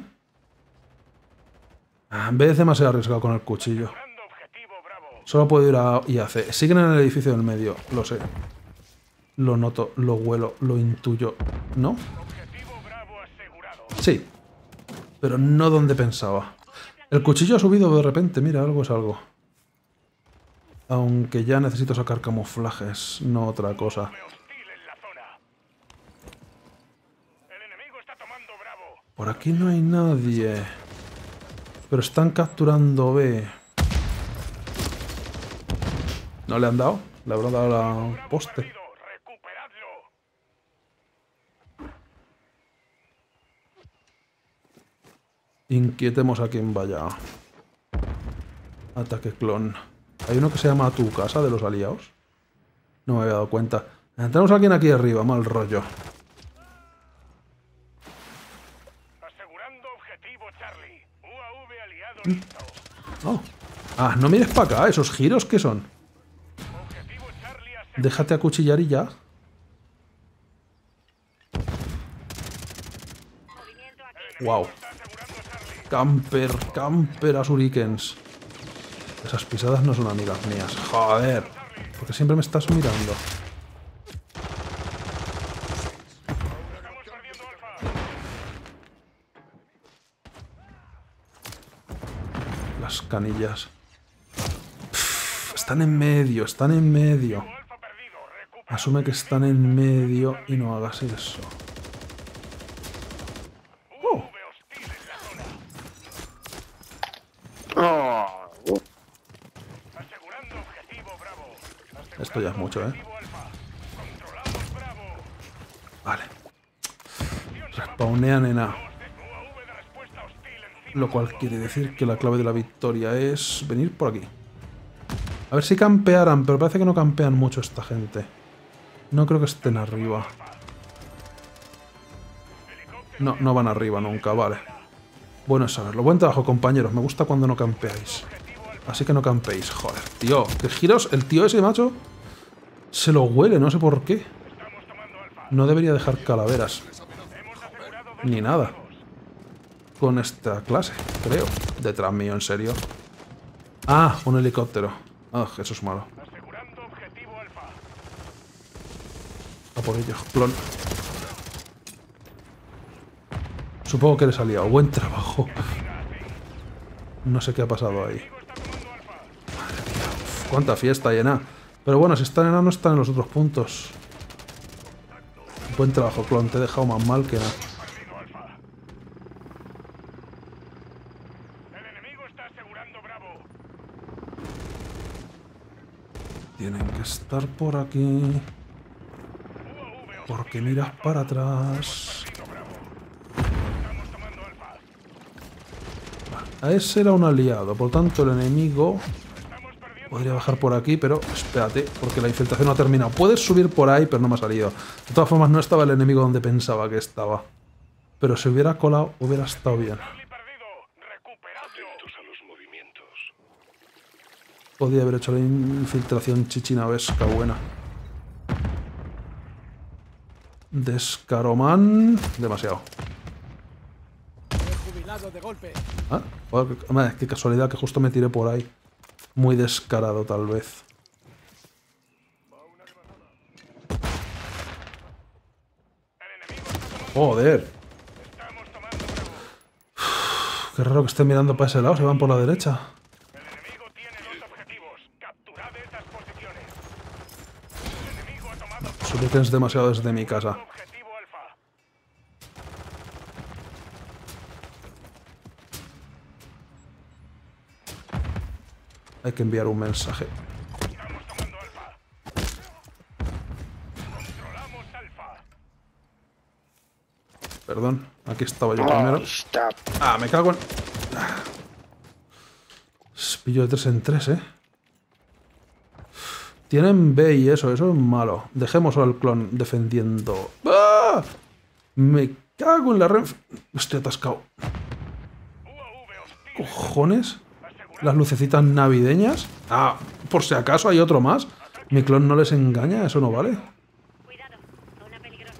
Ah, en vez es demasiado arriesgado con el cuchillo. Solo puedo ir a I A C. Siguen en el edificio del medio, lo sé. Lo noto, lo huelo, lo intuyo. ¿No? Sí. Pero no donde pensaba. El cuchillo ha subido de repente, mira, algo es algo. Aunque ya necesito sacar camuflajes, no otra cosa. Por aquí no hay nadie. Pero están capturando B. ¿No le han dado? Le habrán dado la poste. Inquietemos a quien vaya. Ataque clon. Hay uno que se llama A tu casa de los aliados. No me había dado cuenta. Tenemos a alguien aquí arriba, mal rollo. Asegurando objetivo Charlie. U A V aliado listo. Oh. Ah, no mires para acá. ¿Esos giros qué son? Objetivo Charlie asegurado. Déjate acuchillar y ya. Wow. Camper, camper a shurikens. Esas pisadas no son amigas mías. Joder. Porque siempre me estás mirando. Las canillas. Pff, están en medio, están en medio. Asume que están en medio y no hagas eso. Oh. Esto ya es mucho, ¿eh? Vale. Respawnean en A. Lo cual quiere decir que la clave de la victoria es venir por aquí. A ver si campearan, pero parece que no campean mucho esta gente. No creo que estén arriba. No, no van arriba nunca, vale. Bueno es saberlo. Buen trabajo, compañeros. Me gusta cuando no campeáis. Así que no campeéis. Joder, tío. ¿Qué giros? El tío ese, macho, se lo huele, no sé por qué. No debería dejar calaveras. Ni nada. Con esta clase, creo. Detrás mío, en serio. Ah, un helicóptero. Ah, eso es malo. A por ello, clon. Supongo que eres aliado. Buen trabajo. No sé qué ha pasado ahí. Madre mía, uf, cuánta fiesta hay en A. Pero bueno, si están en A no están en los otros puntos. Buen trabajo, clon. Te he dejado más mal que nada. Tienen que estar por aquí. Porque miras para atrás. A ese era un aliado, por tanto el enemigo podría bajar por aquí, pero espérate, porque la infiltración no ha terminado. Puedes subir por ahí, pero no me ha salido. De todas formas, no estaba el enemigo donde pensaba que estaba. Pero si hubiera colado, hubiera estado bien. Podría haber hecho la infiltración chichinabesca buena. Descaroman. Demasiado. Ah, madre, qué casualidad que justo me tiré por ahí. Muy descarado, tal vez. Joder. Uf, qué raro que estén mirando para ese lado. Se van por la derecha. Solo tienes demasiado desde mi casa. Hay que enviar un mensaje. Perdón, aquí estaba yo primero. Ah, me cago en... Ah. Pillo de tres en tres, ¿eh? Tienen B y eso, eso es malo. Dejemos al clon defendiendo. ¡Ah! Me cago en la red. Estoy atascado. ¿Cojones? Las lucecitas navideñas. Ah, por si acaso hay otro más. Mi clon no les engaña, eso no vale. Cuidado, zona peligrosa.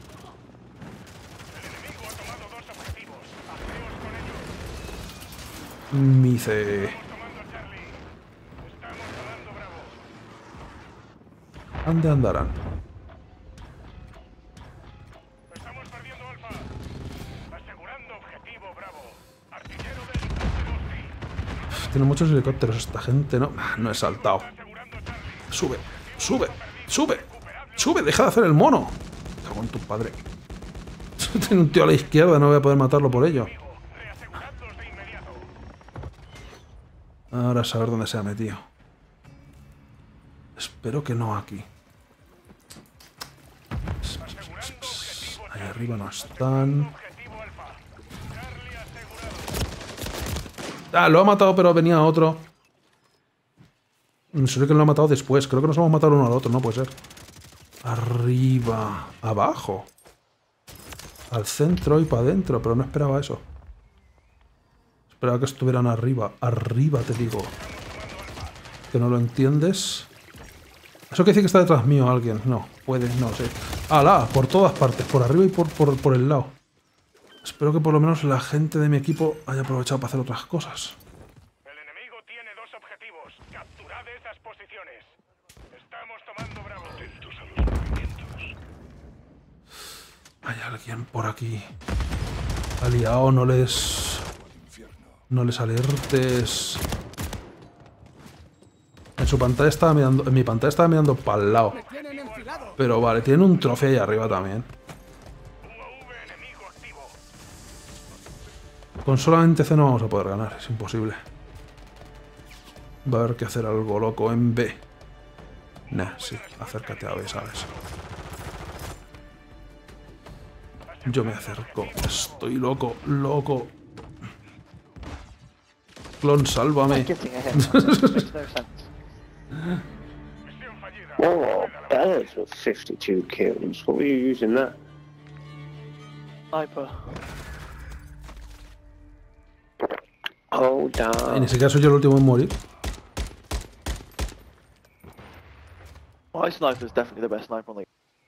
Mice. ¿Dónde andarán? Estamos perdiendo Alfa. Asegurando objetivo Bravo. Artillero del dos. Tiene muchos helicópteros esta gente, ¿no? Ah, no he saltado. Sube, sube, sube, sube, deja de hacer el mono. Cago en tu padre. Tiene un tío a la izquierda, no voy a poder matarlo por ello. Ahora a saber dónde se ha metido. Espero que no aquí. Ahí arriba no están. Ah, lo ha matado, pero venía otro. Solo que lo ha matado después. Creo que nos hemos matado uno al otro, no puede ser. Arriba. Abajo. Al centro y para adentro, pero no esperaba eso. Esperaba que estuvieran arriba. Arriba, te digo. ¿Que no lo entiendes? ¿Eso quiere decir que está detrás mío alguien? No, puede, no sé. ¡Hala! Por todas partes, por arriba y por, por, por el lado. Espero que por lo menos la gente de mi equipo haya aprovechado para hacer otras cosas. El enemigo tiene dos objetivos. Capturad esas posiciones. Estamos tomando Bravo. Atentos a los movimientos. Hay alguien por aquí. Aliado, no les... No les alertes. En su pantalla estaba mirando... En mi pantalla estaba mirando para el lado. Pero vale, tienen un trofeo ahí arriba también. Con solamente C no vamos a poder ganar, es imposible. Va a haber que hacer algo loco en B. Nah, sí, acércate a B, ¿sabes? Yo me acerco. Estoy loco, loco. Clon, sálvame. Oh, that is with fifty-two kills. What were you using that? Sniper. Oh, En damn. ese caso yo el último en morir. My sniper is definitely the best sniper on the.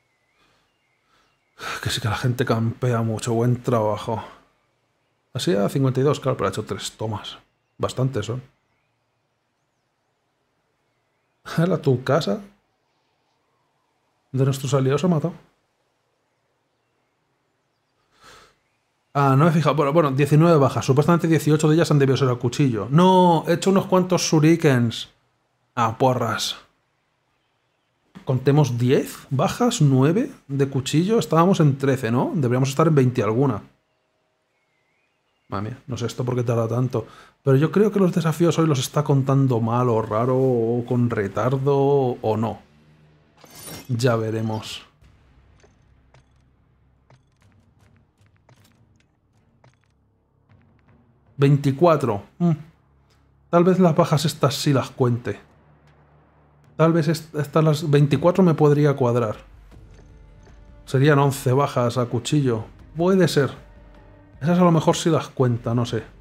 Que sí que la gente campea mucho. Buen trabajo. Así a cincuenta y dos, claro, pero ha hecho tres tomas. Bastantes son. ¿Era tu casa? De nuestros aliados se ha matado. Ah, no me he fijado. Bueno, bueno, diecinueve bajas. Supuestamente dieciocho de ellas han debido ser a cuchillo. No, he hecho unos cuantos shurikens. Ah, porras. Contemos diez bajas, nueve de cuchillo. Estábamos en trece, ¿no? Deberíamos estar en veinte alguna. Madre mía, no sé esto por qué tarda tanto. Pero yo creo que los desafíos hoy los está contando mal o raro o con retardo o no. Ya veremos. veinticuatro. Mm. Tal vez las bajas estas sí las cuente. Tal vez estas las veinticuatro me podría cuadrar. Serían once bajas a cuchillo. Puede ser. Esas a lo mejor sí las cuenta, no sé.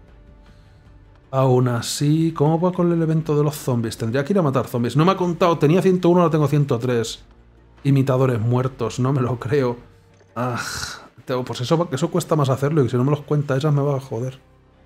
Aún así, ¿cómo va con el evento de los zombies? Tendría que ir a matar zombies. No me ha contado, tenía ciento uno, ahora tengo ciento tres. Imitadores muertos, no me lo creo. Ah, pues eso, eso cuesta más hacerlo y si no me los cuenta esas me va a joder.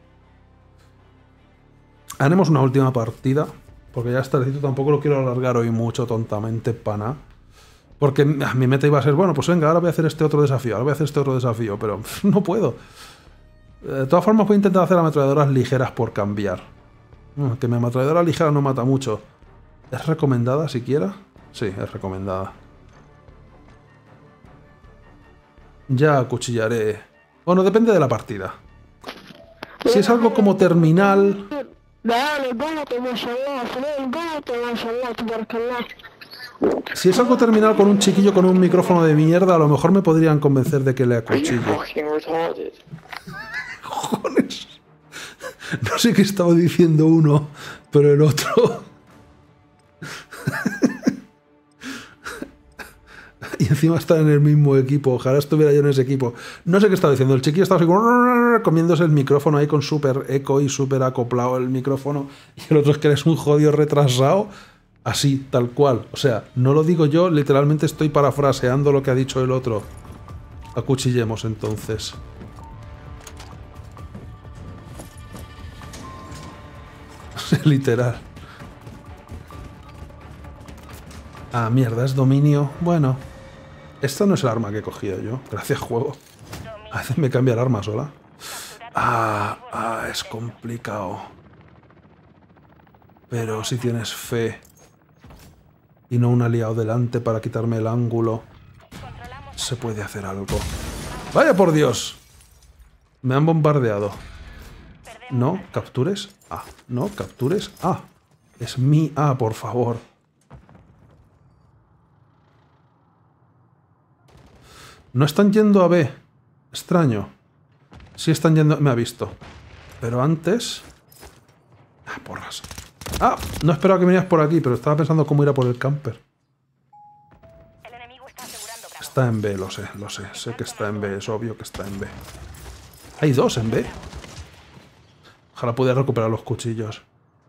Haremos una última partida, porque ya este recito tampoco lo quiero alargar hoy mucho tontamente para nada. Porque ah, mi meta iba a ser, bueno, pues venga, ahora voy a hacer este otro desafío, ahora voy a hacer este otro desafío, pero no puedo. De todas formas voy a intentar hacer ametralladoras ligeras por cambiar. Que mi ametralladora ligera no mata mucho. ¿Es recomendada siquiera? Sí, es recomendada. Ya acuchillaré. Bueno, depende de la partida. Si es algo como terminal... Si es algo terminal con un chiquillo con un micrófono de mierda, a lo mejor me podrían convencer de que le acuchille. Cojones. No sé qué estaba diciendo uno, pero el otro... Y encima están en el mismo equipo. Ojalá estuviera yo en ese equipo. No sé qué estaba diciendo. El chiquillo estaba así como comiéndose el micrófono ahí con súper eco y súper acoplado el micrófono. Y el otro es que eres un jodido retrasado. Así, tal cual. O sea, no lo digo yo, literalmente estoy parafraseando lo que ha dicho el otro. Acuchillemos entonces. Literal. Ah, mierda, es dominio. Bueno, esta no es el arma que he cogido yo. Gracias, juego. A veces me cambia el arma sola. Ah, ah, es complicado. Pero si tienes fe y no un aliado delante para quitarme el ángulo, se puede hacer algo. ¡Vaya por Dios! Me han bombardeado. No, captures A. No, captures A. Es mi A, por favor. No están yendo a B. Extraño. Sí están yendo... Me ha visto. Pero antes... Ah, porras. Ah, no esperaba que vinieras por aquí, pero estaba pensando cómo ir a por el camper. El enemigo está asegurando Bravo. Está en B, lo sé, lo sé. Sé que está en B, es obvio que está en B. Hay dos en B. Ojalá pudiera recuperar los cuchillos.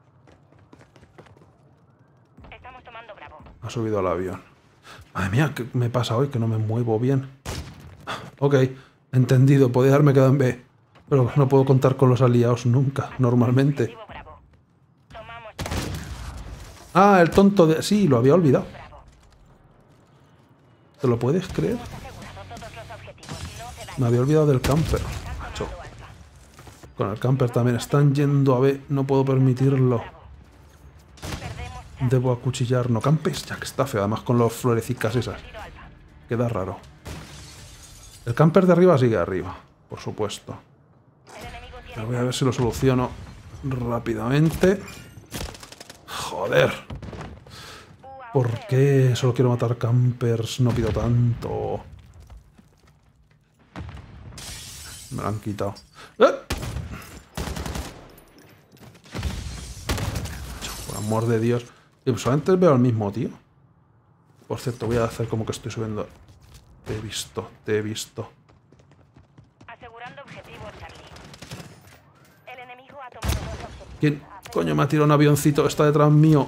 Estamos tomando Bravo. Ha subido al avión. Madre mía, ¿qué me pasa hoy? Que no me muevo bien. Ok, entendido. Podría haberme quedado en B. Pero no puedo contar con los aliados nunca, normalmente. Objetivo Bravo. Tomamos Charlie. Ah, el tonto de... Sí, lo había olvidado. Bravo. ¿Te lo puedes creer? Hemos asegurado todos los objetivos. No se dañen. Me había olvidado del camper. Están Macho. tomando Alfa. Con el camper también están yendo a B. No puedo permitirlo. Bravo. Perdemos Charlie. Debo acuchillar. No campes, ya que está feo. Además con los florecicas esas. Tiro Alfa. Queda raro. El camper de arriba sigue arriba. Por supuesto. El enemigo tiene Pero voy a ver si lo soluciono rápidamente. Joder. ¿Por qué solo quiero matar campers? No pido tanto. Me lo han quitado. ¡Eh! Por amor de Dios. Y pues solamente veo al mismo tío. Por cierto, voy a hacer como que estoy subiendo. Te he visto, te he visto. asegurando objetivo Charlie. El enemigo ha tomado dos objetivos. ¿Quién coño me ha tirado un avioncito? Está detrás mío.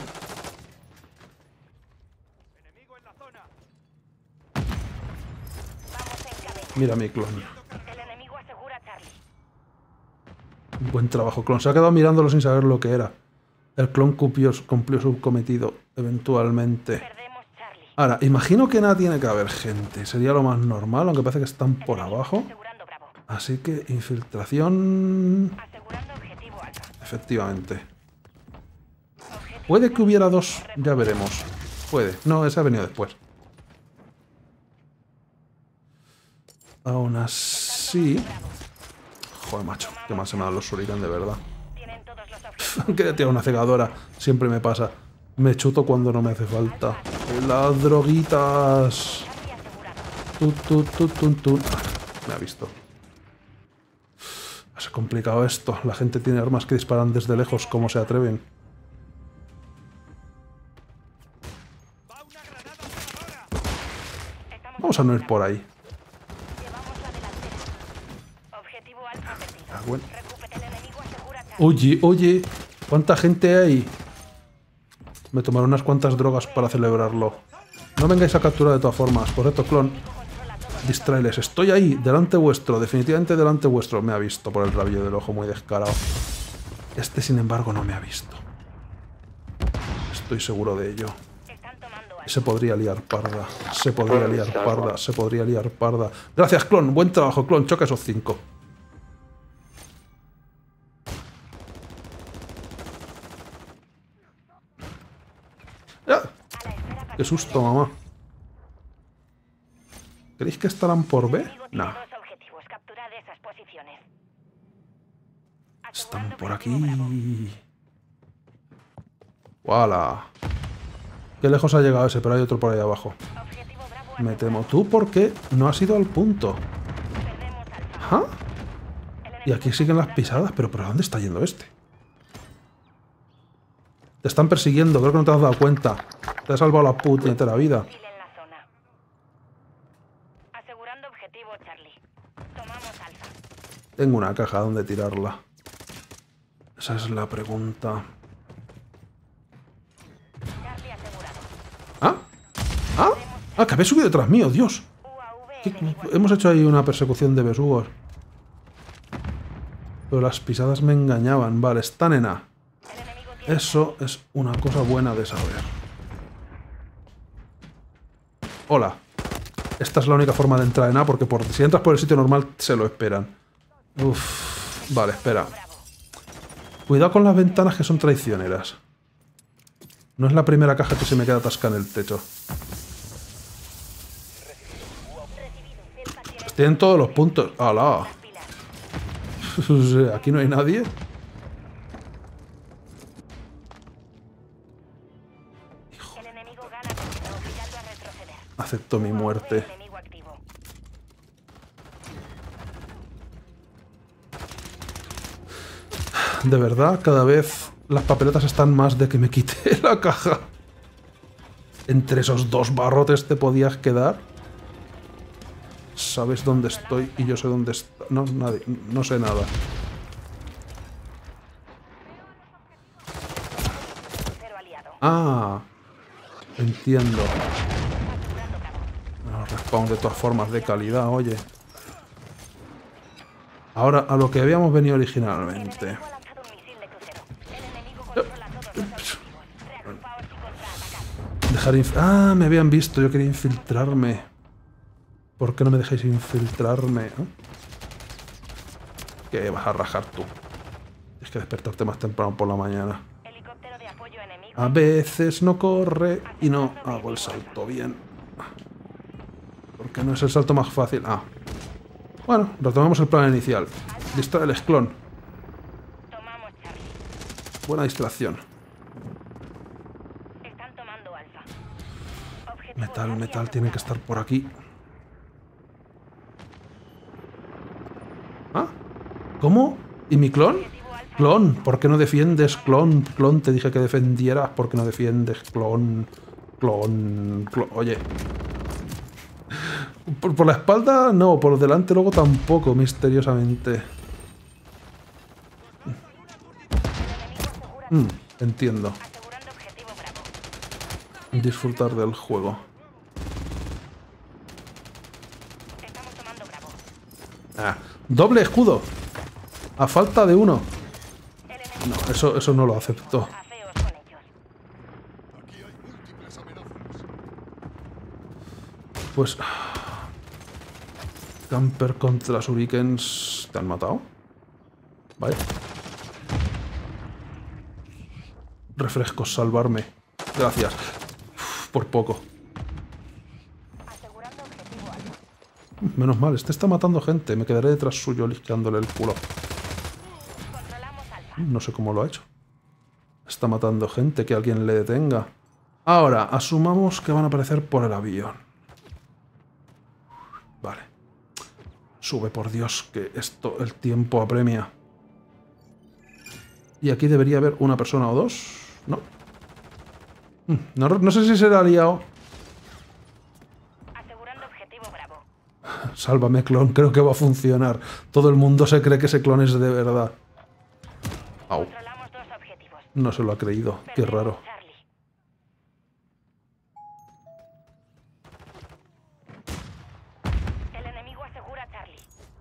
Vamos en cabeza. Mira mi clon. El enemigo asegura Charlie. Buen trabajo, clon. Se ha quedado mirándolo sin saber lo que era. El clon cumplió, cumplió su cometido, eventualmente. Perdemos Charlie. Ahora, imagino que nada tiene que haber gente. Sería lo más normal, aunque parece que están por abajo. Asegurando Bravo. Así que infiltración... Asegurando objetivo Alfa. Efectivamente. Objetivo Puede que hubiera dos, ya veremos. Puede. No, ese ha venido después. Aún así... Joder, macho. Qué mal se me dan los shuriken, de verdad. tienen todos los objetivos. Que tirar una cegadora. Siempre me pasa. Me chuto cuando no me hace falta. Las droguitas. Charlie asegurado. Tu, tu, tu, tu, tu. Ah, me ha visto. Es complicado esto. La gente tiene armas que disparan desde lejos. ¿Cómo se atreven? Estamos Vamos a no ir por ahí. Llevamos la delantera. Objetivo Alfa perdido. Ah, bueno. Recupera el enemigo asegura Charlie. Oye, oye. ¿Cuánta gente hay? Me tomaré unas cuantas drogas para celebrarlo. No vengáis a capturar de todas formas. Correcto, clon. Controla todo. Distraeles. Estoy ahí, delante vuestro. Definitivamente delante vuestro. Me ha visto por el rabillo del ojo muy descarado. Este, sin embargo, no me ha visto. Estoy seguro de ello. Están tomando Alfa. Se podría liar parda. Se podría liar parda. Se podría liar parda. Gracias, clon. Buen trabajo, clon. Choca esos cinco. ¡Ah! A la espera para ¡Qué susto, mamá! ¿Creéis que estarán por B? El enemigo tiene No. dos objetivos. Capturad esas posiciones. Están Asegurando por objetivo Bravo. aquí. ¡Wala! Qué lejos ha llegado ese, pero hay otro por ahí abajo. Objetivo Bravo Me asegurado. temo. ¿Tú por qué no has ido al punto? Perdemos Alfa. ¿Ah? El Y aquí enemigo siguen las captura pisadas. ¿Pero por dónde está yendo este? Te están persiguiendo. Creo que no te has dado cuenta. Te ha salvado la puñetera vida. hostil en la zona. Tengo una caja donde tirarla. Esa es la pregunta. Charlie asegurado. ¿Ah? ¿Ah? Ah, que había subido detrás mío, Dios. U A V ¿Qué- enemigo Hemos hecho ahí una persecución de besugos. Pero las pisadas me engañaban. Vale, están en A. El enemigo tiene Eso es una cosa buena de saber. Hola. Esta es la única forma de entrar en A, porque por, si entras por el sitio normal se lo esperan. Uf. Vale, espera. Cuidado con las ventanas que son traicioneras. No es la primera caja que se me queda atascada en el techo. Tienen todos los puntos. ¡Hala! Aquí no hay nadie. El enemigo gana punto, obligando a retroceder. Acepto mi muerte. Enemigo activo. De verdad, cada vez las papeletas están más de que me quite la caja. Entre esos dos barrotes te podías quedar. Sabes dónde estoy y yo sé dónde está. No, nadie, no sé nada. Cero aliado. Ah, entiendo. Asegurando Bravo. Bueno, respawn de todas formas de calidad, oye. Ahora a lo que habíamos venido El originalmente. enemigo ha lanzado un misil de crucero. El enemigo controla todos los objetivos. Reagrupaos y contraatacad. Dejar inf- Ah, me habían visto, yo quería infiltrarme. ¿Por qué no me dejáis infiltrarme? ¿Eh? ¿Qué vas a rajar tú? Tienes que despertarte más temprano por la mañana. Helicóptero de apoyo enemigo. A veces no corre y no hago el salto bien. Porque no es el salto más fácil. Ah. Bueno, retomamos el plan inicial. Distrae el esclón. Tomamos Charlie. Buena distracción. Están tomando Alfa. Objetivo Metal, Charlie metal, tienen que estar por aquí. ¿Ah? ¿Cómo? ¿Y mi clon? Objetivo Alfa. Clon, ¿por qué no defiendes? Clon, clon, te dije que defendieras. ¿Por qué no defiendes? Clon, clon, clon. Oye. Por, por la espalda, no. Por delante, luego tampoco, misteriosamente. El enemigo asegura Mm, entiendo. asegurando objetivo Bravo. Disfrutar del juego. Estamos tomando Bravo. Ah, doble escudo. A falta de uno. El enemigo No, eso, eso no lo acepto. afeos con ellos. Pues... Camper contra Shurikens... ¿Te han matado? Vale. Refrescos, salvarme. Gracias. Uf, por poco. Asegurando objetivo Alfa. Menos mal, este está matando gente. Me quedaré detrás suyo lisqueándole el culo. Controlamos Alfa. No sé cómo lo ha hecho. Está matando gente, que alguien le detenga. Ahora, asumamos que van a aparecer por el avión. Vale. Sube, por Dios, que esto, el tiempo apremia. Y aquí debería haber una persona o dos. No. Mm, No, no sé si será aliado. Asegurando objetivo Bravo. Sálvame, clon, creo que va a funcionar. Todo el mundo se cree que ese clon es de verdad. Au, Controlamos dos objetivos. no se lo ha creído. Qué Perdemos raro. Charlie. El enemigo asegura Charlie.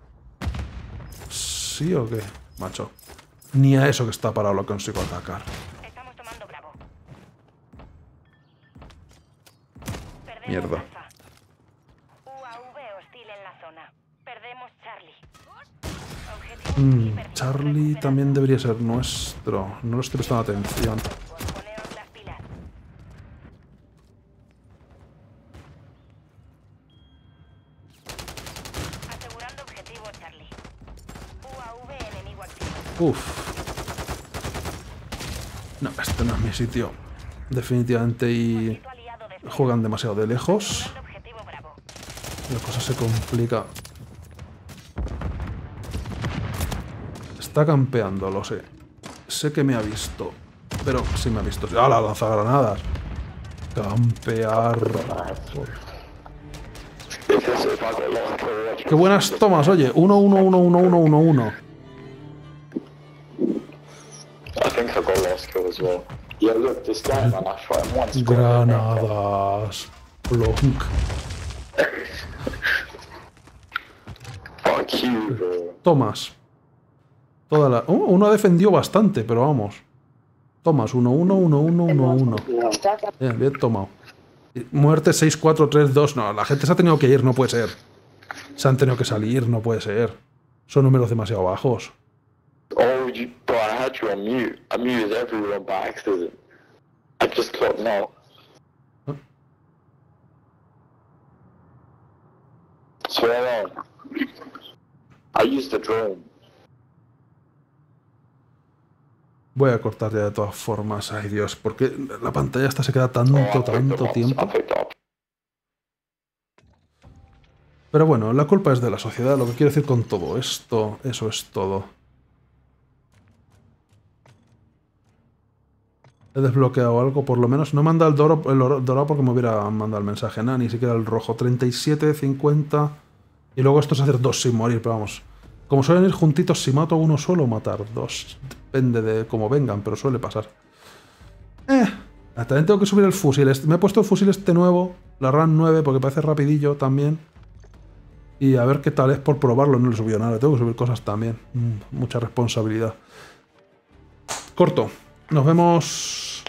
¿Sí o qué, macho? Ni a eso que está parado lo consigo atacar. Estamos tomando Bravo. Perdemos Mierda. Alfa. U A V hostil en la zona. Perdemos Charlie. Objetivo Mm, hiper- Charlie recuperado. también debería ser nuestro. No lo estoy prestando atención. Poneos las pilas. Asegurando objetivo Charlie. U A V enemigo activo. Uf. No, este no es mi sitio. Definitivamente y Tu aliado de juegan demasiado de lejos. Asegurando objetivo Bravo. La cosa se complica. Está campeando, lo sé. Sé que me ha visto. Pero sí me ha visto. ¡Ah, la lanzagranadas! Campear. If this, if I got lost kill, watch Qué buenas tomas, oye. uno uno uno uno uno uno uno. I think I got lost kill as well. Yeah, look, this guy, man, I shot him once. Granadas. Plonk. Fuck you, bro. Tomas. Toda la... Oh, uno ha defendido bastante, pero vamos. Tomas, uno uno uno uno uno uno. Bien, bien tomado. Muerte seis cuatro tres dos. No, la gente se ha tenido que ir, no puede ser. Se han tenido que salir, no puede ser. Son números demasiado bajos. Oh, you, bro, I had you on mute. I muted everyone by accident. I just clocked out. Huh? Swear on. I used the drone. Voy a cortar ya de todas formas. Ay, Dios, porque la pantalla esta se queda tanto, Oh, I picked tanto them up. tiempo. I picked up. Pero bueno, la culpa es de la sociedad, lo que quiero decir con todo esto, eso es todo. He desbloqueado algo, por lo menos. No manda el dorado, el oro- dorado porque me hubiera mandado el mensaje, nada, ni siquiera el rojo. treinta y siete, cincuenta. Y luego esto es hacer dos sin morir, pero vamos. Como suelen ir juntitos, si mato a uno suelo matar dos. Depende de cómo vengan, pero suele pasar. Eh, también tengo que subir el fusil. Este- Me he puesto el fusil este nuevo, la RAM nueve, porque parece rapidillo también. Y a ver qué tal es por probarlo, no le he subido nada, tengo que subir cosas también. Mm, mucha responsabilidad. Corto. Nos vemos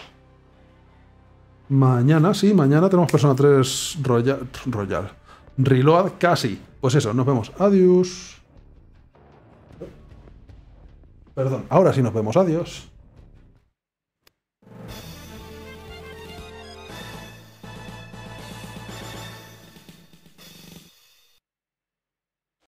mañana, sí, mañana tenemos Persona tres Royal. Royal. Reload casi. Pues eso, nos vemos. Adiós. Perdón, ahora sí nos vemos. Adiós.